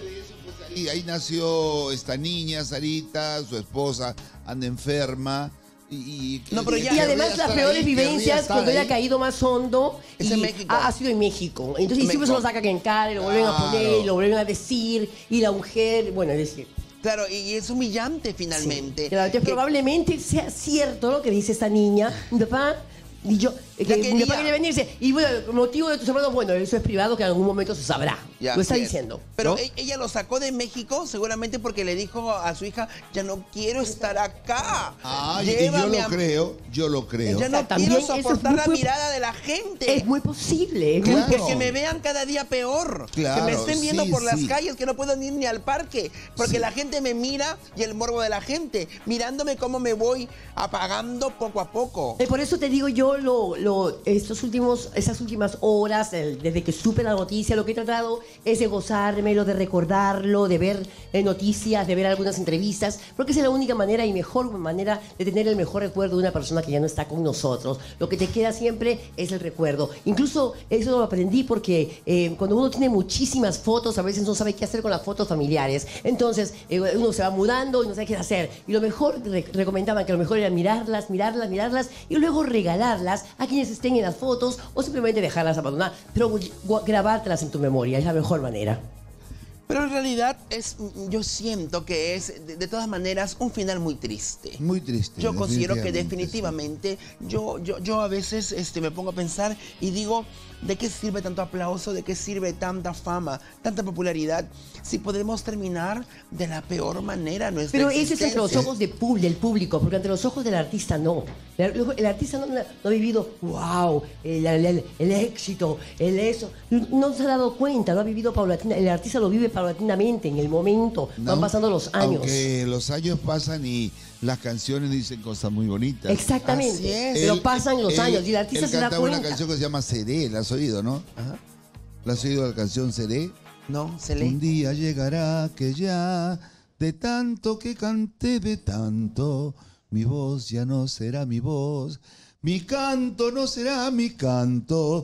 y ahí nació esta niña, Sarita, su esposa anda enferma. Y, y- No, pero ya- querría y además las estar peores ahí, querría vivencias estar cuando él ahí. ha caído más hondo Es y en México. Ha, ha sido en México. Entonces En y siempre se México. lo sacan en cara, y lo vuelven a poner, Claro. y lo vuelven a decir, y la mujer, bueno, es decir. Claro, y es humillante finalmente. Claro, entonces probablemente sea cierto lo que dice esta niña. Mi papá y yo, eh, que mi quería. papá quería venirse. Y bueno, el motivo de tus hermanos, bueno, eso es privado, que en algún momento se sabrá. Ya, lo está así es. diciendo. Pero ¿no? e- ella lo sacó de México seguramente porque le dijo a su hija, ya no quiero estar acá. Ah, y yo Llévame lo a- creo, yo lo creo. Ya no También quiero eso es soportar muy la pu- mirada de la gente. Es muy posible. Es Que, muy que- posible. que me vean cada día peor. Claro, que me estén viendo sí, por las sí. calles, que no puedo ir ni al parque. Porque la gente me mira y el morbo de la gente, mirándome cómo me voy apagando poco a poco. Eh, por eso te digo yo, lo, lo, estos últimos, esas últimas horas, el- desde que supe la noticia, lo que he tratado es de gozármelo, de recordarlo, de ver eh, noticias, de ver algunas entrevistas, porque esa es la única manera y mejor manera de tener el mejor recuerdo de una persona que ya no está con nosotros. Lo que te queda siempre es el recuerdo. Incluso eso lo aprendí porque eh, cuando uno tiene muchísimas fotos, a veces no sabe qué hacer con las fotos familiares. Entonces, eh, uno se va mudando y no sabe qué hacer. Y lo mejor, re- recomendaban que lo mejor era mirarlas, mirarlas, mirarlas y luego regalarlas a quienes estén en las fotos o simplemente dejarlas abandonar. Pero gu- grabártelas en tu memoria es la mejor manera. Pero en realidad es, yo siento que es, de, de todas maneras, un final muy triste. Muy triste. Yo considero que definitivamente, definitivamente, yo, yo, yo a veces este, me pongo a pensar y digo, ¿de qué sirve tanto aplauso? ¿De qué sirve tanta fama, tanta popularidad? Si podemos terminar de la peor manera nuestra Pero eso es ante los existencia. ojos de pub- del público, porque ante los ojos del artista no. El, el artista no, no ha vivido, wow, el, el- el éxito, el eso. No se ha dado cuenta, no ha vivido paulatina. El artista lo vive paulatinamente, en el momento. Van No, pasando los años. Aunque los años pasan y las canciones dicen cosas muy bonitas. Exactamente. Así es. Pero Él- pasan los él- años y el artista él se da cantaba cuenta. una canción que se llama Seré, ¿la has oído, no? Ajá. ¿La has oído la canción Seré? No, se lee. Un día llegará que ya, de tanto que canté, de tanto, mi voz ya no será mi voz, mi canto no será mi canto,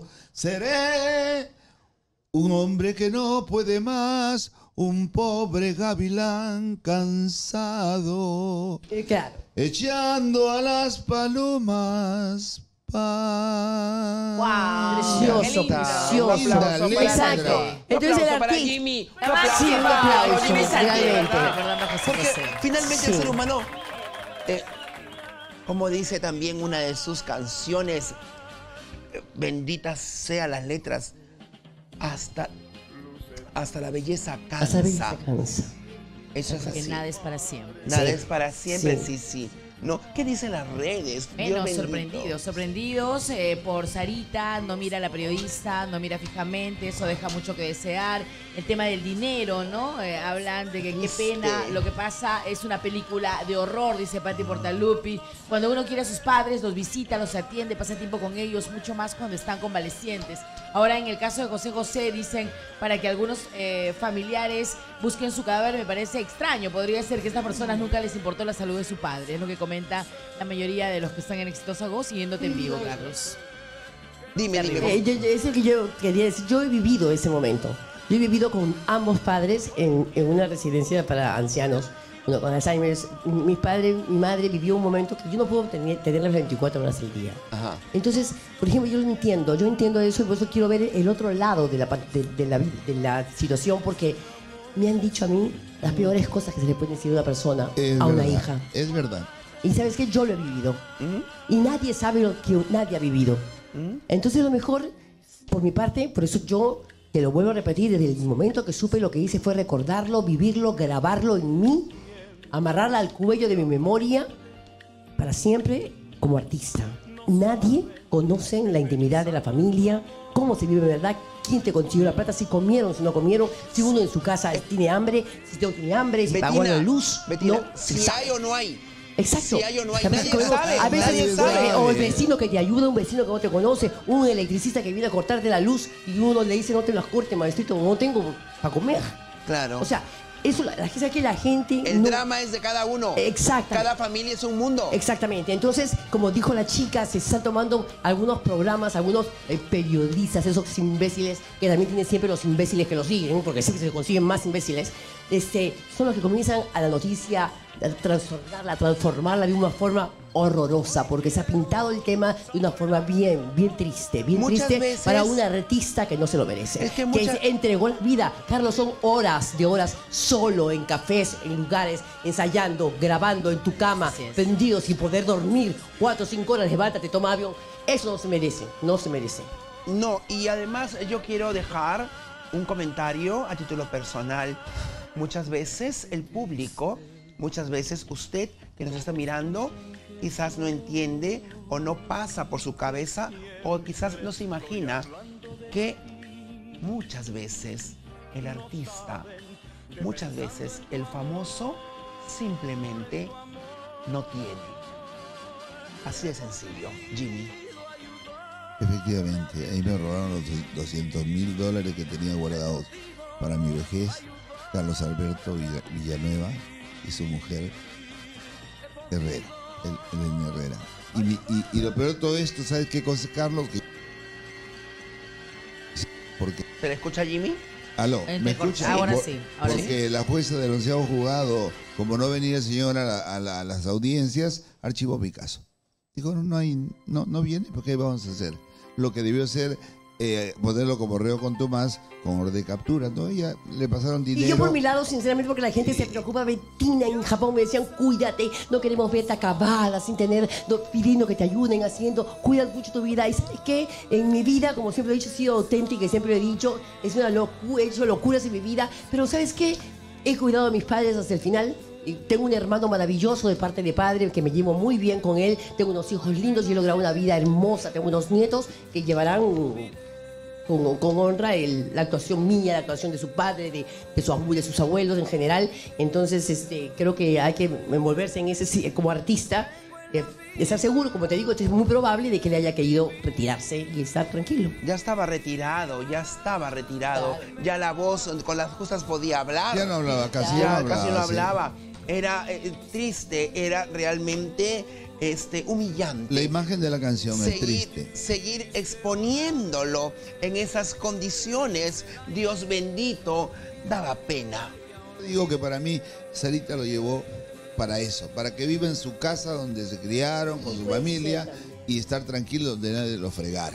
seré un hombre que no puede más, un pobre gavilán cansado, Eh, claro. echando a las palomas pan. Wow. Precioso, Qué lindo. precioso. Un aplauso para Exacto. Jimmy. Entonces Un el aplauso para artista. Jimmy. Un aplauso Sí, un para aplauso, Jimmy Santi, realmente. ¿verdad? Recordando a José Porque José. finalmente Sí. el ser humano, eh, como dice también una de sus canciones, eh, benditas sean las letras, hasta, hasta la belleza cansa. Hasta la belleza cansa. Eso es Porque así. nada es para siempre. Nada Sí. es para siempre, Sí. sí, sí. ¿no? ¿Qué dicen las redes? Bueno, Dios bendito. sorprendidos, sorprendidos eh, por Sarita, no mira a la periodista, no mira fijamente, eso deja mucho que desear. El tema del dinero, ¿no? Eh, hablan de que qué pena, lo que pasa es una película de horror, dice Patti Portalupi. Cuando uno quiere a sus padres, los visita, los atiende, pasa tiempo con ellos, mucho más cuando están convalecientes. Ahora, en el caso de José José, dicen para que algunos eh, familiares busquen su cadáver, me parece extraño. Podría ser que a estas personas nunca les importó la salud de su padre, es lo que comenta la mayoría de los que están en Exitosa Go, siguiéndote en vivo, Carlos. Dime, dime. Eh, yo- yo- es lo que yo quería decir. Yo he vivido ese momento. Yo he vivido con ambos padres en, en una residencia para ancianos, uno con Alzheimer. Mi padre, mi madre vivió un momento que yo no puedo tener, tener las veinticuatro horas al día. Ajá. Entonces, por ejemplo, yo lo entiendo, yo entiendo eso y por eso quiero ver el otro lado de la, pa- de, de la, vi- de la situación, porque me han dicho a mí las peores cosas que se le pueden decir a una persona, Es a una verdad, hija. Es verdad. Y sabes que yo lo he vivido. Y nadie sabe lo que nadie ha vivido. Entonces, lo mejor, por mi parte, por eso yo te lo vuelvo a repetir, desde el momento que supe lo que hice fue recordarlo, vivirlo, grabarlo en mí, amarrarla al cuello de mi memoria para siempre como artista. Nadie conoce la intimidad de la familia, cómo se vive de verdad, quién te consiguió la plata, si comieron, si no comieron, si uno en su casa tiene hambre, si no tiene hambre, si pagó la luz. Betina, no, si se sabe. hay o no hay. Exacto. Si hay o no hay, A nadie veces, sabe. a veces Nadie sabe, sabe. o el vecino que te ayuda, un vecino que no te conoce, un electricista que viene a cortarte la luz y uno le dice no te las corte, maestrito, no tengo para comer. Claro. O sea, eso la, la, que la gente... El no- drama es de cada uno. Exacto. Cada familia es un mundo. Exactamente. Entonces, como dijo la chica, se están tomando algunos programas, algunos eh, periodistas, esos imbéciles, que también tienen siempre los imbéciles que los siguen, porque siempre se consiguen más imbéciles, este, son los que comienzan a la noticia a transformarla, a transformarla de una forma horrorosa, porque se ha pintado el tema de una forma bien, bien triste, bien Muchas triste veces- para un artista que no se lo merece. Es que que muchas- se entregó la vida. Carlos, son horas de horas solo en cafés, en lugares, ensayando, grabando en tu cama, prendido sin poder dormir, cuatro o cinco horas, levántate, toma avión. Eso no se merece, no se merece. No, y además yo quiero dejar un comentario a título personal. Muchas veces el público, muchas veces usted que nos está mirando, quizás no entiende o no pasa por su cabeza o quizás no se imagina que muchas veces el artista, muchas veces el famoso simplemente no tiene. Así de sencillo, Jimmy. Efectivamente, ahí me robaron los doscientos mil dólares que tenía guardados para mi vejez. Carlos Alberto Villa- Villanueva y su mujer Herrera, el, el Herrera. Y, mi- y- y lo peor de todo esto, ¿sabes qué cosa, Carlos? Que... Porque... ¿Se le escucha a Jimmy? Aló, Eh, ¿me te corta. escucha? Ahora Por- sí, ahora Porque la jueza del onceavo juzgado, como no venía el señor a, la- a la- a las audiencias, archivó mi caso. Dijo, no, no, hay, no, no viene, ¿por qué vamos a hacer? Lo que debió ser eh, ponerlo como reo con Tomás con orden de captura. ¿No? Ella le pasaron dinero. Y yo por mi lado, sinceramente, porque la gente se preocupa, Betina, en Japón me decían, cuídate, no queremos verte acabada sin tener, no, pidiendo que te ayuden haciendo, cuida mucho tu vida. Y sabes qué, en mi vida, como siempre he dicho, he sido auténtica y siempre lo he dicho, es una locura, he hecho locuras en mi vida, pero ¿sabes qué? He cuidado a mis padres hasta el final. Y tengo un hermano maravilloso de parte de padre que me llevo muy bien con él. Tengo unos hijos lindos y he logrado una vida hermosa. Tengo unos nietos que llevarán con, con honra el- la actuación mía, la actuación de su padre, de, de, su abu- de sus abuelos en general. Entonces, este, creo que hay que envolverse en ese sí, como artista. Eh, estar seguro, como te digo, es muy probable de que le haya querido retirarse y estar tranquilo. Ya estaba retirado, ya estaba retirado. Ya la voz con las justas podía hablar. Ya no hablaba, casi Ya no hablaba, casi no sí. hablaba. Era eh, triste, era realmente este, humillante. La imagen de la canción es Seguir, triste. seguir exponiéndolo en esas condiciones, Dios bendito, daba pena. Digo que para mí, Sarita lo llevó para eso, para que viva en su casa donde se criaron, con su familia, y estar tranquilo donde nadie lo fregara.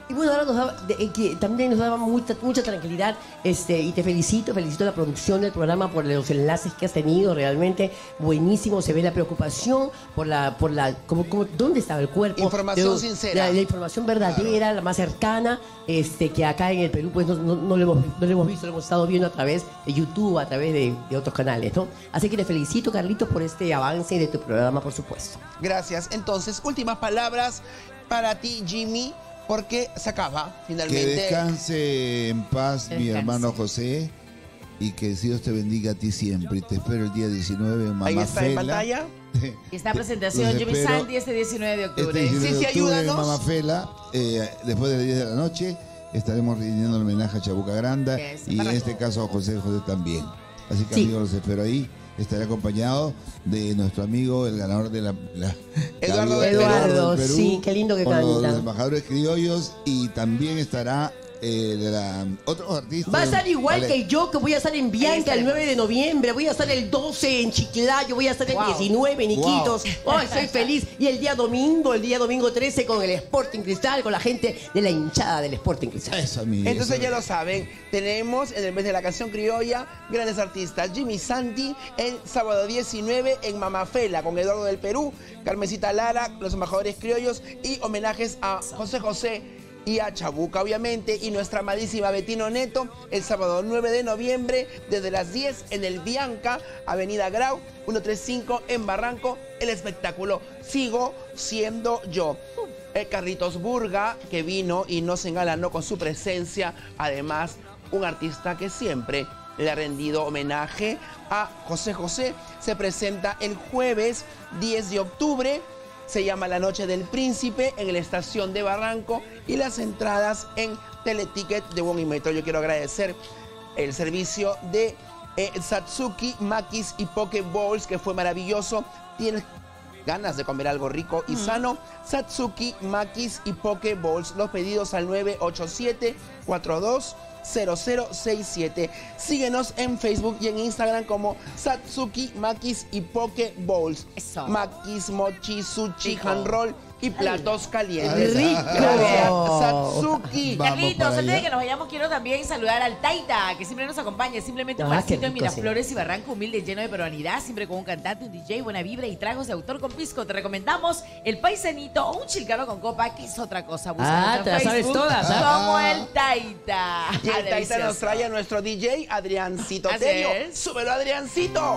Y bueno, ahora nos da, de, que también nos daba mucha, mucha tranquilidad, este, y te felicito, felicito a la producción del programa por los enlaces que has tenido, realmente buenísimo, se ve la preocupación por la, por la, como, como, ¿dónde estaba el cuerpo? Información de, sincera. La, la información verdadera, claro. La más cercana, este, que acá en el Perú pues no, no, no, lo hemos, no lo hemos visto, lo hemos estado viendo a través de YouTube, a través de, de otros canales, ¿no? Así que te felicito, Carlitos, por este avance de tu programa, por supuesto. Gracias. Entonces, últimas palabras para ti, Jimmy. Porque se acaba, finalmente. Que descanse en paz, Descanse. mi hermano José, y que Dios te bendiga a ti siempre. Y te espero el día diecinueve en Mamá Ahí está Fela. en pantalla. Esta presentación, Los Jimmy espero Santi, este diecinueve de octubre. Este diecinueve Sí, de sí, octubre en ayúdanos. Mamá Fela, eh, después de las diez de la noche, estaremos rindiendo el homenaje a Chabuca Granda Yes, y en para este caso a José José también. Así que Sí. amigos, los espero ahí. Estaré acompañado de nuestro amigo, el ganador de la... la Eduardo Gaviota del de Oro Eduardo, del Perú, sí, qué lindo que con los canta. embajadores criollos, y también estará eh, de la, otros artistas. Va a estar igual Ale- que yo, que voy a estar en Bianca el nueve de noviembre, voy a estar el doce en Chiclayo, voy a estar el Wow. diecinueve en Iquitos. Wow. Ay, soy feliz. Y el día domingo, el día domingo trece con el Sporting Cristal, con la gente de la hinchada del Sporting Cristal. Eso, amigo. Entonces eso. ya lo saben, tenemos en el mes de la canción criolla grandes artistas. Jimmy Santi el sábado diecinueve en Mamafela con Eduardo del Perú, Carmencita Lara, los embajadores criollos y homenajes a José José y a Chabuca, obviamente, y nuestra amadísima Betino Neto el sábado nueve de noviembre desde las diez en el Bianca, Avenida Grau, ciento treinta y cinco en Barranco, el espectáculo Sigo Siendo Yo. El Carlitos Burga, que vino y nos engalanó con su presencia, además un artista que siempre le ha rendido homenaje a José José, se presenta el jueves diez de octubre, se llama La Noche del Príncipe en la estación de Barranco y las entradas en Teleticket de Buen y Metro. Yo quiero agradecer el servicio de eh, Satsuki, Makis y Pokeballs, que fue maravilloso. Tienes ganas de comer algo rico y sano, Satsuki, Makis y Pokeballs. Los pedidos al nueve ocho siete, cuatro dos cero cero seis siete. Síguenos en Facebook y en Instagram como Satsuki, Makis y Pokeballs. Eso. Makis, mochi, sushi, Rico. hand roll y platos calientes. Rico. Gracias, Satsuki. Vamos Carlitos, para antes de allá. que nos vayamos, quiero también saludar al Taita, que siempre nos acompaña, simplemente un Ah, barcito qué en rico, Miraflores y Barranco, humilde, lleno de peruanidad, siempre con un cantante, un D J, buena vibra y tragos de autor con pisco. Te recomendamos el paisanito o un chilcano con copa, que es otra cosa. Búscanos Ah, en te las sabes Facebook todas, ¿ah? como el Taita. Y Ah, el Taita nos delicioso. trae a nuestro D J, Adriancito Así Tello. es. ¡Súbelo, Adriancito!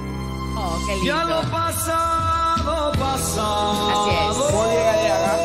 Oh, qué lindo. Ya lo pasado, pasado. Así es. ¿Cómo llega de acá?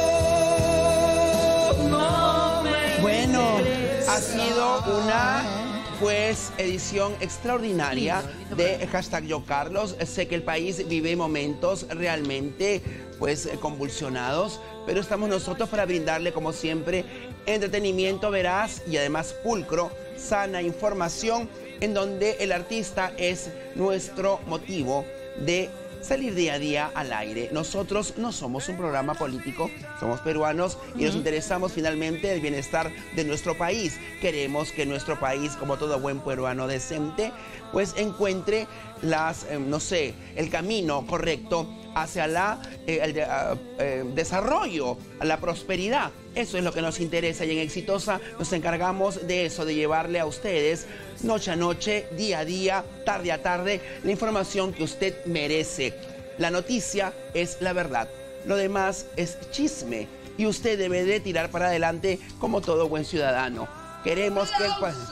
No me Bueno, ha sido una pues edición extraordinaria de Hashtag Yo Carlos. Sé que el país vive momentos realmente pues convulsionados, pero estamos nosotros para brindarle como siempre entretenimiento veraz y además pulcro, sana información, en donde el artista es nuestro motivo de salir día a día al aire. Nosotros no somos un programa político, somos peruanos y nos interesamos finalmente del bienestar de nuestro país. Queremos que nuestro país, como todo buen peruano decente, pues encuentre las, eh, no sé, el camino correcto hacia la, eh, el de- ah, eh, desarrollo, a la prosperidad. Eso es lo que nos interesa y en Exitosa nos encargamos de eso, de llevarle a ustedes noche a noche, día a día, tarde a tarde, la información que usted merece. La noticia es la verdad, lo demás es chisme y usted debe de tirar para adelante como todo buen ciudadano. Queremos que el país...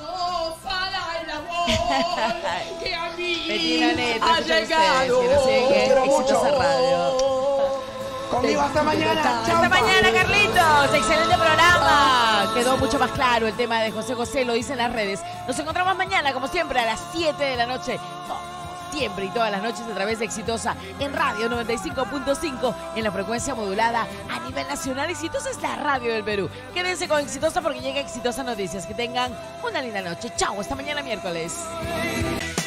Que a mí Bettina Neto, ha escuchan llegado. ustedes, que nos siguen en Quiero Exitosa mucho. Radio. Conmigo hasta mañana. Hasta Chau. mañana, Carlitos. Excelente programa. Quedó mucho más claro el tema de José José, lo dicen las redes. Nos encontramos mañana, como siempre, a las siete de la noche. Como siempre y todas las noches a través de Exitosa en Radio noventa y cinco punto cinco en la frecuencia modulada a nivel nacional. Exitosa es la radio del Perú. Quédense con Exitosa porque llega Exitosa Noticias. Que tengan una linda noche. Chao, hasta mañana miércoles.